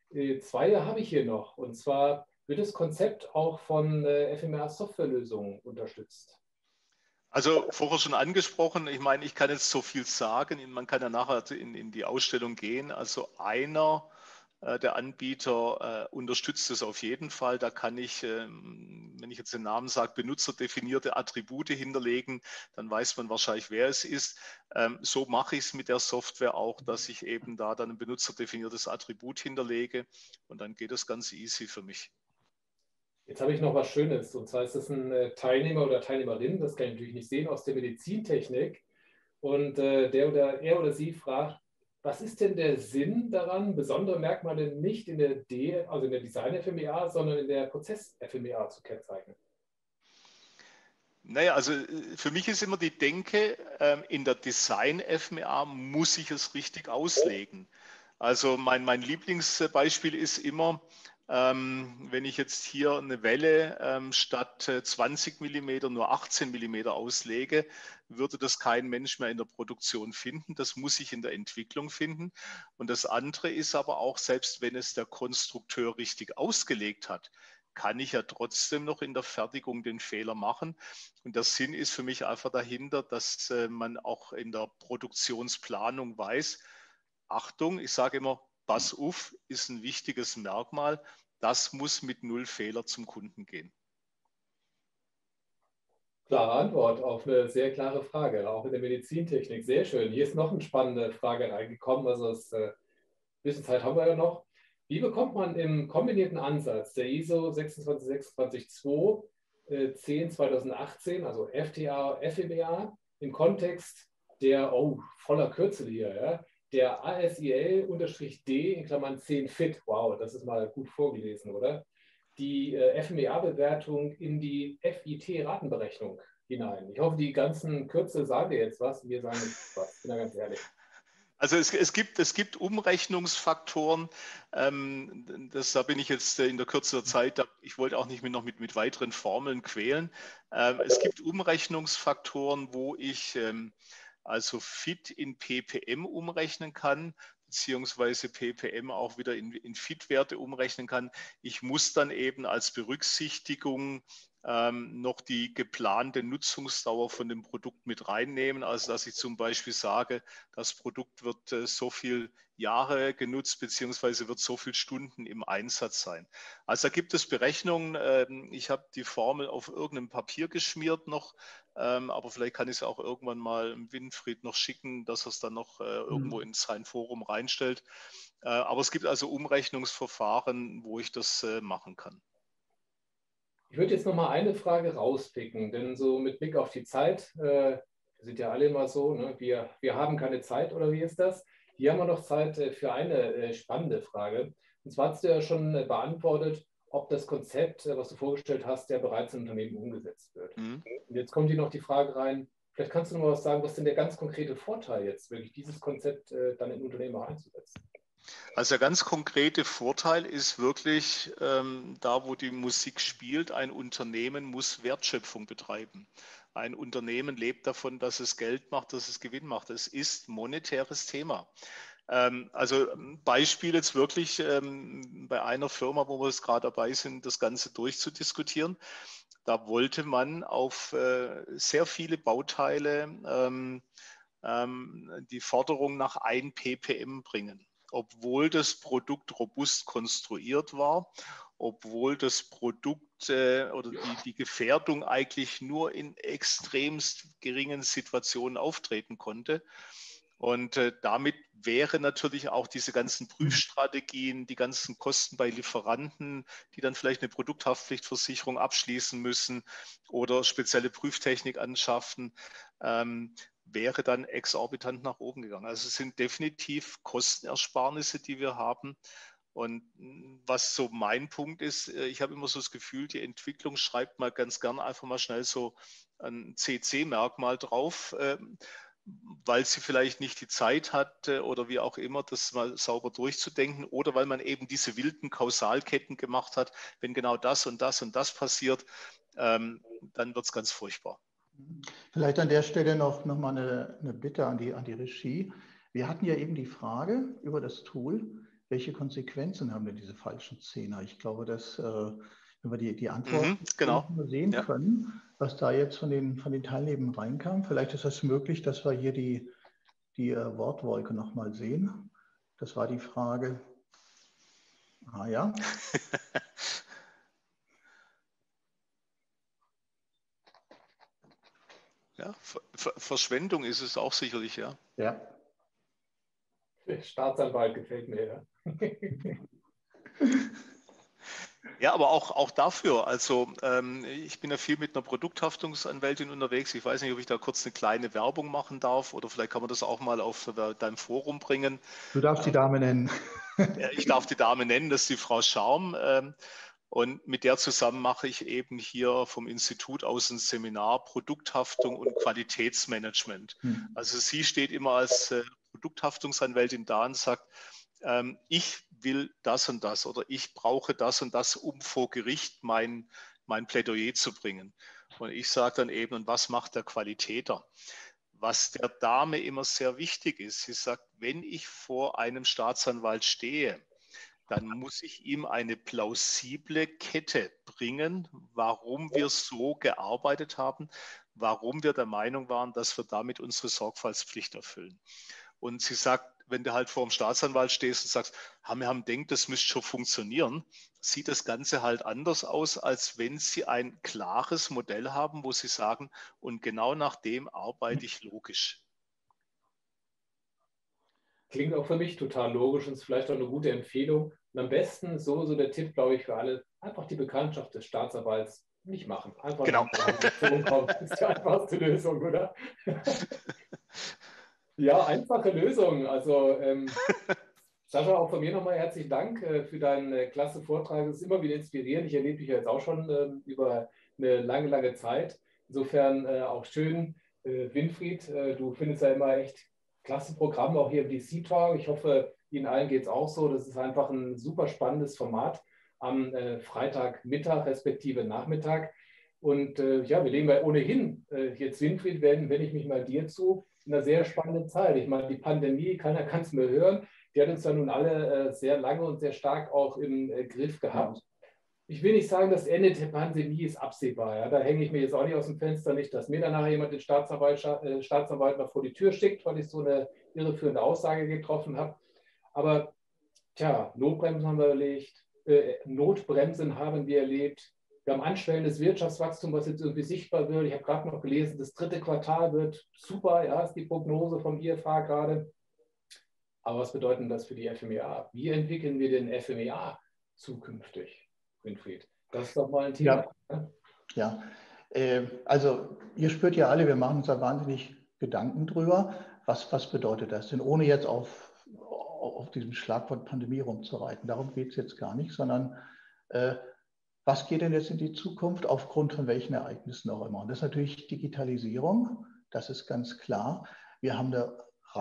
Zwei habe ich hier noch. Und zwar wird das Konzept auch von FMEA-Softwarelösungen unterstützt. Also vorher schon angesprochen, ich meine, ich kann jetzt so viel sagen, man kann ja nachher in die Ausstellung gehen. Also einer der Anbieter unterstützt es auf jeden Fall. Da kann ich, wenn ich jetzt den Namen sage, benutzerdefinierte Attribute hinterlegen, dann weiß man wahrscheinlich, wer es ist. So mache ich es mit der Software auch, dass ich eben da dann ein benutzerdefiniertes Attribut hinterlege und dann geht das ganz easy für mich. Jetzt habe ich noch was Schönes, und zwar ist das ein Teilnehmer oder Teilnehmerin, das kann ich natürlich nicht sehen, aus der Medizintechnik. Und er oder sie fragt, was ist denn der Sinn daran, besondere Merkmale nicht in der also in der Design-FMEA, sondern in der Prozess-FMEA zu kennzeichnen? Naja, also für mich ist immer die Denke, in der Design-FMEA muss ich es richtig auslegen. Also mein Lieblingsbeispiel ist immer, wenn ich jetzt hier eine Welle statt 20 mm nur 18 mm auslege, würde das kein Mensch mehr in der Produktion finden. Das muss ich in der Entwicklung finden. Und das andere ist aber auch, selbst wenn es der Konstrukteur richtig ausgelegt hat, kann ich ja trotzdem noch in der Fertigung den Fehler machen. Und der Sinn ist für mich einfach dahinter, dass man auch in der Produktionsplanung weiß, Achtung, ich sage immer, pass auf, ist ein wichtiges Merkmal. Das muss mit null Fehler zum Kunden gehen. Klare Antwort auf eine sehr klare Frage, auch in der Medizintechnik. Sehr schön. Hier ist noch eine spannende Frage reingekommen. Also ein bisschen Zeit haben wir ja noch. Wie bekommt man im kombinierten Ansatz der ISO 26262 10 2018, also FTA, FMEA, im Kontext der, voller Kürzel hier, ja, der ASIL-D in Klammern 10 Fit, wow, das ist mal gut vorgelesen, oder? Die FMEA-Bewertung in die FIT-Ratenberechnung hinein. Ich hoffe, die ganzen Kürzel sagen dir jetzt was. Wir sagen nicht was, bin da ganz ehrlich. Also es gibt Umrechnungsfaktoren, da bin ich jetzt in der Kürze der Zeit, ich wollte auch nicht noch mit weiteren Formeln quälen. Es gibt Umrechnungsfaktoren, wo ich also Fit in ppm umrechnen kann, beziehungsweise ppm auch wieder in Fit-Werte umrechnen kann. Ich muss dann eben als Berücksichtigung noch die geplante Nutzungsdauer von dem Produkt mit reinnehmen. Also dass ich zum Beispiel sage, das Produkt wird so viel Jahre genutzt, beziehungsweise wird so viele Stunden im Einsatz sein. Also da gibt es Berechnungen. Ich habe die Formel auf irgendeinem Papier geschmiert noch, aber vielleicht kann ich es auch irgendwann mal Winfried noch schicken, dass er es dann noch irgendwo in sein Forum reinstellt. Aber es gibt also Umrechnungsverfahren, wo ich das machen kann. Ich würde jetzt noch mal eine Frage rauspicken, denn so mit Blick auf die Zeit, wir sind ja alle immer so, ne? Wir haben keine Zeit, oder wie ist das? Hier haben wir noch Zeit für eine spannende Frage. Und zwar hast du ja schon beantwortet, ob das Konzept, was du vorgestellt hast, ja bereits im Unternehmen umgesetzt wird. Und jetzt kommt hier noch die Frage rein, vielleicht kannst du noch mal was sagen, was denn der ganz konkrete Vorteil jetzt, wirklich dieses Konzept dann im Unternehmen auch einzusetzen? Also der ganz konkrete Vorteil ist wirklich, da wo die Musik spielt, ein Unternehmen muss Wertschöpfung betreiben. Ein Unternehmen lebt davon, dass es Geld macht, dass es Gewinn macht. Es ist monetäres Thema. Also Beispiel jetzt wirklich bei einer Firma, wo wir jetzt gerade dabei sind, das Ganze durchzudiskutieren. Da wollte man auf sehr viele Bauteile die Forderung nach 1 ppm bringen, obwohl das Produkt robust konstruiert war, obwohl das Produkt oder die Gefährdung eigentlich nur in extremst geringen Situationen auftreten konnte. Und damit wäre natürlich auch diese ganzen Prüfstrategien, die ganzen Kosten bei Lieferanten, die dann vielleicht eine Produkthaftpflichtversicherung abschließen müssen oder spezielle Prüftechnik anschaffen, wäre dann exorbitant nach oben gegangen. Also es sind definitiv Kostenersparnisse, die wir haben. Und was so mein Punkt ist, ich habe immer so das Gefühl, die Entwicklung schreibt mal ganz gern einfach mal schnell so ein CC-Merkmal drauf, weil sie vielleicht nicht die Zeit hat oder wie auch immer, das mal sauber durchzudenken oder weil man eben diese wilden Kausalketten gemacht hat, wenn genau das und das und das passiert, dann wird es ganz furchtbar. Vielleicht an der Stelle noch mal eine Bitte an die Regie. Wir hatten ja eben die Frage über das Tool, welche Konsequenzen haben denn diese falschen Zehner? Ich glaube, dass, wenn wir die Antwort genau. sehen können, was da jetzt von den Teilnehmern reinkam, vielleicht ist es möglich, dass wir hier die Wortwolke nochmal sehen. Das war die Frage. Ah ja. Ja, Verschwendung ist es auch sicherlich, ja. Ja. Der Staatsanwalt gefällt mir, ja. Ja, aber auch dafür, also ich bin ja viel mit einer Produkthaftungsanwältin unterwegs. Ich weiß nicht, ob ich da kurz eine kleine Werbung machen darf oder vielleicht kann man das auch mal auf deinem Forum bringen. Du darfst die Dame nennen. Ich darf die Dame nennen, das ist die Frau Schaum. Und mit der zusammen mache ich eben hier vom Institut aus ein Seminar Produkthaftung und Qualitätsmanagement. Also sie steht immer als Produkthaftungsanwältin da und sagt, ich will das und das oder ich brauche das und das, um vor Gericht mein Plädoyer zu bringen. Und ich sage dann eben, und was macht der Qualitäter? Was der Dame immer sehr wichtig ist, sie sagt, wenn ich vor einem Staatsanwalt stehe, dann muss ich ihm eine plausible Kette bringen, warum wir so gearbeitet haben, warum wir der Meinung waren, dass wir damit unsere Sorgfaltspflicht erfüllen. Und sie sagt, wenn du halt vor dem Staatsanwalt stehst und sagst, wir haben denkt, das müsste schon funktionieren, sieht das Ganze halt anders aus, als wenn sie ein klares Modell haben, wo sie sagen, und genau nach dem arbeite ich logisch. Klingt auch für mich total logisch und ist vielleicht auch eine gute Empfehlung. Und am besten, so der Tipp, glaube ich, für alle, einfach die Bekanntschaft des Staatsanwalts nicht machen. Einfach genau. kommen. Das ist die einfachste Lösung, oder? Ja, einfache Lösung. Also Sascha, auch von mir nochmal herzlichen Dank für deinen klasse Vortrag. Es ist immer wieder inspirierend. Ich erlebe dich ja jetzt auch schon über eine lange, lange Zeit. Insofern auch schön, Winfried, du findest ja immer echt klasse Programme, auch hier im DC-Talk. Ich hoffe, Ihnen allen geht es auch so. Das ist einfach ein super spannendes Format am Freitagmittag respektive Nachmittag. Und ja, wir legen ja ohnehin jetzt, Winfried, wenn ich mich mal dir zu, in einer sehr spannenden Zeit. Ich meine, die Pandemie, keiner kann es mehr hören, die hat uns ja nun alle sehr lange und sehr stark auch im Griff gehabt. Ich will nicht sagen, das Ende der Pandemie ist absehbar. Ja? Da hänge ich mir jetzt auch nicht aus dem Fenster, nicht, dass mir danach jemand den Staatsanwalt noch vor die Tür schickt, weil ich so eine irreführende Aussage getroffen habe. Aber tja, Notbremsen haben wir erlebt. Wir haben anschwellendes Wirtschaftswachstum, was jetzt irgendwie sichtbar wird. Ich habe gerade noch gelesen, das 3. Quartal wird super, ja, ist die Prognose vom IFA gerade. Aber was bedeutet das für die FMEA? Wie entwickeln wir den FMEA zukünftig, Winfried? Das ist doch mal ein Thema. Ja. Also ihr spürt ja alle, wir machen uns da wahnsinnig Gedanken drüber. Was bedeutet das denn, ohne jetzt auf diesem Schlagwort Pandemie rumzureiten? Darum geht es jetzt gar nicht, sondern was geht denn jetzt in die Zukunft aufgrund von welchen Ereignissen auch immer? Und das ist natürlich Digitalisierung, das ist ganz klar. Wir haben eine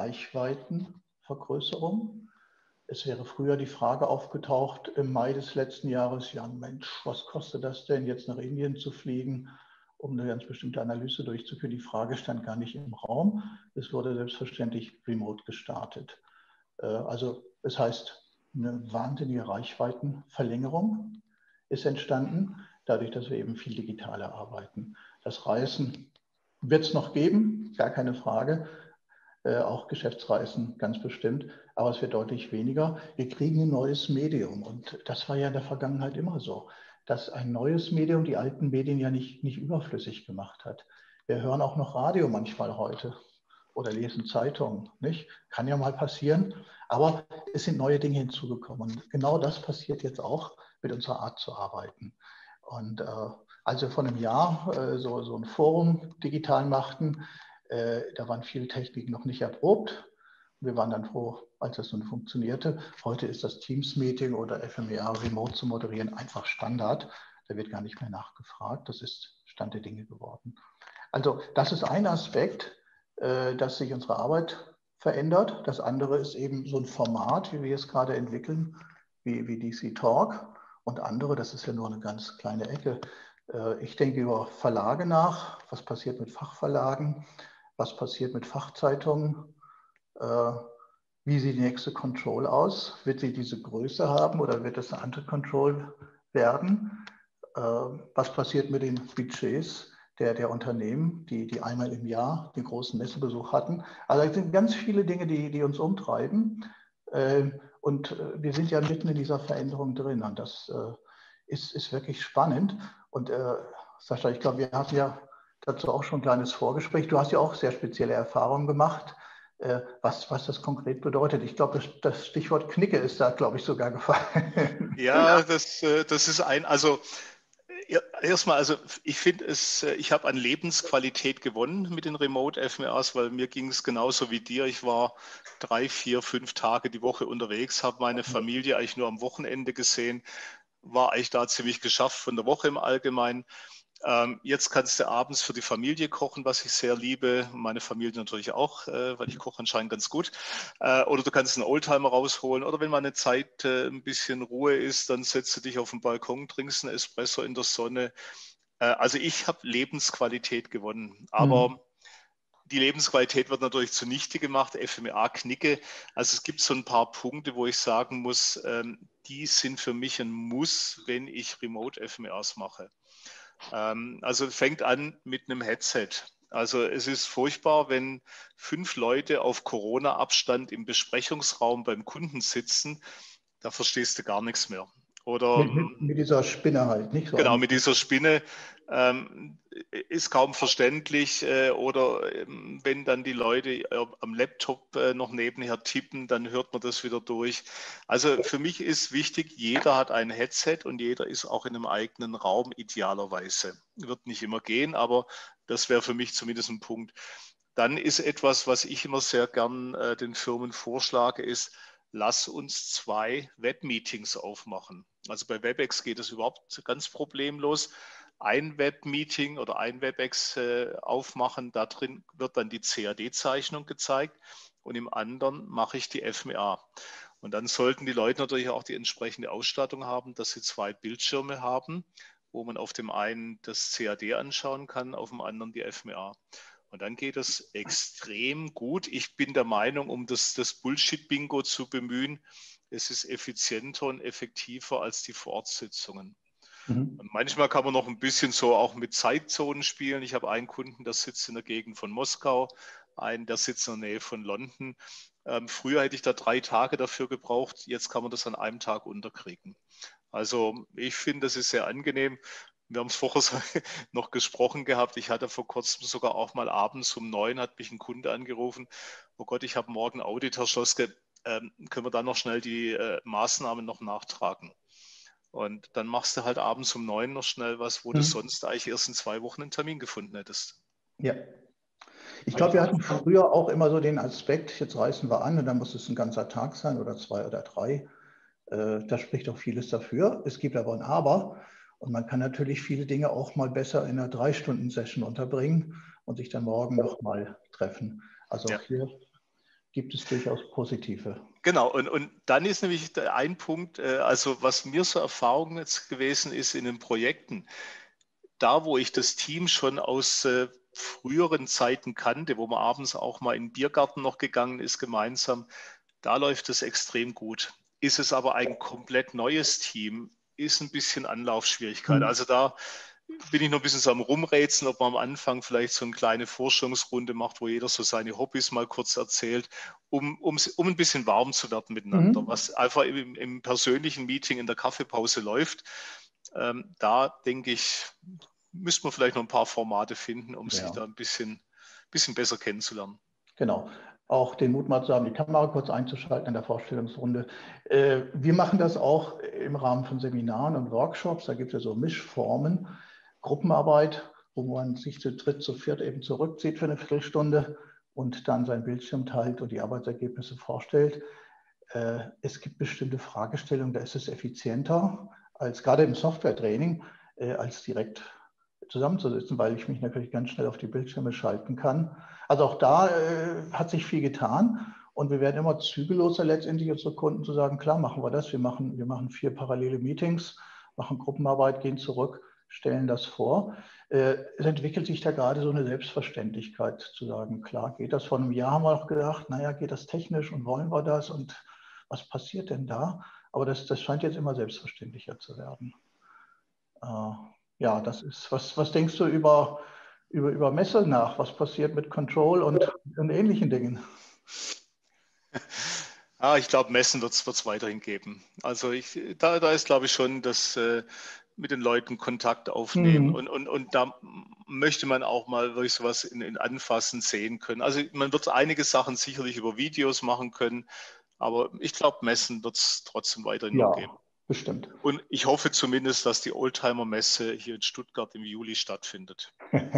Reichweitenvergrößerung. Es wäre früher die Frage aufgetaucht im Mai des letzten Jahres, ja Mensch, was kostet das denn, jetzt nach Indien zu fliegen, um eine ganz bestimmte Analyse durchzuführen? Die Frage stand gar nicht im Raum. Es wurde selbstverständlich remote gestartet. Also das heißt, eine wahnsinnige Reichweitenverlängerung ist entstanden, dadurch, dass wir eben viel digitaler arbeiten. Das Reisen wird es noch geben, gar keine Frage. Auch Geschäftsreisen ganz bestimmt, aber es wird deutlich weniger. Wir kriegen ein neues Medium und das war ja in der Vergangenheit immer so, dass ein neues Medium die alten Medien ja nicht überflüssig gemacht hat. Wir hören auch noch Radio manchmal heute oder lesen Zeitungen, nicht? Kann ja mal passieren, aber es sind neue Dinge hinzugekommen. Und genau das passiert jetzt auch mit unserer Art zu arbeiten. Und als wir vor einem Jahr so ein Forum digital machten, da waren viele Techniken noch nicht erprobt. Wir waren dann froh, als das nun funktionierte. Heute ist das Teams-Meeting oder FMEA Remote zu moderieren einfach Standard. Da wird gar nicht mehr nachgefragt. Das ist Stand der Dinge geworden. Also das ist ein Aspekt, dass sich unsere Arbeit verändert. Das andere ist eben so ein Format, wie wir es gerade entwickeln, wie DC Talk. Und andere, das ist ja nur eine ganz kleine Ecke. Ich denke über Verlage nach. Was passiert mit Fachverlagen? Was passiert mit Fachzeitungen? Wie sieht die nächste Control aus? Wird sie diese Größe haben oder wird es eine andere Control werden? Was passiert mit den Budgets der Unternehmen, die einmal im Jahr den großen Messebesuch hatten? Also es sind ganz viele Dinge, die uns umtreiben. Und wir sind ja mitten in dieser Veränderung drin. Und das ist wirklich spannend. Und Sascha, ich glaube, wir hatten ja dazu auch schon ein kleines Vorgespräch. Du hast ja auch sehr spezielle Erfahrungen gemacht, was das konkret bedeutet. Ich glaube, das Stichwort Knicke ist da, glaube ich, sogar gefallen. Ja, das ist also erstmal, also ich finde ich habe an Lebensqualität gewonnen mit den Remote FMRs, weil mir ging es genauso wie dir. Ich war 3, 4, 5 Tage die Woche unterwegs, habe meine Familie eigentlich nur am Wochenende gesehen, war eigentlich da ziemlich geschafft von der Woche im Allgemeinen. Jetzt kannst du abends für die Familie kochen, was ich sehr liebe. Meine Familie natürlich auch, weil ich koche anscheinend ganz gut. Oder du kannst einen Oldtimer rausholen. Oder wenn mal eine Zeit ein bisschen Ruhe ist, dann setzt du dich auf den Balkon, trinkst einen Espresso in der Sonne. Also ich habe Lebensqualität gewonnen. Aber die Lebensqualität wird natürlich zunichte gemacht, FMEA-Knicke. Also es gibt so ein paar Punkte, wo ich sagen muss, die sind für mich ein Muss, wenn ich Remote-FMEAs mache. Also fängt an mit einem Headset. Also es ist furchtbar, wenn 5 Leute auf Corona-Abstand im Besprechungsraum beim Kunden sitzen, da verstehst du gar nichts mehr. Oder mit dieser Spinne halt, nicht so. Genau, mit dieser Spinne ist kaum verständlich. Oder wenn dann die Leute am Laptop noch nebenher tippen, dann hört man das wieder durch. Also für mich ist wichtig, jeder hat ein Headset und jeder ist auch in einem eigenen Raum idealerweise. Wird nicht immer gehen, aber das wäre für mich zumindest ein Punkt. Dann ist etwas, was ich immer sehr gern den Firmen vorschlage, ist, lass uns 2 Webmeetings aufmachen. Also bei WebEx geht es überhaupt ganz problemlos. Ein Webmeeting oder ein WebEx aufmachen, da drin wird dann die CAD-Zeichnung gezeigt und im anderen mache ich die FMEA. Und dann sollten die Leute natürlich auch die entsprechende Ausstattung haben, dass sie 2 Bildschirme haben, wo man auf dem einen das CAD anschauen kann, auf dem anderen die FMEA. Und dann geht es extrem gut. Ich bin der Meinung, um das Bullshit-Bingo zu bemühen, es ist effizienter und effektiver als die Vorortsitzungen. Und manchmal kann man noch ein bisschen so auch mit Zeitzonen spielen. Ich habe einen Kunden, der sitzt in der Gegend von Moskau, einen, der sitzt in der Nähe von London. Früher hätte ich da 3 Tage dafür gebraucht. Jetzt kann man das an einem Tag unterkriegen. Also ich finde, das ist sehr angenehm. Wir haben es vorher noch gesprochen gehabt. Ich hatte vor kurzem sogar auch mal abends um 9 hat mich ein Kunde angerufen. Oh Gott, ich habe morgen Audit, Herr Schloske. Können wir dann noch schnell die Maßnahmen noch nachtragen? Und dann machst du halt abends um 9 noch schnell was, wo du sonst eigentlich erst in 2 Wochen einen Termin gefunden hättest. Ja. Ich glaube, wir hatten früher auch immer so den Aspekt, jetzt reisen wir an und dann muss es ein ganzer Tag sein oder 2 oder 3. Da spricht auch vieles dafür. Es gibt aber ein Aber. Und man kann natürlich viele Dinge auch mal besser in einer 3-Stunden-Session unterbringen und sich dann morgen nochmal treffen. Also auch hier gibt es durchaus positive. Genau, und dann ist nämlich ein Punkt, also was mir so Erfahrung jetzt gewesen ist in den Projekten, da wo ich das Team schon aus früheren Zeiten kannte, wo man abends auch mal in den Biergarten noch gegangen ist gemeinsam, da läuft es extrem gut. Ist es aber ein komplett neues Team, ist ein bisschen Anlaufschwierigkeit. Also da bin ich noch ein bisschen so am Rumrätseln, ob man am Anfang vielleicht so eine kleine Forschungsrunde macht, wo jeder so seine Hobbys mal kurz erzählt, um ein bisschen warm zu werden miteinander. Was einfach im persönlichen Meeting in der Kaffeepause läuft, da denke ich, müsste man vielleicht noch ein paar Formate finden, um sich da ein bisschen besser kennenzulernen. Genau. Auch den Mut mal zu haben, die Kamera kurz einzuschalten in der Vorstellungsrunde. Wir machen das auch im Rahmen von Seminaren und Workshops. Da gibt es ja so Mischformen, Gruppenarbeit, wo man sich zu dritt, zu viert eben zurückzieht für eine Viertelstunde und dann sein Bildschirm teilt und die Arbeitsergebnisse vorstellt. Es gibt bestimmte Fragestellungen, da ist es effizienter, als gerade im Software-Training, als direkt zusammenzusitzen, weil ich mich natürlich ganz schnell auf die Bildschirme schalten kann. Also auch da hat sich viel getan und wir werden immer zügelloser letztendlich unsere Kunden zu sagen, klar machen wir das, wir machen 4 parallele Meetings, machen Gruppenarbeit, gehen zurück, stellen das vor. Es entwickelt sich da gerade so eine Selbstverständlichkeit zu sagen, klar, geht das. Vor einem Jahr haben wir noch gedacht, naja, geht das technisch und wollen wir das und was passiert denn da? Aber das scheint jetzt immer selbstverständlicher zu werden. Ja, das ist, was denkst du über Messe nach? Was passiert mit Control und ähnlichen Dingen? Ich glaube, Messen wird es weiterhin geben. Also da ist, glaube ich, schon das mit den Leuten Kontakt aufnehmen. Und da möchte man auch mal wirklich sowas in Anfassen sehen können. Also man wird einige Sachen sicherlich über Videos machen können, aber ich glaube, Messen wird es trotzdem weiterhin noch geben. Bestimmt. Und ich hoffe zumindest, dass die Oldtimer-Messe hier in Stuttgart im Juli stattfindet.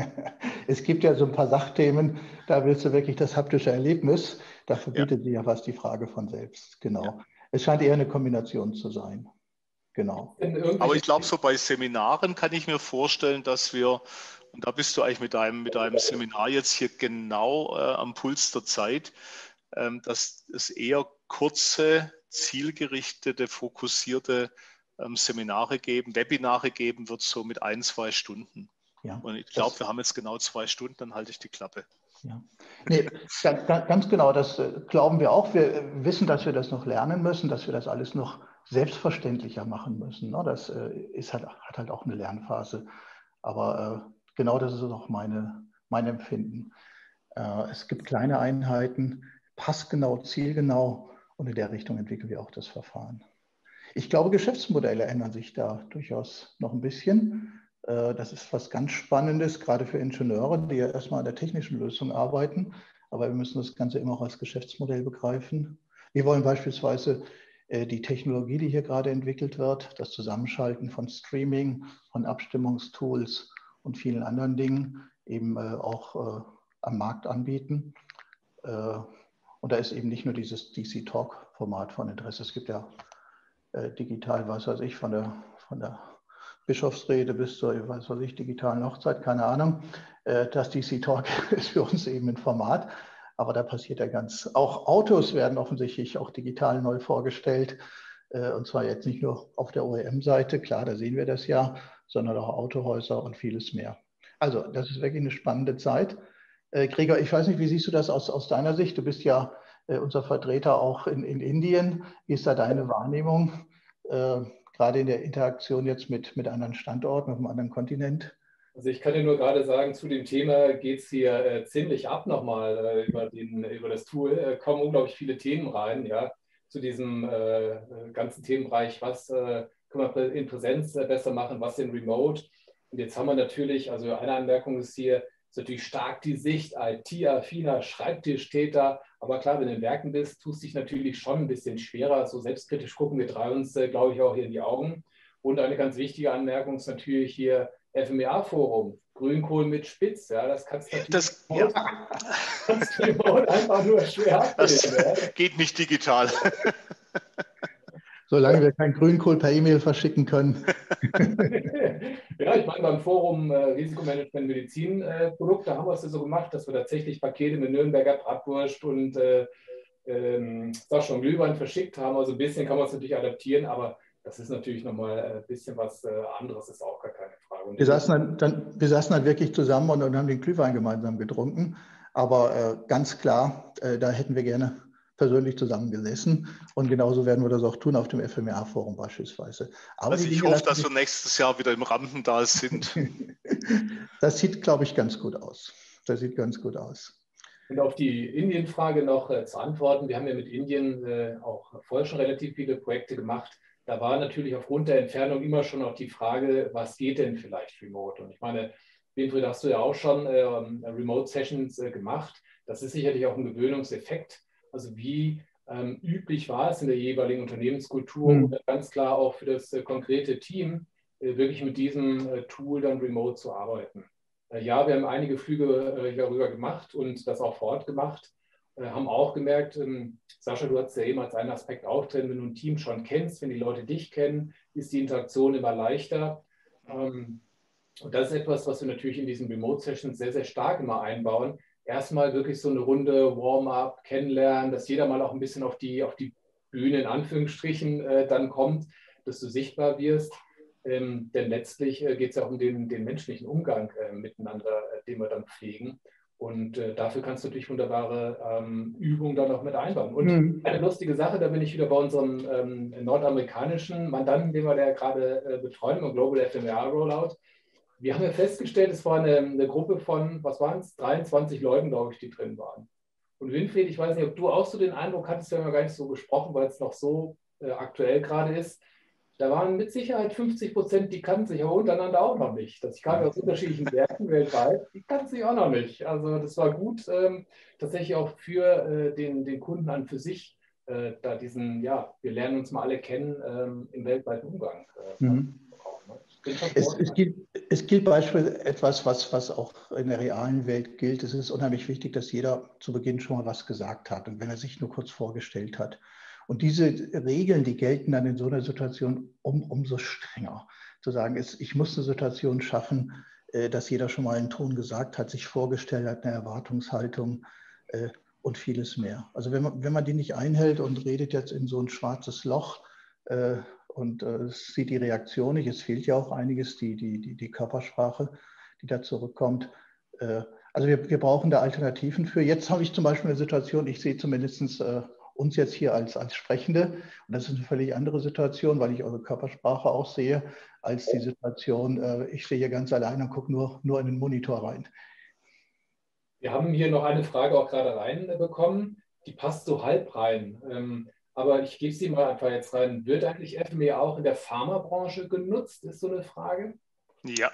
Es gibt ja so ein paar Sachthemen, da willst du wirklich das haptische Erlebnis. Da verbietet sich ja fast die Frage von selbst. Genau. Ja. Es scheint eher eine Kombination zu sein. Genau. Aber ich glaube, so bei Seminaren kann ich mir vorstellen, dass wir, und da bist du eigentlich mit deinem Seminar jetzt hier genau am Puls der Zeit, dass es eher kurze, zielgerichtete, fokussierte Seminare geben, Webinare geben wird, so mit 1-2 Stunden. Ja, und ich glaube, wir haben jetzt genau 2 Stunden, dann halte ich die Klappe. Ja. Nee, ganz genau, das glauben wir auch. Wir wissen, dass wir das noch lernen müssen, dass wir das alles noch selbstverständlicher machen müssen. Das hat halt auch eine Lernphase. Aber genau das ist auch mein Empfinden. Es gibt kleine Einheiten, passgenau, zielgenau, und in der Richtung entwickeln wir auch das Verfahren. Ich glaube, Geschäftsmodelle ändern sich da durchaus noch ein bisschen. Das ist was ganz Spannendes, gerade für Ingenieure, die ja erstmal an der technischen Lösung arbeiten. Aber wir müssen das Ganze immer auch als Geschäftsmodell begreifen. Wir wollen beispielsweise die Technologie, die hier gerade entwickelt wird, das Zusammenschalten von Streaming, von Abstimmungstools und vielen anderen Dingen eben auch am Markt anbieten. Und da ist eben nicht nur dieses DC-Talk-Format von Interesse. Es gibt ja digital, was weiß ich, von der Bischofsrede bis zur, digitalen Hochzeit, keine Ahnung. Das DC-Talk ist für uns eben ein Format, aber da passiert ja auch Autos werden offensichtlich auch digital neu vorgestellt, und zwar jetzt nicht nur auf der OEM-Seite, klar, da sehen wir das ja, sondern auch Autohäuser und vieles mehr. Also das ist wirklich eine spannende Zeit. Gregor, ich weiß nicht, wie siehst du das aus deiner Sicht? Du bist ja unser Vertreter auch in Indien. Wie ist da deine Wahrnehmung? Gerade in der Interaktion jetzt mit anderen Standorten auf einem anderen Kontinent? Also ich kann dir nur gerade sagen, zu dem Thema geht es hier ziemlich ab nochmal über das Tool. Kommen unglaublich viele Themen rein, ja, zu diesem ganzen Themenbereich, was können wir in Präsenz besser machen, was in Remote. Und jetzt haben wir natürlich, also eine Anmerkung ist hier, ist natürlich stark die Sicht, IT-affiner Schreibtischtäter. Aber klar, wenn du in Werken bist, tust du dich natürlich schon ein bisschen schwerer. So selbstkritisch gucken wir drei uns, glaube ich, auch hier in die Augen. Und eine ganz wichtige Anmerkung ist natürlich hier FMEA-Forum. Grünkohl mit Spitz, ja, das kannst du natürlich kannst du einfach nur schwer abbilden. Das geht nicht digital. Solange wir kein Grünkohl per E-Mail verschicken können. Ja, ich meine, beim Forum Risikomanagement Medizinprodukte haben wir es ja so gemacht, dass wir tatsächlich Pakete mit Nürnberger Bratwurst und schon Glühwein verschickt haben. Also ein bisschen kann man es natürlich adaptieren, aber das ist natürlich nochmal ein bisschen was anderes, ist auch gar keine Frage. Und wir saßen dann wirklich zusammen und haben den Glühwein gemeinsam getrunken. Aber ganz klar, da hätten wir gerne persönlich zusammengesessen. Und genauso werden wir das auch tun auf dem FMEA-Forum beispielsweise. Aber also ich hoffe, dass wir nächstes Jahr wieder im Rampental sind. Das sieht, glaube ich, ganz gut aus. Das sieht ganz gut aus. Und auf die Indien-Frage noch zu antworten. Wir haben ja mit Indien auch vorher schon relativ viele Projekte gemacht. Da war natürlich aufgrund der Entfernung immer schon auch die Frage, was geht denn vielleicht remote? Und ich meine, Winfried, hast du ja auch schon Remote-Sessions gemacht. Das ist sicherlich auch ein Gewöhnungseffekt. Also wie üblich war es in der jeweiligen Unternehmenskultur oder ganz klar auch für das konkrete Team, wirklich mit diesem Tool dann remote zu arbeiten. Ja, wir haben einige Flüge hierüber gemacht und das auch vor Ort gemacht. Haben auch gemerkt, Sascha, du hast ja eben als einen Aspekt auch drin, wenn du ein Team schon kennst, wenn die Leute dich kennen, ist die Interaktion immer leichter. Und das ist etwas, was wir natürlich in diesen Remote-Sessions sehr, sehr stark immer einbauen. Erstmal wirklich so eine Runde Warm-up, kennenlernen, dass jeder mal auch ein bisschen auf die Bühne in Anführungsstrichen dann kommt, dass du sichtbar wirst. Denn letztlich geht es ja auch um den menschlichen Umgang miteinander, den wir dann pflegen. Und dafür kannst du natürlich wunderbare Übungen dann auch mit einbauen. Und eine lustige Sache, da bin ich wieder bei unserem nordamerikanischen Mandanten, den wir da gerade betreuen, im Global FMEA Rollout. Wir haben ja festgestellt, es war eine Gruppe von, was waren es, 23 Leuten, glaube ich, die drin waren. Und Winfried, ich weiß nicht, ob du auch so den Eindruck hattest, wir haben ja gar nicht so gesprochen, weil es noch so aktuell gerade ist. Da waren mit Sicherheit 50%, die kannten sich aber untereinander auch noch nicht. Das kam aus unterschiedlichen Werken weltweit, die kannten sich auch noch nicht. Also das war gut, tatsächlich auch für den Kunden an für sich, da diesen, ja, wir lernen uns mal alle kennen, im weltweiten Umgang. Es gilt beispielsweise etwas, was auch in der realen Welt gilt. Es ist unheimlich wichtig, dass jeder zu Beginn schon mal was gesagt hat und wenn er sich nur kurz vorgestellt hat. Und diese Regeln, die gelten dann in so einer Situation umso strenger. Zu sagen, ich muss eine Situation schaffen, dass jeder schon mal einen Ton gesagt hat, sich vorgestellt hat, eine Erwartungshaltung und vieles mehr. Also wenn man die nicht einhält und redet jetzt in so ein schwarzes Loch und sieht die Reaktion nicht, es fehlt ja auch einiges, die Körpersprache, die da zurückkommt. Also wir brauchen da Alternativen für. Jetzt habe ich zum Beispiel eine Situation, ich sehe zumindest uns jetzt hier als Sprechende. Und das ist eine völlig andere Situation, weil ich eure Körpersprache auch sehe, als die Situation, ich stehe hier ganz allein und gucke nur in den Monitor rein. Wir haben hier noch eine Frage auch gerade reinbekommen, die passt so halb rein. Aber ich gebe sie mal einfach jetzt rein. Wird eigentlich FMEA auch in der Pharmabranche genutzt, ist so eine Frage? Ja.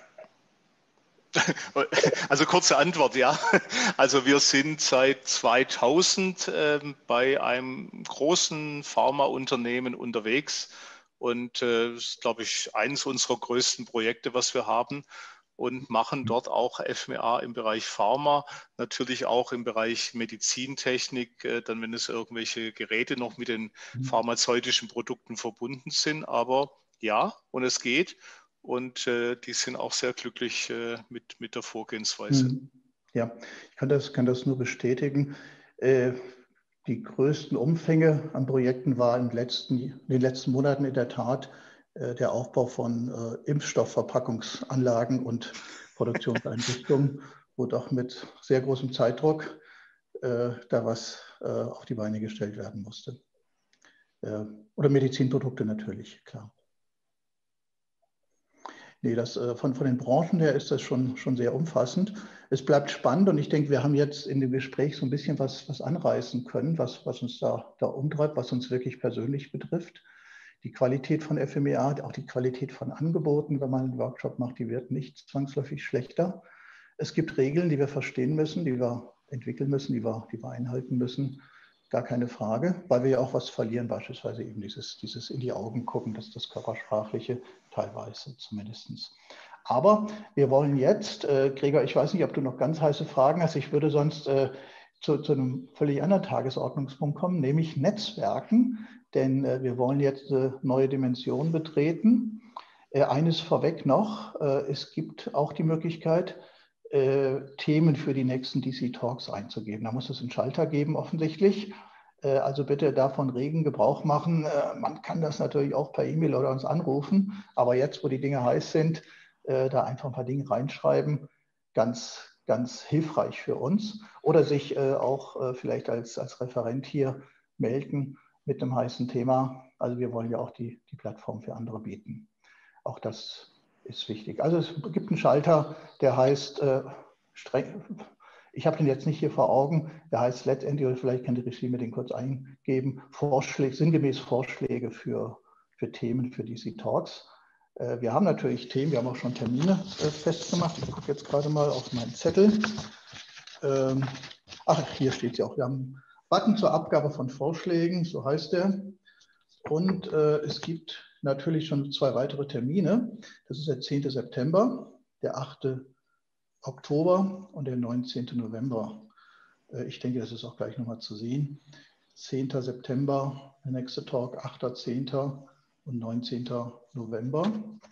Also kurze Antwort, ja. Also wir sind seit 2000 bei einem großen Pharmaunternehmen unterwegs und das ist, glaube ich, eines unserer größten Projekte, was wir haben und machen dort auch FMEA im Bereich Pharma, natürlich auch im Bereich Medizintechnik, dann wenn es irgendwelche Geräte noch mit den pharmazeutischen Produkten verbunden sind. Aber ja, und es geht. Und die sind auch sehr glücklich mit der Vorgehensweise. Ja, ich kann das nur bestätigen. Die größten Umfänge an Projekten war in den letzten Monaten in der Tat der Aufbau von Impfstoffverpackungsanlagen und Produktionseinrichtungen, wo doch mit sehr großem Zeitdruck da was auf die Beine gestellt werden musste. Oder Medizinprodukte natürlich, klar. Nee, von den Branchen her ist das schon sehr umfassend. Es bleibt spannend und ich denke, wir haben jetzt in dem Gespräch so ein bisschen was anreißen können, was uns da umtreibt, was uns wirklich persönlich betrifft. Die Qualität von FMEA, auch die Qualität von Angeboten, wenn man einen Workshop macht, die wird nicht zwangsläufig schlechter. Es gibt Regeln, die wir verstehen müssen, die wir entwickeln müssen, die wir einhalten müssen. Gar keine Frage, weil wir ja auch was verlieren, beispielsweise eben dieses in die Augen gucken, das Körpersprachliche, teilweise zumindest. Aber wir wollen jetzt, Gregor, ich weiß nicht, ob du noch ganz heiße Fragen hast, ich würde sonst zu einem völlig anderen Tagesordnungspunkt kommen, nämlich Netzwerken, denn wir wollen jetzt eine neue Dimension betreten. Eines vorweg noch, es gibt auch die Möglichkeit, Themen für die nächsten DC Talks einzugeben. Da muss es einen Schalter geben, offensichtlich. Also bitte davon regen Gebrauch machen. Man kann das natürlich auch per E-Mail oder uns anrufen, aber jetzt, wo die Dinge heiß sind, da einfach ein paar Dinge reinschreiben, ganz hilfreich für uns. Oder sich auch vielleicht als Referent hier melden mit einem heißen Thema. Also wir wollen ja auch die Plattform für andere bieten. Auch das ist wichtig. Also es gibt einen Schalter, der heißt, ich habe den jetzt nicht hier vor Augen, der heißt letztendlich, oder vielleicht kann die Regie mir den kurz eingeben, sinngemäß Vorschläge für Themen für DC Talks. Wir haben natürlich Themen, wir haben auch schon Termine festgemacht. Ich gucke jetzt gerade mal auf meinen Zettel. Hier steht sie auch. Wir haben einen Button zur Abgabe von Vorschlägen, so heißt der. Und es gibt natürlich schon 2 weitere Termine. Das ist der 10. September, der 8. Oktober und der 19. November. Ich denke, das ist auch gleich nochmal zu sehen. 10. September, der nächste Talk, 8.10. und 19. November.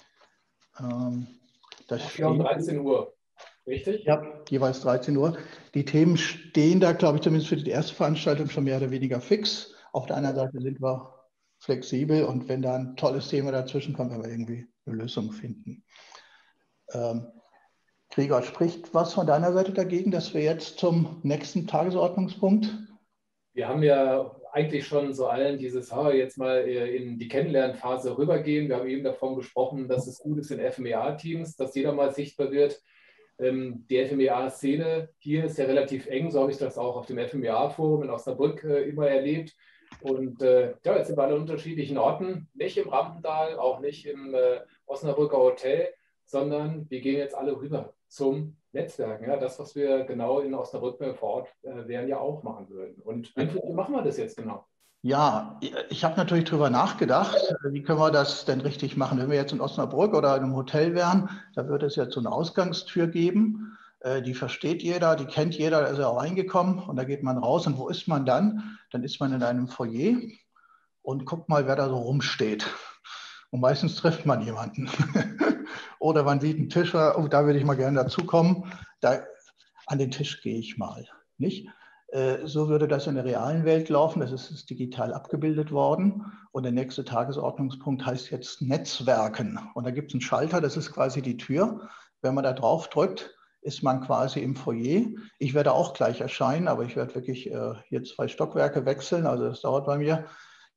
Das steht um 13 Uhr, richtig? Ja, jeweils 13 Uhr. Die Themen stehen da, glaube ich, zumindest für die erste Veranstaltung schon mehr oder weniger fix. Auf der anderen Seite sind wir flexibel und wenn da ein tolles Thema dazwischen kommt, werden wir irgendwie eine Lösung finden. Gregor, spricht was von deiner Seite dagegen, dass wir jetzt zum nächsten Tagesordnungspunkt? Wir haben ja eigentlich schon so allen dieses, jetzt mal in die Kennenlernphase rübergehen. Wir haben eben davon gesprochen, dass es gut ist in FMEA-Teams, dass jeder mal sichtbar wird. Die FMEA-Szene hier ist ja relativ eng, so habe ich das auch auf dem FMEA-Forum in Osnabrück immer erlebt. Und ja, jetzt sind wir alle an unterschiedlichen Orten, nicht im Rampendal, auch nicht im Osnabrücker Hotel, sondern wir gehen jetzt alle rüber zum Netzwerken. Ja, das, was wir genau in Osnabrück vor Ort wären, ja auch machen würden. Und wie machen wir das jetzt genau? Ja, ich habe natürlich darüber nachgedacht, wie können wir das denn richtig machen. Wenn wir jetzt in Osnabrück oder in einem Hotel wären, da würde es jetzt so eine Ausgangstür geben. Die versteht jeder, die kennt jeder, da ist er auch reingekommen und da geht man raus. Und wo ist man dann? Dann ist man in einem Foyer und guckt mal, wer da so rumsteht. Und meistens trifft man jemanden. Oder man sieht einen Tisch, oh, da würde ich mal gerne dazukommen. An den Tisch gehe ich mal. Nicht? So würde das in der realen Welt laufen. Das ist digital abgebildet worden. Und der nächste Tagesordnungspunkt heißt jetzt Netzwerken. Und da gibt es einen Schalter, das ist quasi die Tür. Wenn man da drauf drückt, ist man quasi im Foyer. Ich werde auch gleich erscheinen, aber ich werde wirklich hier 2 Stockwerke wechseln. Also das dauert bei mir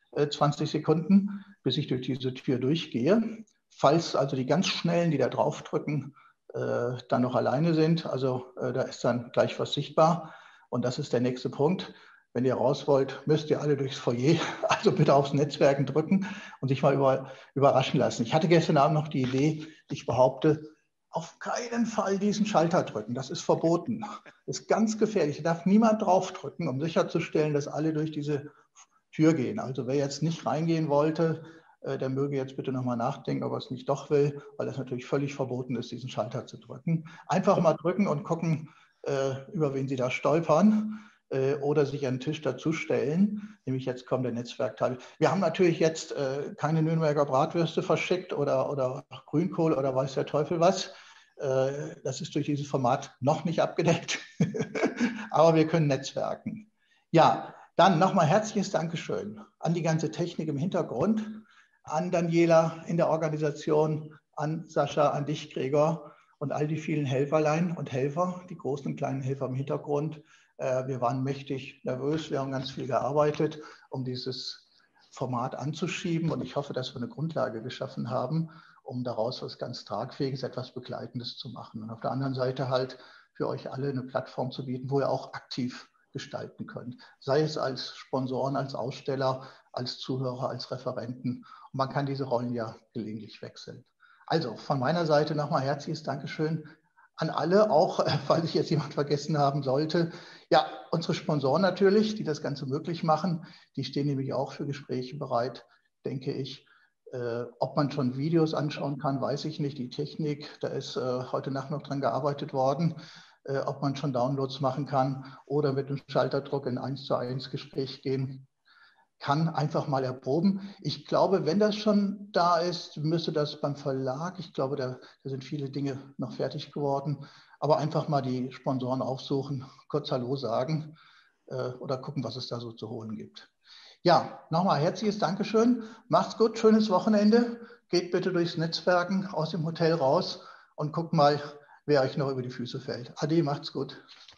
20 Sekunden, bis ich durch diese Tür durchgehe. Falls also die ganz Schnellen, die da drauf drücken, dann noch alleine sind, also da ist dann gleich was sichtbar. Und das ist der nächste Punkt. Wenn ihr raus wollt, müsst ihr alle durchs Foyer, also bitte aufs Netzwerken drücken und sich mal überraschen lassen. Ich hatte gestern Abend noch die Idee, ich behaupte, auf keinen Fall diesen Schalter drücken. Das ist verboten. Das ist ganz gefährlich. Da darf niemand draufdrücken, um sicherzustellen, dass alle durch diese Tür gehen. Also wer jetzt nicht reingehen wollte, der möge jetzt bitte nochmal nachdenken, ob er es nicht doch will, weil es natürlich völlig verboten ist, diesen Schalter zu drücken. Einfach mal drücken und gucken, über wen Sie da stolpern oder sich an den Tisch dazustellen. Nämlich jetzt kommt der Netzwerkteil. Wir haben natürlich jetzt keine Nürnberger Bratwürste verschickt oder Grünkohl oder weiß der Teufel was. Das ist durch dieses Format noch nicht abgedeckt. Aber wir können netzwerken. Ja, dann nochmal herzliches Dankeschön an die ganze Technik im Hintergrund, an Daniela in der Organisation, an Sascha, an dich, Gregor und all die vielen Helferlein und Helfer, die großen und kleinen Helfer im Hintergrund. Wir waren mächtig nervös, wir haben ganz viel gearbeitet, um dieses Format anzuschieben und ich hoffe, dass wir eine Grundlage geschaffen haben, um daraus was ganz Tragfähiges, etwas Begleitendes zu machen. Und auf der anderen Seite halt für euch alle eine Plattform zu bieten, wo ihr auch aktiv gestalten könnt. Sei es als Sponsoren, als Aussteller, als Zuhörer, als Referenten. Und man kann diese Rollen ja gelegentlich wechseln. Also von meiner Seite nochmal herzliches Dankeschön an alle, auch falls ich jetzt jemand vergessen haben sollte. Ja, unsere Sponsoren natürlich, die das Ganze möglich machen, die stehen nämlich auch für Gespräche bereit, denke ich. Ob man schon Videos anschauen kann, weiß ich nicht. Die Technik, da ist heute Nacht noch dran gearbeitet worden. Ob man schon Downloads machen kann oder mit einem Schalterdruck in 1:1 Gespräch gehen kann, einfach mal erproben. Ich glaube, wenn das schon da ist, müsste das beim Verlag, ich glaube, da sind viele Dinge noch fertig geworden, aber einfach mal die Sponsoren aufsuchen, kurz Hallo sagen oder gucken, was es da so zu holen gibt. Ja, nochmal herzliches Dankeschön. Macht's gut, schönes Wochenende. Geht bitte durchs Netzwerken aus dem Hotel raus und guckt mal, wer euch noch über die Füße fällt. Ade, macht's gut.